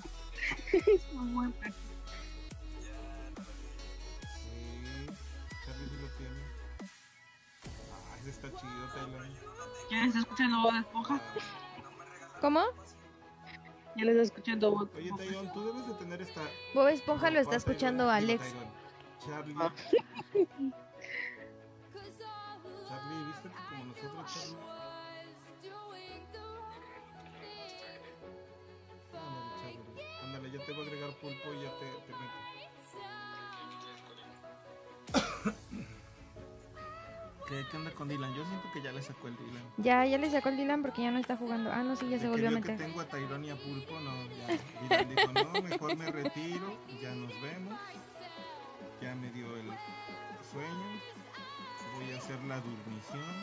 Sí, Charlie sí lo tiene. Ah, ese está chido, Thailand. ¿Ya les está escuchando Bob Esponja? ¿Cómo? Ya les está escuchando Bob Oye, Esponja. Tyrone, tú debes de tener esta... Bob Esponja lo está ropa, escuchando Tyrone. Alex. Digo, Tyrone. Charlie. Charlie, vístete como nosotros, Charlie. Ándale, Charlie. Ándale, ya te voy a agregar Pulpo y ya te meto. ¿Qué onda con Dylan? Yo siento que ya le sacó el Dylan. Ya le sacó el Dylan porque ya no está jugando. Ah, no, sí, ya De se que volvió a vio meter. que tengo a Tyrone y a Pulpo, no, ya. Dylan dijo, no, mejor me retiro, ya nos vemos. Ya me dio el sueño. Voy a hacer la durmición.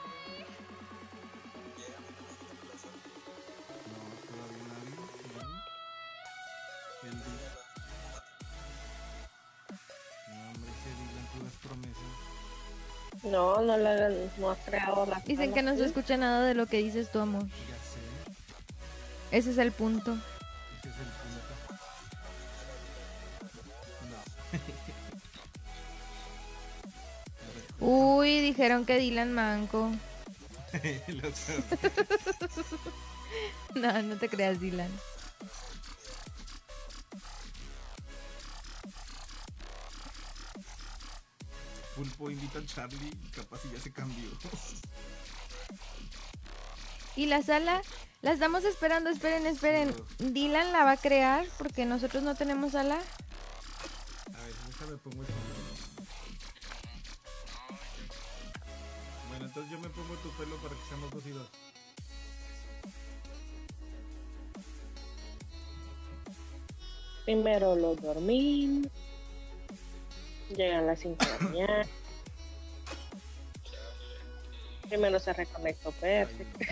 No, todavía nadie. El día. No, hombre, ese Dylan, puras promesas. No, no has creado la Dicen que no se escucha nada de lo que dices tu amor. Ya sé, Ese es el punto. ese es el punto. No. Uy, dijeron que Dylan manco. Lo sabes. No, no te creas, Dylan. Pulpo invita a Charlie y capaz y ya se cambió. Y la sala, la estamos esperando, esperen. Dylan la va a crear porque nosotros no tenemos sala. A ver, déjame pongo el pelo. Bueno, entonces yo me pongo tu pelo para que seamos 2 y 2. Primero lo dormí. Llegan las 5 de la mañana. Primero se reconectó perfecto.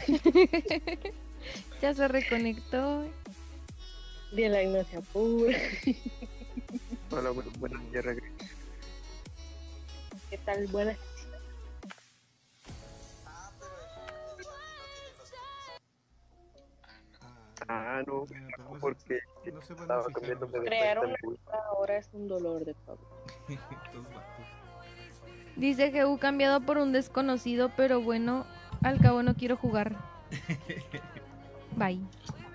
Ya se reconectó. Dylan no se apura. Hola, bueno, ya regreso. ¿Qué tal? Buenas. No, porque No se van a estaba fijar. cambiándome de Crear cuenta una el bus. cuenta ahora es un dolor de cabeza. Estos vatos. Dice que cambiado por un desconocido, pero bueno, al cabo no quiero jugar. Bye.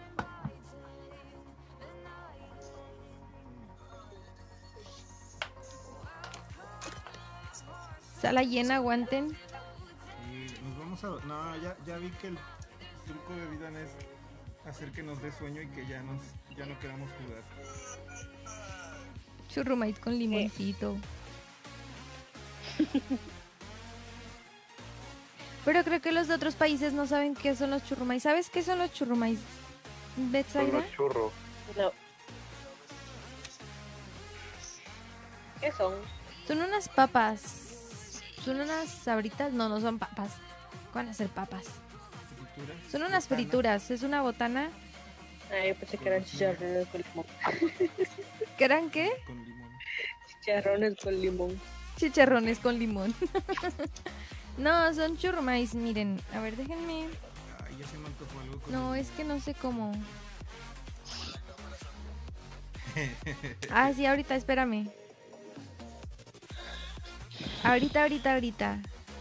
Sala llena, aguanten. Y nos vamos a... No, ya vi que el truco de Dylan es hacer que nos dé sueño y que ya no queramos jugar. Churrumais con limoncito. Pero creo que los de otros países no saben qué son los churrumais. ¿Sabes qué son los churrumais, Son Betsaida? los churros. No. ¿Qué son? Son unas papas. Son unas sabritas. No, no son papas. ¿Cuáles van a ser papas? ¿Frituras? Son unas Botana. frituras. Es una botana. Ah, yo pensé que eran chicharrones con limón. ¿Qué eran qué? Con limón. Chicharrones con limón. Chicharrones con limón. No, son churrumais. Miren, a ver, déjenme. Ay, ya se me antojó algo con No, limón. es que no sé cómo. Ah, sí, ahorita, espérame. Ahorita.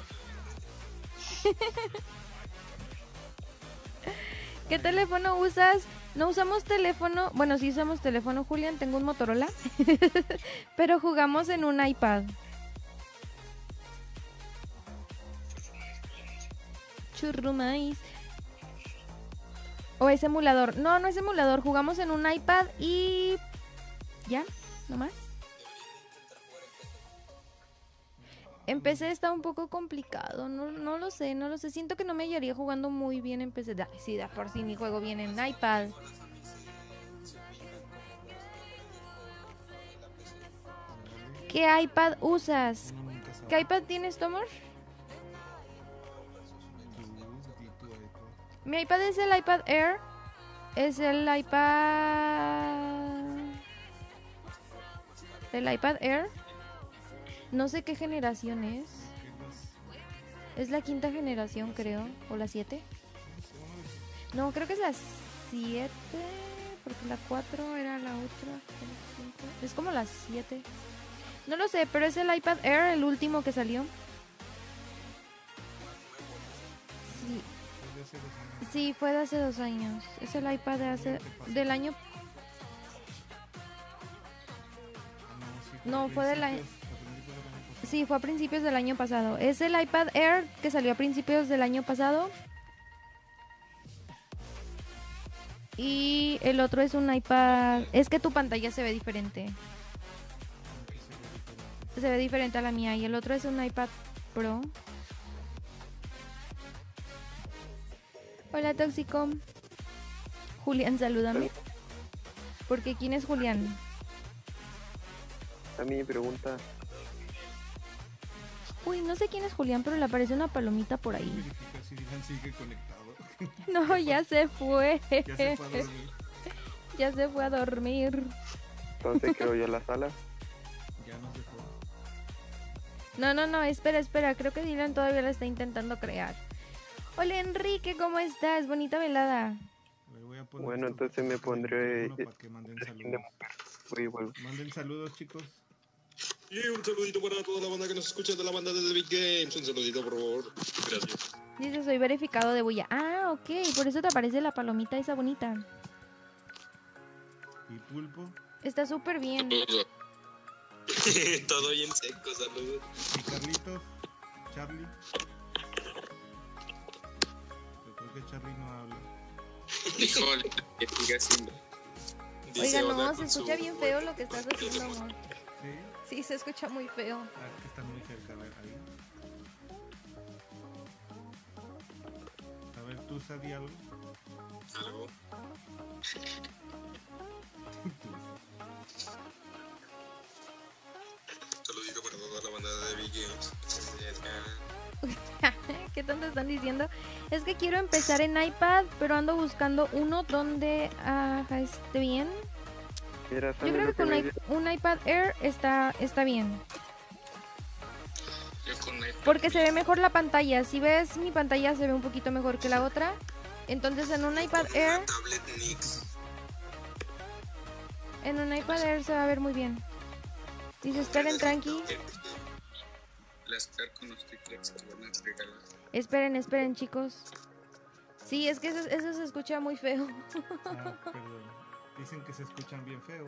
¿Qué teléfono usas? No usamos teléfono. Bueno, sí usamos teléfono, Julián. Tengo un Motorola. Pero jugamos en un iPad. Churrumais. O es emulador. No, no es emulador. Jugamos en un iPad y... ¿Ya? ¿No más? En PC está un poco complicado. No lo sé. Siento que no me hallaría jugando muy bien en PC. Sí, da por sí ni juego bien en iPad. ¿Qué iPad usas? Uno nunca sabe. ¿Qué iPad tienes, Tomor? Tú, di tu iPad. Mi iPad es el iPad Air. Es el iPad... El iPad Air. No sé qué generación es. Es la 5ª generación, creo. O la 7. No, creo que es la 7. Porque la 4 era la otra. Es como la 7. No lo sé, pero es el iPad Air, el último que salió. Sí. Fue de hace 2 años. Sí, fue de hace 2 años. Es el iPad del año... No, fue del año... Sí, fue a principios del año pasado. Es el iPad Air que salió a principios del año pasado. Y el otro es un iPad... Es que tu pantalla se ve diferente. Se ve diferente a la mía. Y el otro es un iPad Pro. Hola, Tóxico. Julián, salúdame. Porque ¿quién es Julián? A mí me pregunta. Uy, no sé quién es Julián, pero le aparece una palomita por ahí. Verifica si Dylan sigue conectado. No, ya se fue. Ya se fue a dormir. Ya se fue a dormir. Entonces creo yo la sala. Ya nos dejó. No, espera, creo que Dylan todavía la está intentando crear. Hola Enrique, ¿cómo estás? Bonita velada. A ver, voy a poner Bueno, esto entonces me por el pondré... micrófono para que manden saludos. Voy y vuelvo. Manden saludos, chicos. Y un saludito para toda la banda que nos escucha de la banda de The Big Games. Un saludito, por favor. Gracias. Dice, soy verificado de bulla. Ah, ok, por eso te aparece la palomita esa bonita. ¿Y Pulpo? Está súper bien. Todo bien seco, saludos. ¿Y Carlitos? ¿Charlie? Yo creo que Charlie no habla. Híjole, que siga haciendo. Oiga, no, se escucha bien feo lo que estás haciendo, amor. ¿Sí? Sí, se escucha muy feo. Ah, es que está muy cerca, a ver, ahí. A ver, ¿tú sabías algo? Algo. Saludito para toda la banda de The Big Games. ¿Qué tanto están diciendo? Es que quiero empezar en iPad, pero ando buscando uno donde esté bien. Mira, Yo creo que con un iPad Air está bien. Yo con iPad. Porque se ve mejor la pantalla. Si ves mi pantalla se ve un poquito mejor que la otra. Entonces en un iPad Air... En un iPad Air se va a ver muy bien. Dice, esperen, tranqui. Las con los tickets que van a regalar. Esperen, chicos. Sí, es que eso se escucha muy feo. Ah, perdón. Dicen que se escuchan bien feo.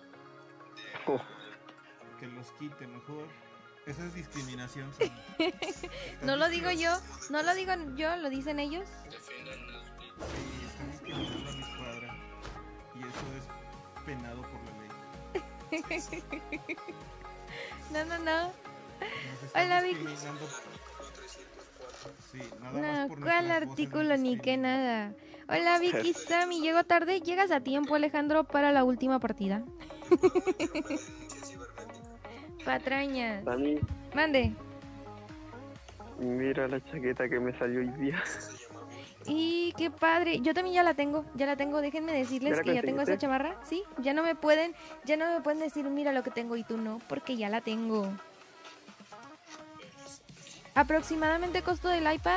Que los quite mejor. Eso es discriminación. No lo digo yo, lo dicen ellos. Sí, están discriminando a mi escuadra. Y eso es penado por la ley. No. Hola, Vicky. Sí, nada más por ¿cuál artículo ni qué nada? Hola, Vicky Sammy, llego tarde. ¿Llegas a tiempo, Alejandro, para la última partida? Patrañas. Sammy, Mande. mira la chaqueta que me salió hoy día. Y qué padre. Yo también ya la tengo. Déjenme decirles que ya tengo esa chamarra. Sí, ya no me pueden decir, mira lo que tengo y tú no, porque ya la tengo. ¿Aproximadamente costo del iPad?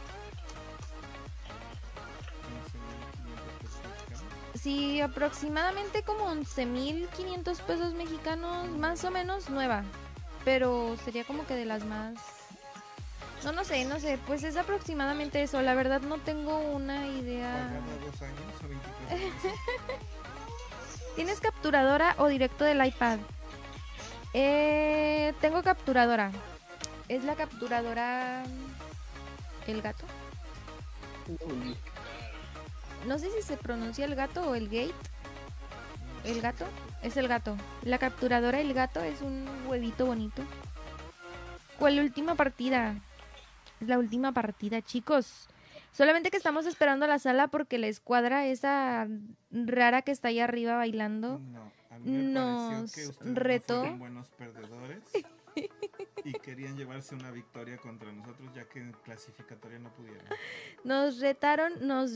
Sí, aproximadamente como 11,500 pesos mexicanos, más o menos nueva. Pero sería como que de las más... No sé, pues es aproximadamente eso. La verdad no tengo una idea. ¿Pagado 2 años o 23 meses? ¿Tienes capturadora o directo del iPad? Tengo capturadora. Es la capturadora... ¿El gato? No sé si se pronuncia el gato o el gate. ¿El gato? Es el gato. La capturadora el gato es un huevito bonito. ¿Cuál última partida? Es la última partida, chicos. Solamente que estamos esperando a la sala porque la escuadra esa rara que está ahí arriba bailando No, a mí me nos pareció que ustedes retó. no fueron buenos perdedores y querían llevarse una victoria contra nosotros ya que en clasificatoria no pudieron. Nos retaron. O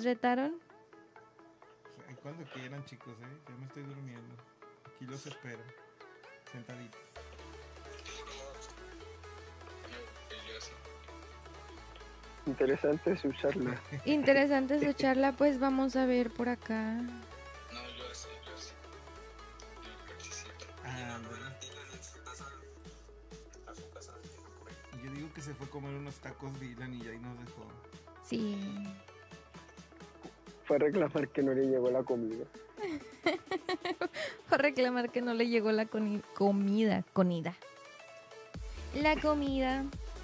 sea, cuando quieran, chicos, ya me estoy durmiendo. Aquí los espero, sentaditos. Interesante su charla. Interesante su charla, pues vamos a ver por acá. No, yo sé. Yo digo que se fue a comer unos tacos Dylan y ahí nos dejó. Sí. Fue a reclamar que no le llegó la comida. Fue a reclamar que no le llegó la comida. La comida.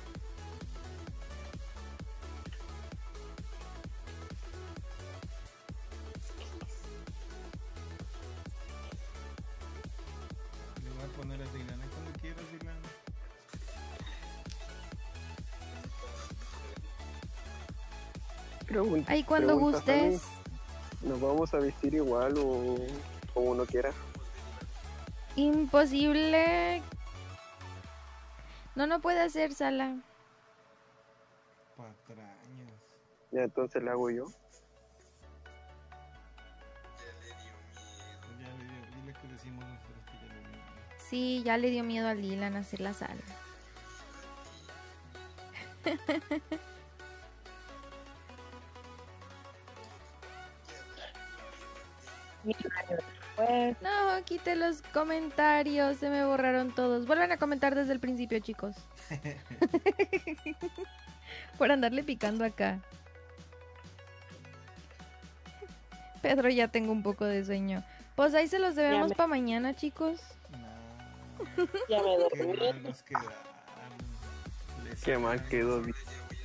Le voy a poner a Dylan, cuando quieras, Dylan. Ahí cuando gustes. ¿Nos vamos a vestir igual o como uno quiera? Imposible. No puede hacer sala. Patrañas. Ya, entonces la hago yo. Ya le dio, dile que decimos nosotros que ya le dio miedo. Sí, ya le dio miedo a Dylan hacer la sala. Pues, No, quite los comentarios, se me borraron todos. Vuelvan a comentar desde el principio, chicos. Por andarle picando acá. Pedro, ya tengo un poco de sueño. Pues ahí se los debemos para mañana, chicos. ya me Qué dormí. mal nos quedaron. Qué mal quedó. Nos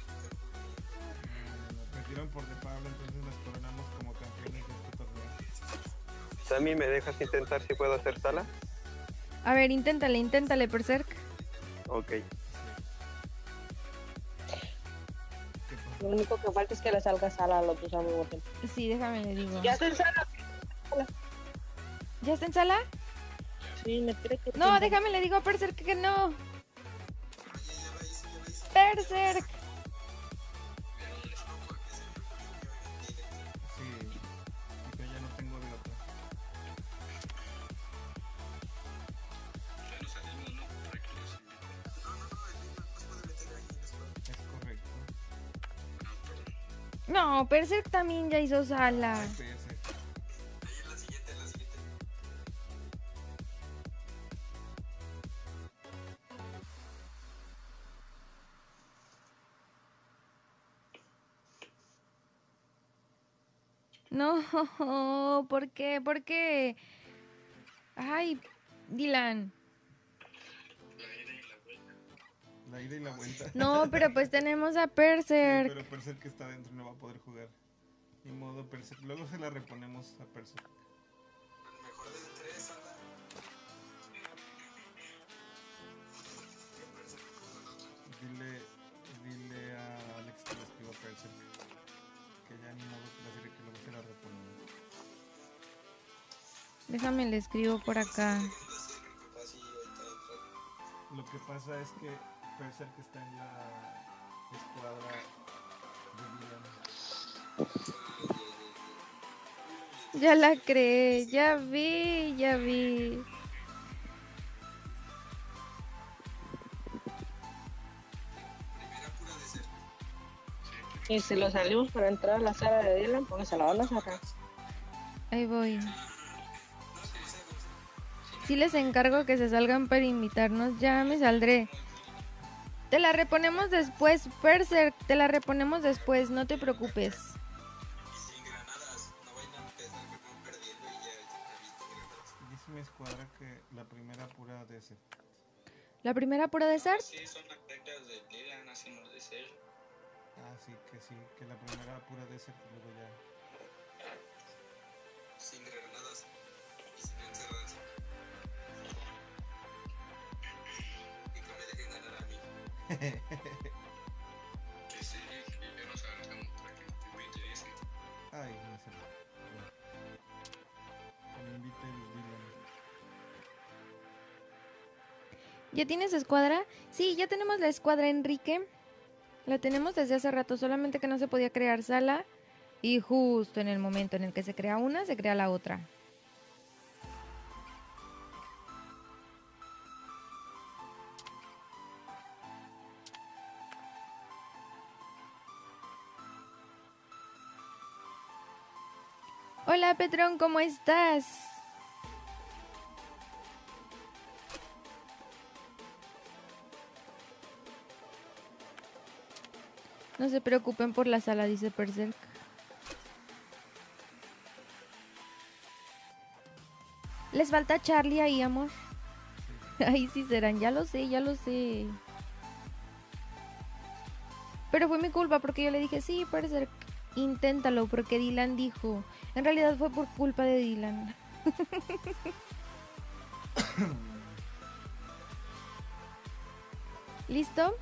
metieron por default, entonces nos coronamos como campeones de este torneo. Sammy, ¿me dejas intentar si puedo hacer sala? A ver, inténtale, Berserk. Ok. Lo único que falta es que le salga sala a los dos al mismo tiempo. Sí, déjame le digo. ¿Ya está en sala? ¿Ya está en sala? Sí, me quiere que... No, déjame le digo a Berserk que no. Berserk. Sí, yo ya no tengo de otra. Es correcto. No, Berserk también ya hizo sala. No, ¿por qué? ¿Por qué? Ay, Dylan. La ida y la vuelta. No, pero pues tenemos a Sí, Berserk. pero Berserk que está adentro no va a poder jugar. Ni modo, Berserk. Luego se la reponemos a Berserk. Dile a Alex que le escriba a Berserk. Que ya ni modo que la serie que luego se la reponemos. Déjame le escribo por acá. Lo que pasa es que Berserk está en la escuadra de Dylan. Ya la creé, ya vi. Y si lo salimos para entrar a la sala de Dylan, porque se la van a cerrar. Ahí voy. Sí les encargo que se salgan para invitarnos. Ya me saldré. Te la reponemos después, Berserk. Te la reponemos después, no te preocupes. Dice mi escuadra que la primera pura desert. ¿La primera pura desert? Sí, son las reglas de Dylan, así nos dice él. Ah, sí, que la primera pura desert y luego ya. Sin granadas y sin encerradas. Y que me dejen ganar a mí. Que sí, que ya nos agarramos para que te invite, dice. Ay, no sé. Que me invite el Dylan. ¿Ya tienes escuadra? Sí, ya tenemos la escuadra, Enrique. La tenemos desde hace rato, solamente que no se podía crear sala. Y justo en el momento en el que se crea una, se crea la otra. Hola, Petrón, ¿cómo estás? No se preocupen por la sala, dice Berserk. Les falta Charlie ahí, amor. Ahí sí serán, ya lo sé, ya lo sé. Pero fue mi culpa porque yo le dije, sí, Berserk, inténtalo, porque Dylan dijo. En realidad fue por culpa de Dylan. ¿Listo?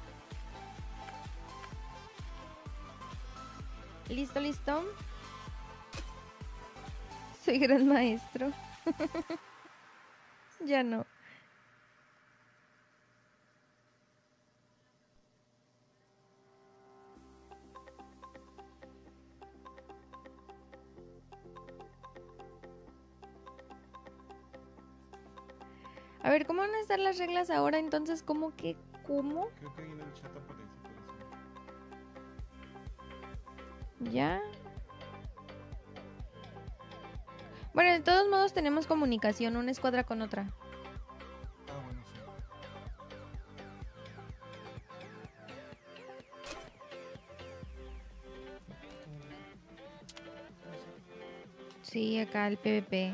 ¿Listo? Soy gran maestro. Ya no. A ver, ¿cómo van a estar las reglas ahora? Entonces, ¿cómo que? ¿Cómo? Creo que ahí en el chat aparece, por eso. ¿Ya? Bueno, de todos modos tenemos comunicación, una escuadra con otra. Ah, bueno, sí. Sí, acá el PvP.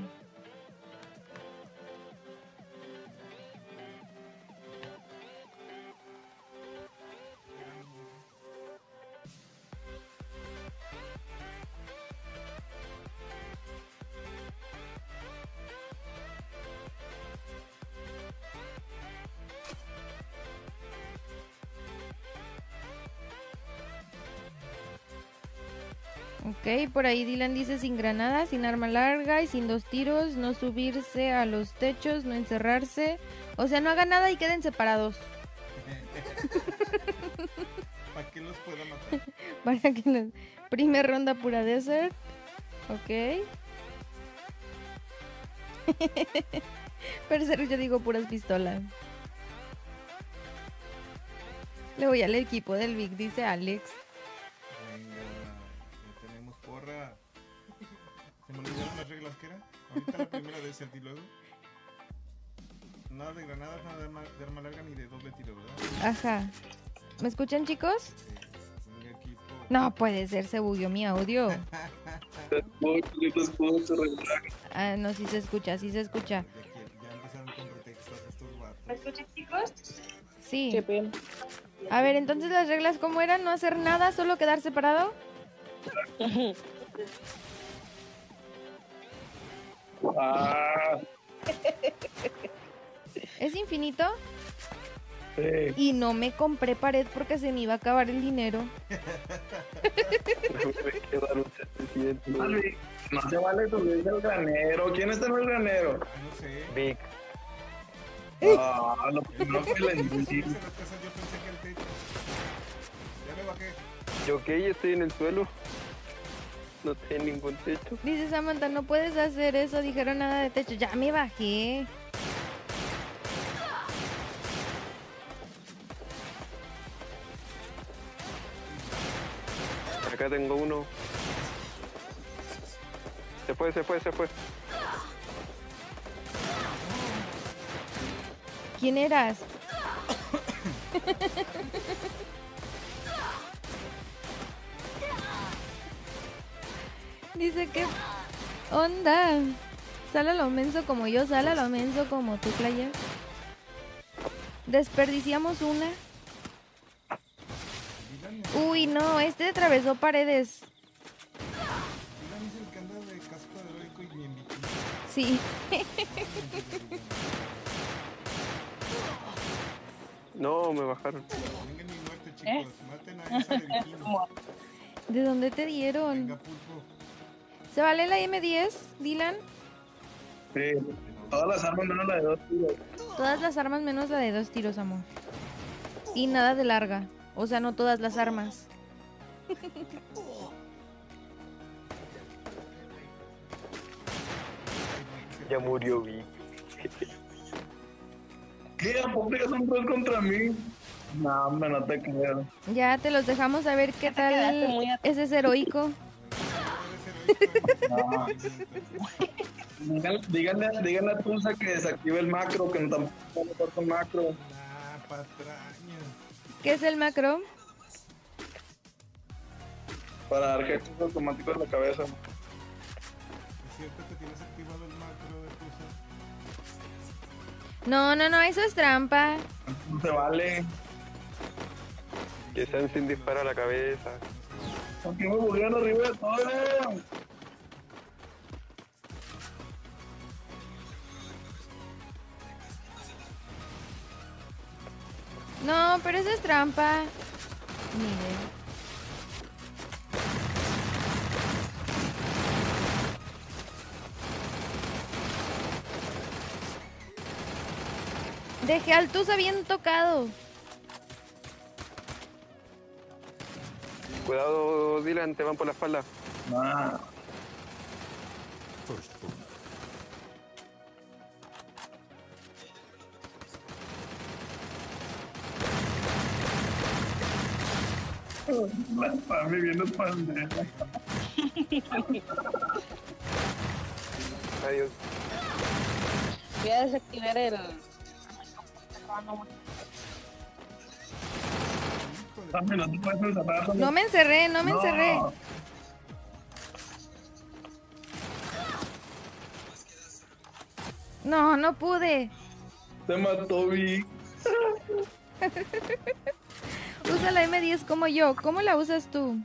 Ok, por ahí Dylan dice sin granada, sin arma larga y sin 2 tiros, no subirse a los techos, no encerrarse. O sea, no hagan nada y queden separados. ¿Para qué los pueda matar? Para que los... Primer ronda pura desert. Ok. Pero yo digo puras pistolas. Le voy al equipo del Vic, dice Alex. Venga, ya tenemos porra. Se me olvidaron las reglas que era. Ahorita la primera de ese y luego. Nada de granadas, nada de arma larga ni de doble tiro, ¿verdad? Ajá. ¿Me escuchan, chicos? Venga, equipo. No puede ser, se bugueó mi audio. Ah, no, sí se escucha, sí se escucha. Ya empezaron con pretextos estos vatos. ¿Me escuchan, chicos? Sí. Qué pena. A ver, entonces las reglas ¿cómo eran? ¿No hacer nada, solo quedar separado? Ah, ¿Es infinito? sí. Y no me compré pared porque se me iba a acabar el dinero. Me quedaron 700. Albi, no se vale subirse al granero. ¿Quién está en el granero? No sé. Vic. Ah, lo primero que le Se las dije. casas, yo pensé que el techo. Ya me bajé. Yo ok, estoy en el suelo. No tengo ningún techo. Dice Samantha, no puedes hacer eso, dijeron nada de techo. Ya me bajé. Acá tengo uno. Se fue. ¿Quién eras? Dice que onda. Sal a lo menso como yo, sal a lo menso como tú, player. Desperdiciamos una. Uy, no, este atravesó paredes. Dylan es el que anda de casco de heroico y en bikini. Sí. No, me bajaron. Vengan mi muerte, chicos. Maten a esa de bikini. ¿De dónde te dieron? Venga, pulpo. ¿Se vale la M10, Dylan? Sí, todas las armas menos la de 2 tiros. Todas las armas menos la de 2 tiros, amor. Y nada de larga. O sea, no todas las armas. Ya murió Vic. ¿Qué? ¿A poco ya son 2 contra mí? No, hombre, no te creo. Ya te los dejamos a ver qué quedaste tal muy ese es heroico. No. Díganle a Tulsa que desactive el macro, que no tampoco me corta el macro. Ah, patraña. ¿Qué es el macro? Para dar gestos automáticos en la cabeza. Es cierto que tienes activado el macro de Tusa. No, eso es trampa. No se vale. Que sean sin disparo a la cabeza. ¿Por qué me volvieron arriba de todo? No, pero eso es trampa. Mire. Dejé al Tusa bien tocado. Cuidado, Dylan, te van por la espalda. Ah. La Pami viendo pandera. Adiós. Voy a desactivar el... Pami, no te puedes encerrar. Pami. No me encerré, no me No. encerré. No, no pude. Te mató, Vic. Usa la M10 como yo. ¿Cómo la usas tú?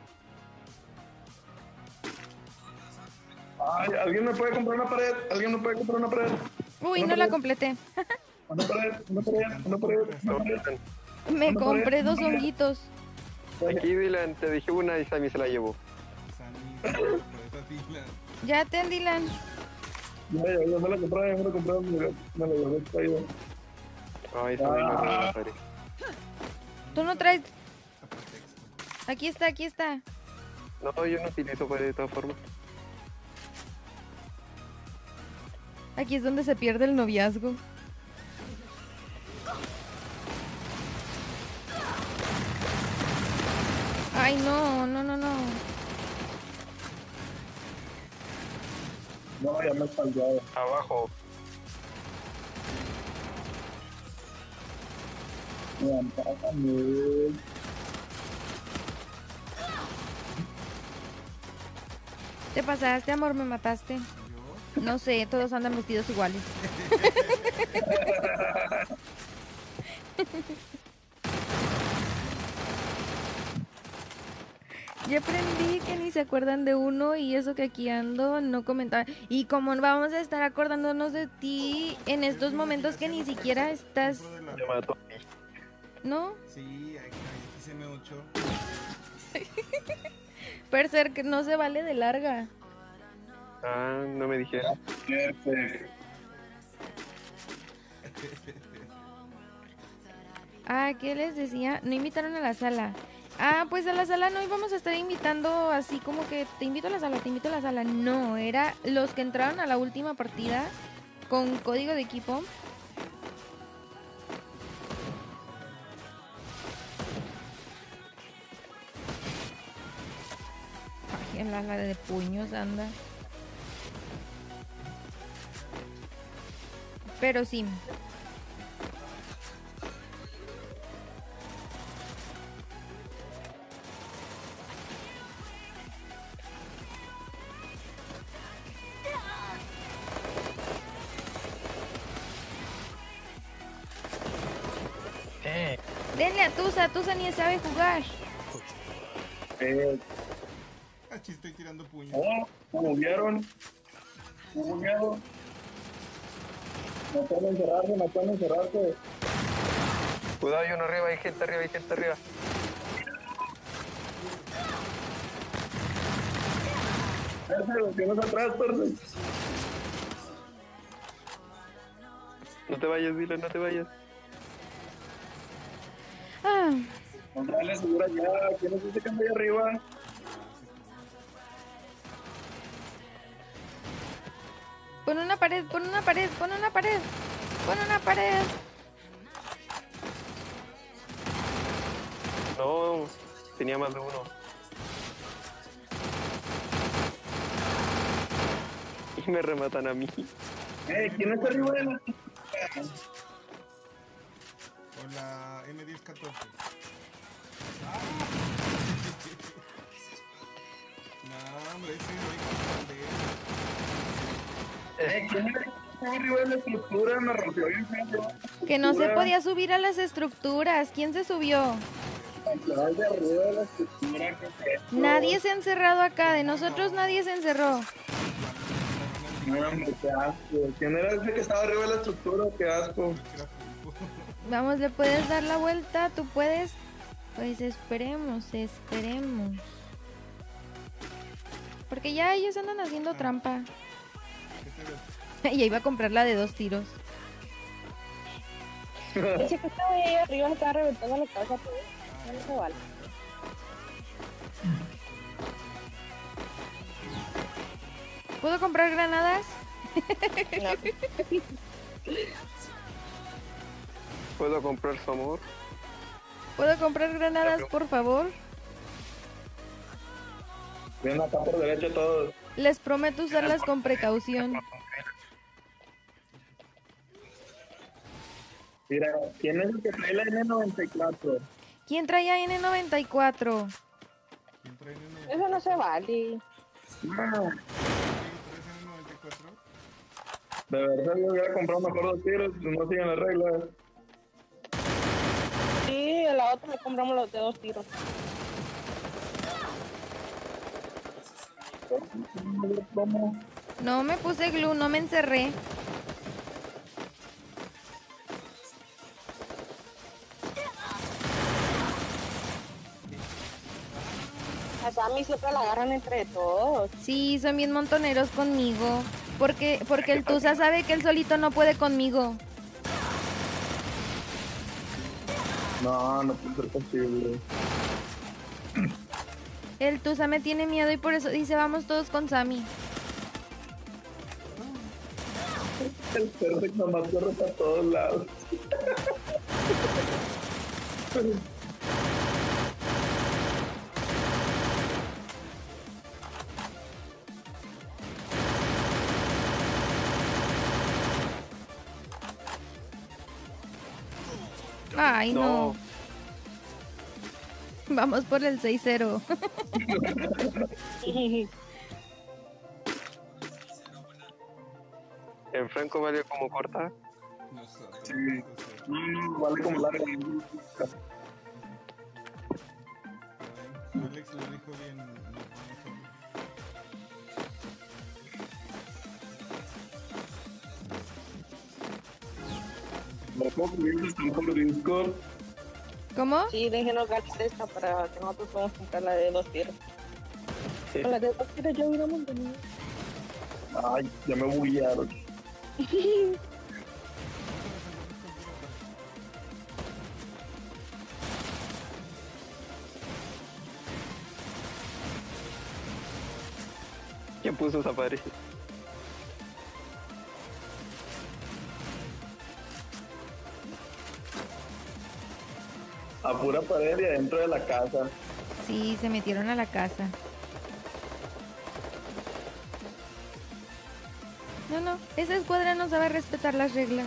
Ay, ¿alguien me puede comprar una pared? ¿Alguien me puede comprar una pared? Uy, Una no la pared, completé. Una pared, una pared, una pared, una pared. Me Una compré pared, 2 una pared. honguitos. Aquí, Dylan, te dije una y Sammy se la llevó. Ya ten, Dylan. Ya me la compré, me la compré, me la llevé traída. Ay, Sammy me robó la pared. Tú no traes... Aquí está, aquí está. No, yo no utilizo pared de todas formas. Aquí es donde se pierde el noviazgo. Ay, no, no, no, no. No, ya me he salvado. Abajo. Levantame. Te pasaste, amor, me mataste. No sé, todos andan vestidos iguales. Ya aprendí que ni se acuerdan de uno y eso que aquí ando no comentaba. Y como vamos a estar acordándonos de ti en estos momentos que ni siquiera estás... Me mató. ¿No? Sí, aquí se me 8. Perser, que no se vale de larga. Ah, no me dijeron. Ah, ¿qué les decía? No invitaron a la sala. Ah, pues a la sala no íbamos a estar invitando así como que te invito a la sala, te invito a la sala. No, era los que entraron a la última partida con código de equipo. Ay, en la de puños anda. Pero sí. Denle a Tusa ni sabe jugar. Aquí estoy tirando puños. Oh, me movieron. Me movieron. Me pueden encerrarse, me pueden encerrarse. Cuidado, hay uno arriba, hay gente arriba, hay gente arriba. Lo tienes atrás, Perse. No te vayas, Dylan, no te vayas. Ah, Dale, segura ya. ¿Quién es ese que anda ahí arriba? pon una pared, pon una pared, pon una pared. Pon una pared. No, tenía más de uno. Y me rematan a mí. ¿Quién está arriba de la... Con la M1014. No, hombre, ese no hay ¿Quién está arriba de la estructura? Me rompió bien feo. Que no se podía subir a las estructuras. ¿Quién se subió? Atrás de arriba de la estructura. Nadie se ha encerrado acá. De nosotros nadie se encerró. No, hombre, qué asco. ¿Quién era ese que estaba arriba de la estructura? Qué asco. Vamos, ¿le puedes dar la vuelta? ¿Tú puedes? Pues esperemos, esperemos. Porque ya ellos andan haciendo trampa. Ya iba a comprar la de 2 tiros. Ese que estaba ahí arriba estaba reventando la casa, pues. No se vale. ¿Puedo comprar granadas? ¿Puedo comprar su amor? ¿Puedo comprar granadas, por favor? Ven acá por derecho todos. Les prometo usarlas con precaución. Mira, ¿quién es el que trae la N94? ¿Quién traía N94? Eso no se vale. No. De verdad, yo hubiera comprado mejor 2 tiros, no siguen las reglas. Sí, a la otra le compramos los de 2 tiros. No me puse glue, no me encerré. A Sammy siempre la agarran entre todos. Sí, son bien montoneros conmigo. Porque el Tusa sabe que él solito no puede conmigo. No, no puede ser posible. El Tusa me tiene miedo y por eso dice vamos todos con Sammy. El perro que nomás corre para todos lados. Ay, no. Vamos por el 6-0. ¿En Franco vale como corta? Sí. No, vale como larga. Alex lo dijo bien. ¿Me puedo subir están por Discord? ¿Cómo? Sí, déjenos gastar esta para que nosotros podamos comprar la de 2 tiros. Con la de 2 tiros yo hubiera montado. Ay, ya me buguearon. ¿Quién puso Safari? A pura pared y adentro de la casa. Sí, se metieron a la casa. No, esa escuadra no sabe respetar las reglas.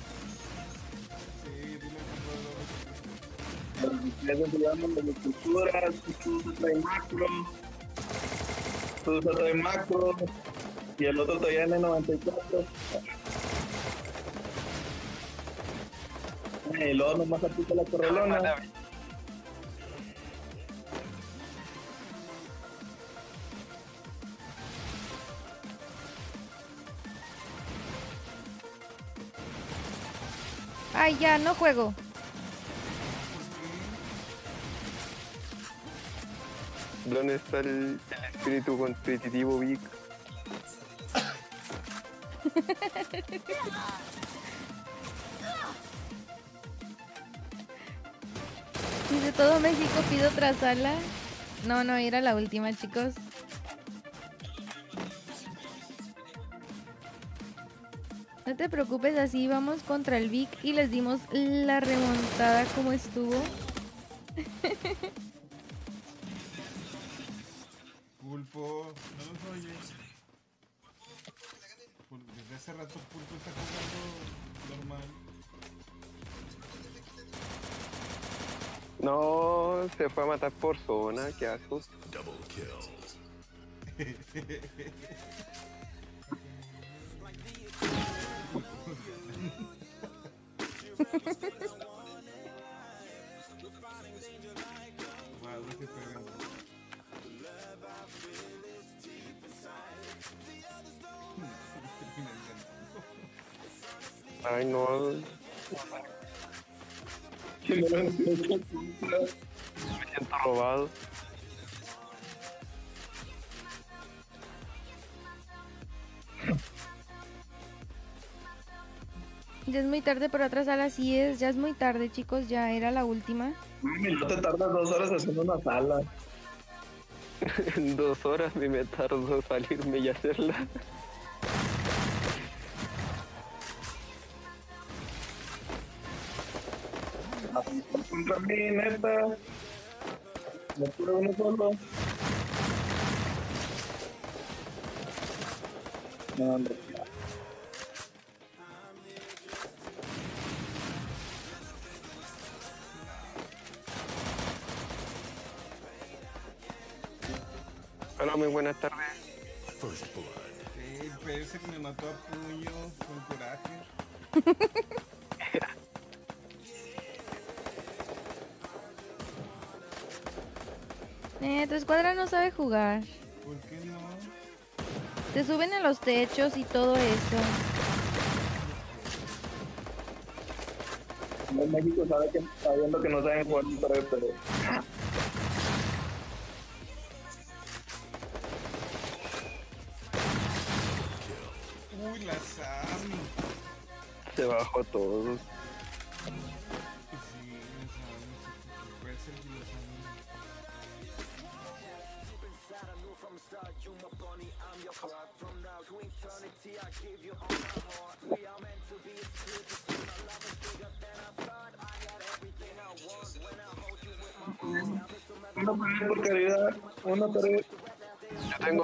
Ya se llaman las estructuras, tú trae macro, tú trae macro, y el otro traía N94. Y luego nomás aplica la correlona. Ay, ya, no juego. ¿Dónde está el espíritu competitivo, Vic? Dice todo México pido otra sala. No, era la última, chicos. No te preocupes, así vamos contra el Vic y les dimos la remontada como estuvo. Pulpo, no nos oyes. Desde hace rato Pulpo está jugando normal. No, se fue a matar por zona, qué asco. Double kill. Ay, no. Me siento robado. Ya es muy tarde, pero otra sala sí es. Ya es muy tarde, chicos. Ya era la última. No te tardas 2 horas haciendo una sala. 2 horas me tardó salirme y hacerla. Contra mí, neta. Me curo uno solo. No, hombre. Hola, muy buenas tardes. El PS que me mató a puño con coraje. Tu escuadra no sabe jugar. ¿Por qué no? Se suben a los techos y todo eso. En México sabe que está viendo que no saben jugar pero Uy, la Sam. Se bajó todo. Sí, la Sam. Puede ser que la Sam. Uno por caridad, uno por Yo tengo.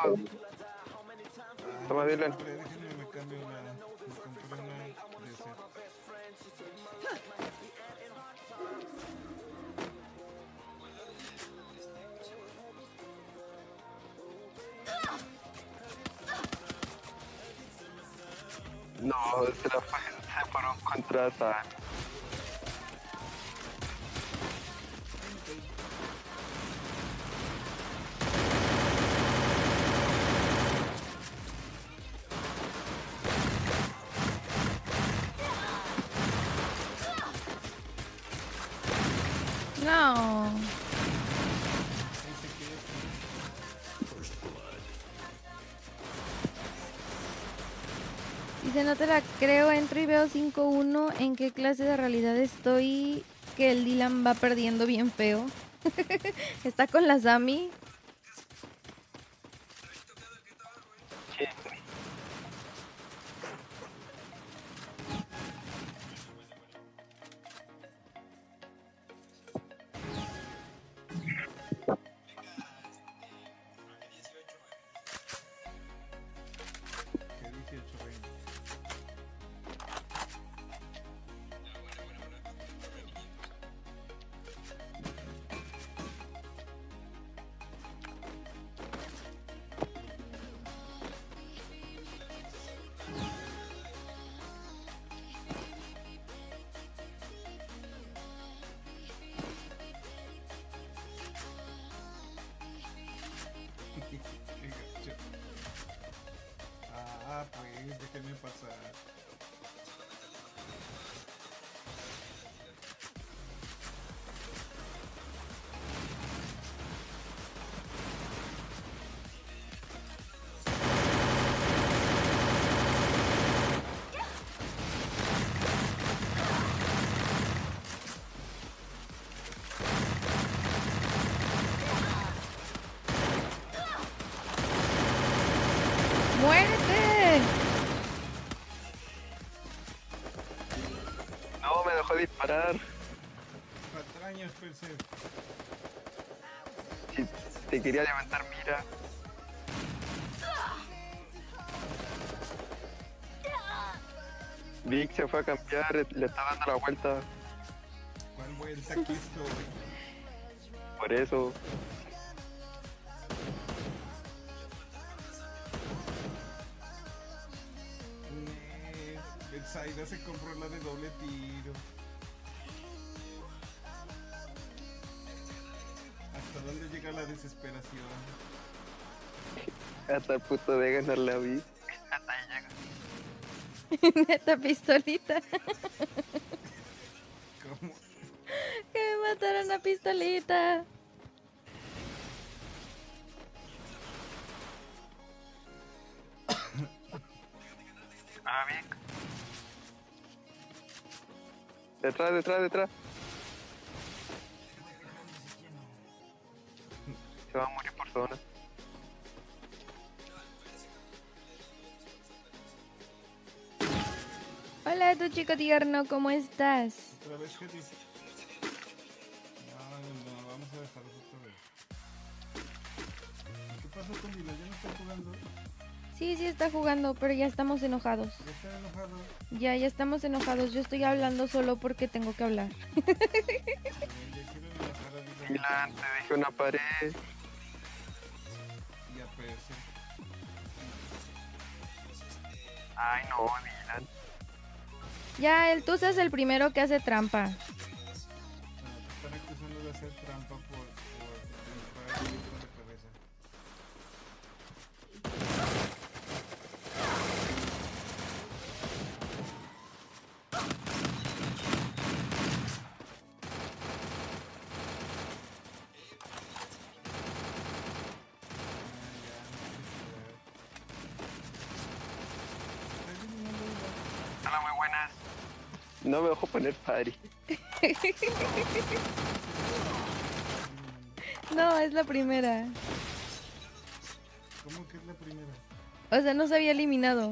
Toma, Dylan. Déjenme me cambio una. Me compré una de set. No, se fueron contra Sam. No. Dice, no te la creo, entro y veo 5-1. ¿En qué clase de realidad estoy? Que el Dylan va perdiendo bien feo. Está con la Sammy. Que 18 reina. Qué gacho. Ah, pues, déjenme pasar. ¡Muérete! No, me dejó disparar. Patrañas, pensé. Si te quería levantar, mira. Vic se fue a cambiar, le está dando la vuelta. ¿Cuál vuelta? Aquí estoy. Por eso. El Zaida se compró la de doble tiro. ¿Hasta dónde llega la desesperación? Hasta el punto de ganarle a Vic. Hasta ahí llega. Neta pistolita. ¿Cómo? Que me mataron a pistolita. Ah, Vic. Detrás, detrás, detrás. Se va a morir por zona. Hola, tu chico tierno, ¿cómo estás? Otra vez que dice. No, vamos a dejarlo otra vez. ¿Qué pasó con Dila? ¿Ya no está jugando? Sí, sí está jugando, pero ya estamos enojados. ¿Ya están enojados? Ya estamos enojados. Yo estoy hablando solo porque tengo que hablar. Milan, te dejé una pared. Ya pues. Ay, no, Dylan. Ya, el Tusa es el primero que hace trampa. Te están acusando de hacer trampa por disparar el libro de cabeza. Hola, muy buenas. No me dejo poner party. No, es la primera. ¿Cómo que es la primera? O sea, no se había eliminado.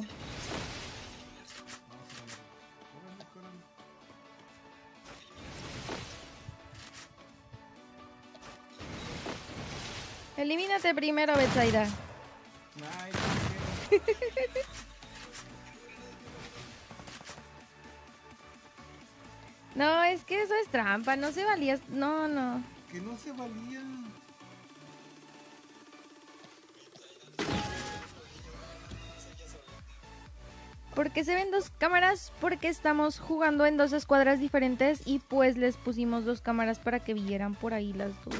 Elimínate primero, Betsaida. Ay, No, es que eso es trampa, no se valía. No, no. que no se valía. ¿Por qué se ven dos cámaras? Porque estamos jugando en dos escuadras diferentes y pues les pusimos dos cámaras para que vieran por ahí las dos.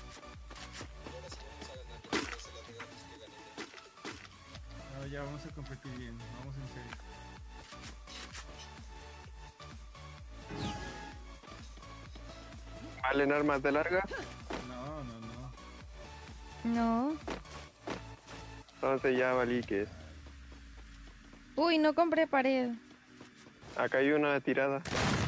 No, ya vamos a competir bien, vamos en serio. ¿Valen armas de larga? No, no, no. No. Entonces ya valí que es. Uy, no compré pared. Acá hay una tirada.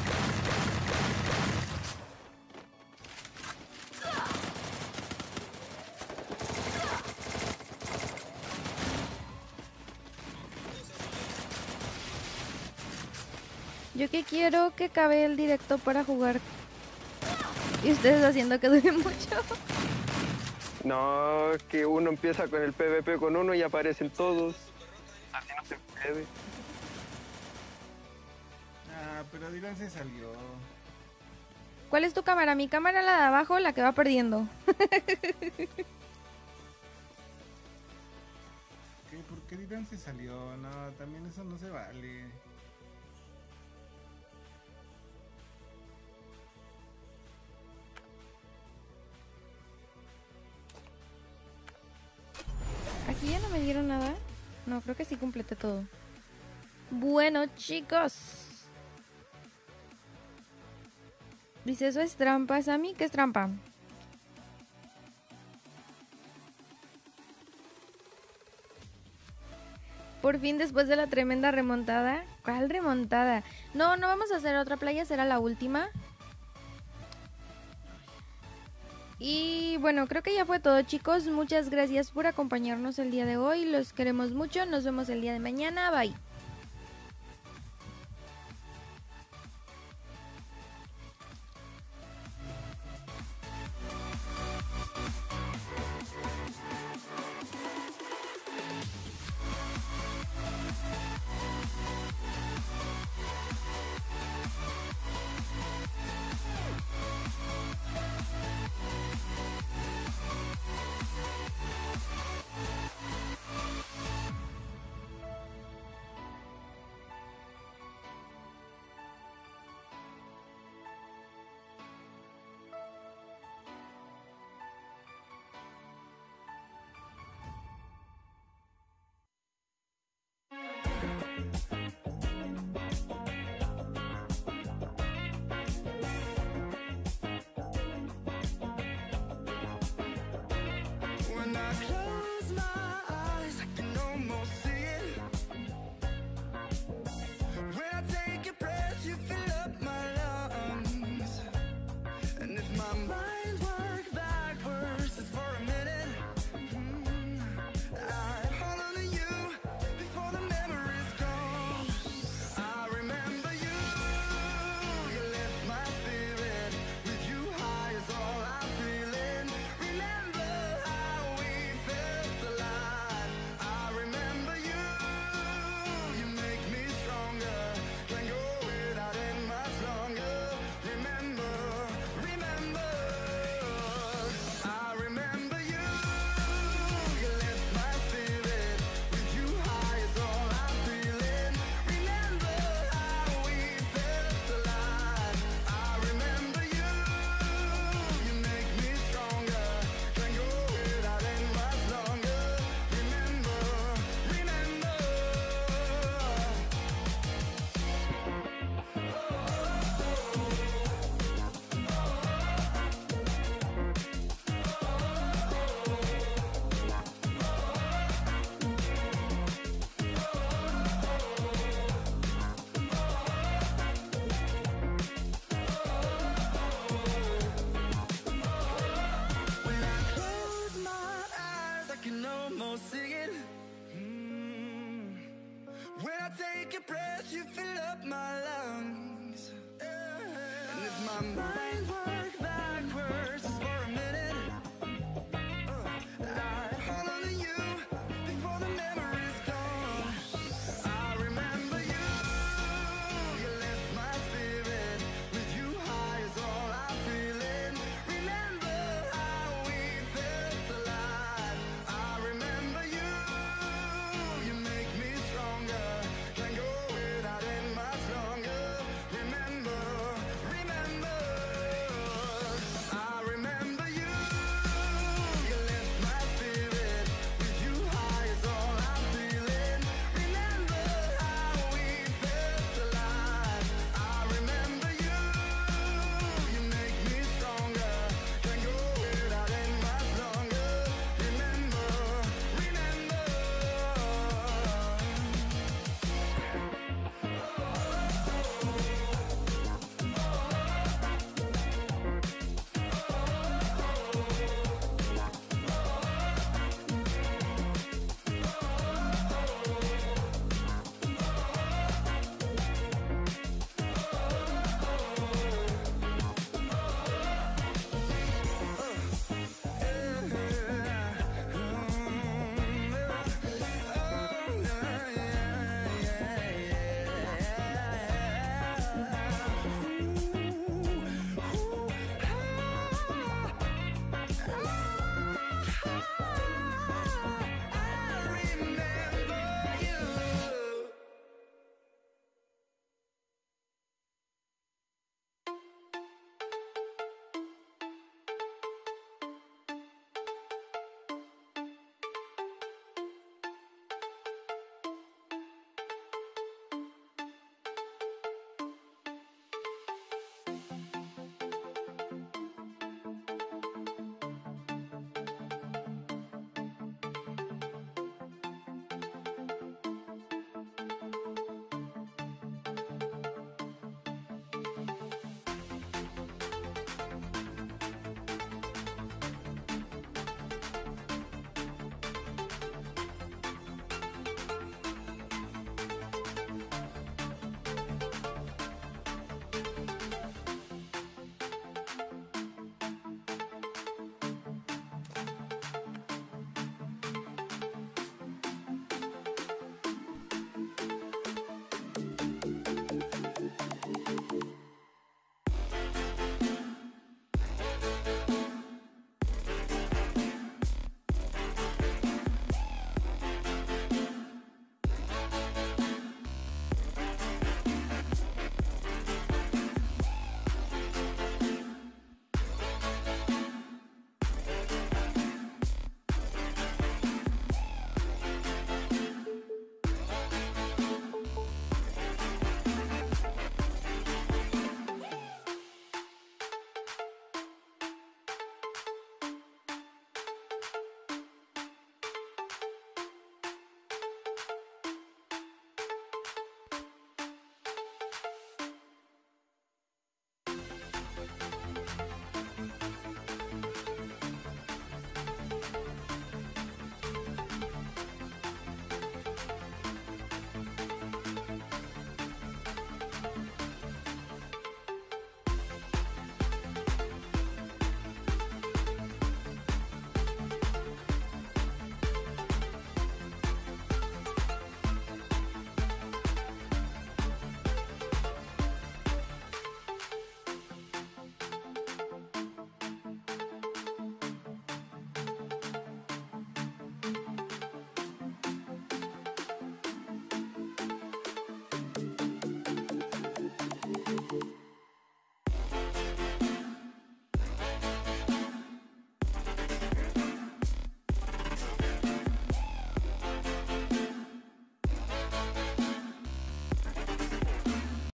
Yo que quiero que acabe el directo para jugar. Y ustedes haciendo que dure mucho. No, que uno empieza con el PvP con uno y aparecen todos. Así no se puede. Ah, pero Dylan se salió. ¿Cuál es tu cámara? Mi cámara, la de abajo, la que va perdiendo. ¿Qué? ¿Por qué Dylan se salió? No, también eso no se vale. Aquí ya no me dieron nada. No, creo que sí completé todo. Bueno, chicos. Dice, eso es trampa. ¿Sammy? ¿Qué es trampa? Por fin, después de la tremenda remontada. ¿Cuál remontada? No, no vamos a hacer otra playa, será la última. Y bueno, creo que ya fue todo, chicos. Muchas gracias por acompañarnos el día de hoy. Los queremos mucho. Nos vemos el día de mañana. Bye. When I close my eyes, I can almost see it. When I take a breath, you fill up my lungs. And if my mind works backwards just for a minute, I hold on to you before the memory's gone. I remember you, you lift my spirit. With you high is all I'm feeling. Remember how we felt. mind work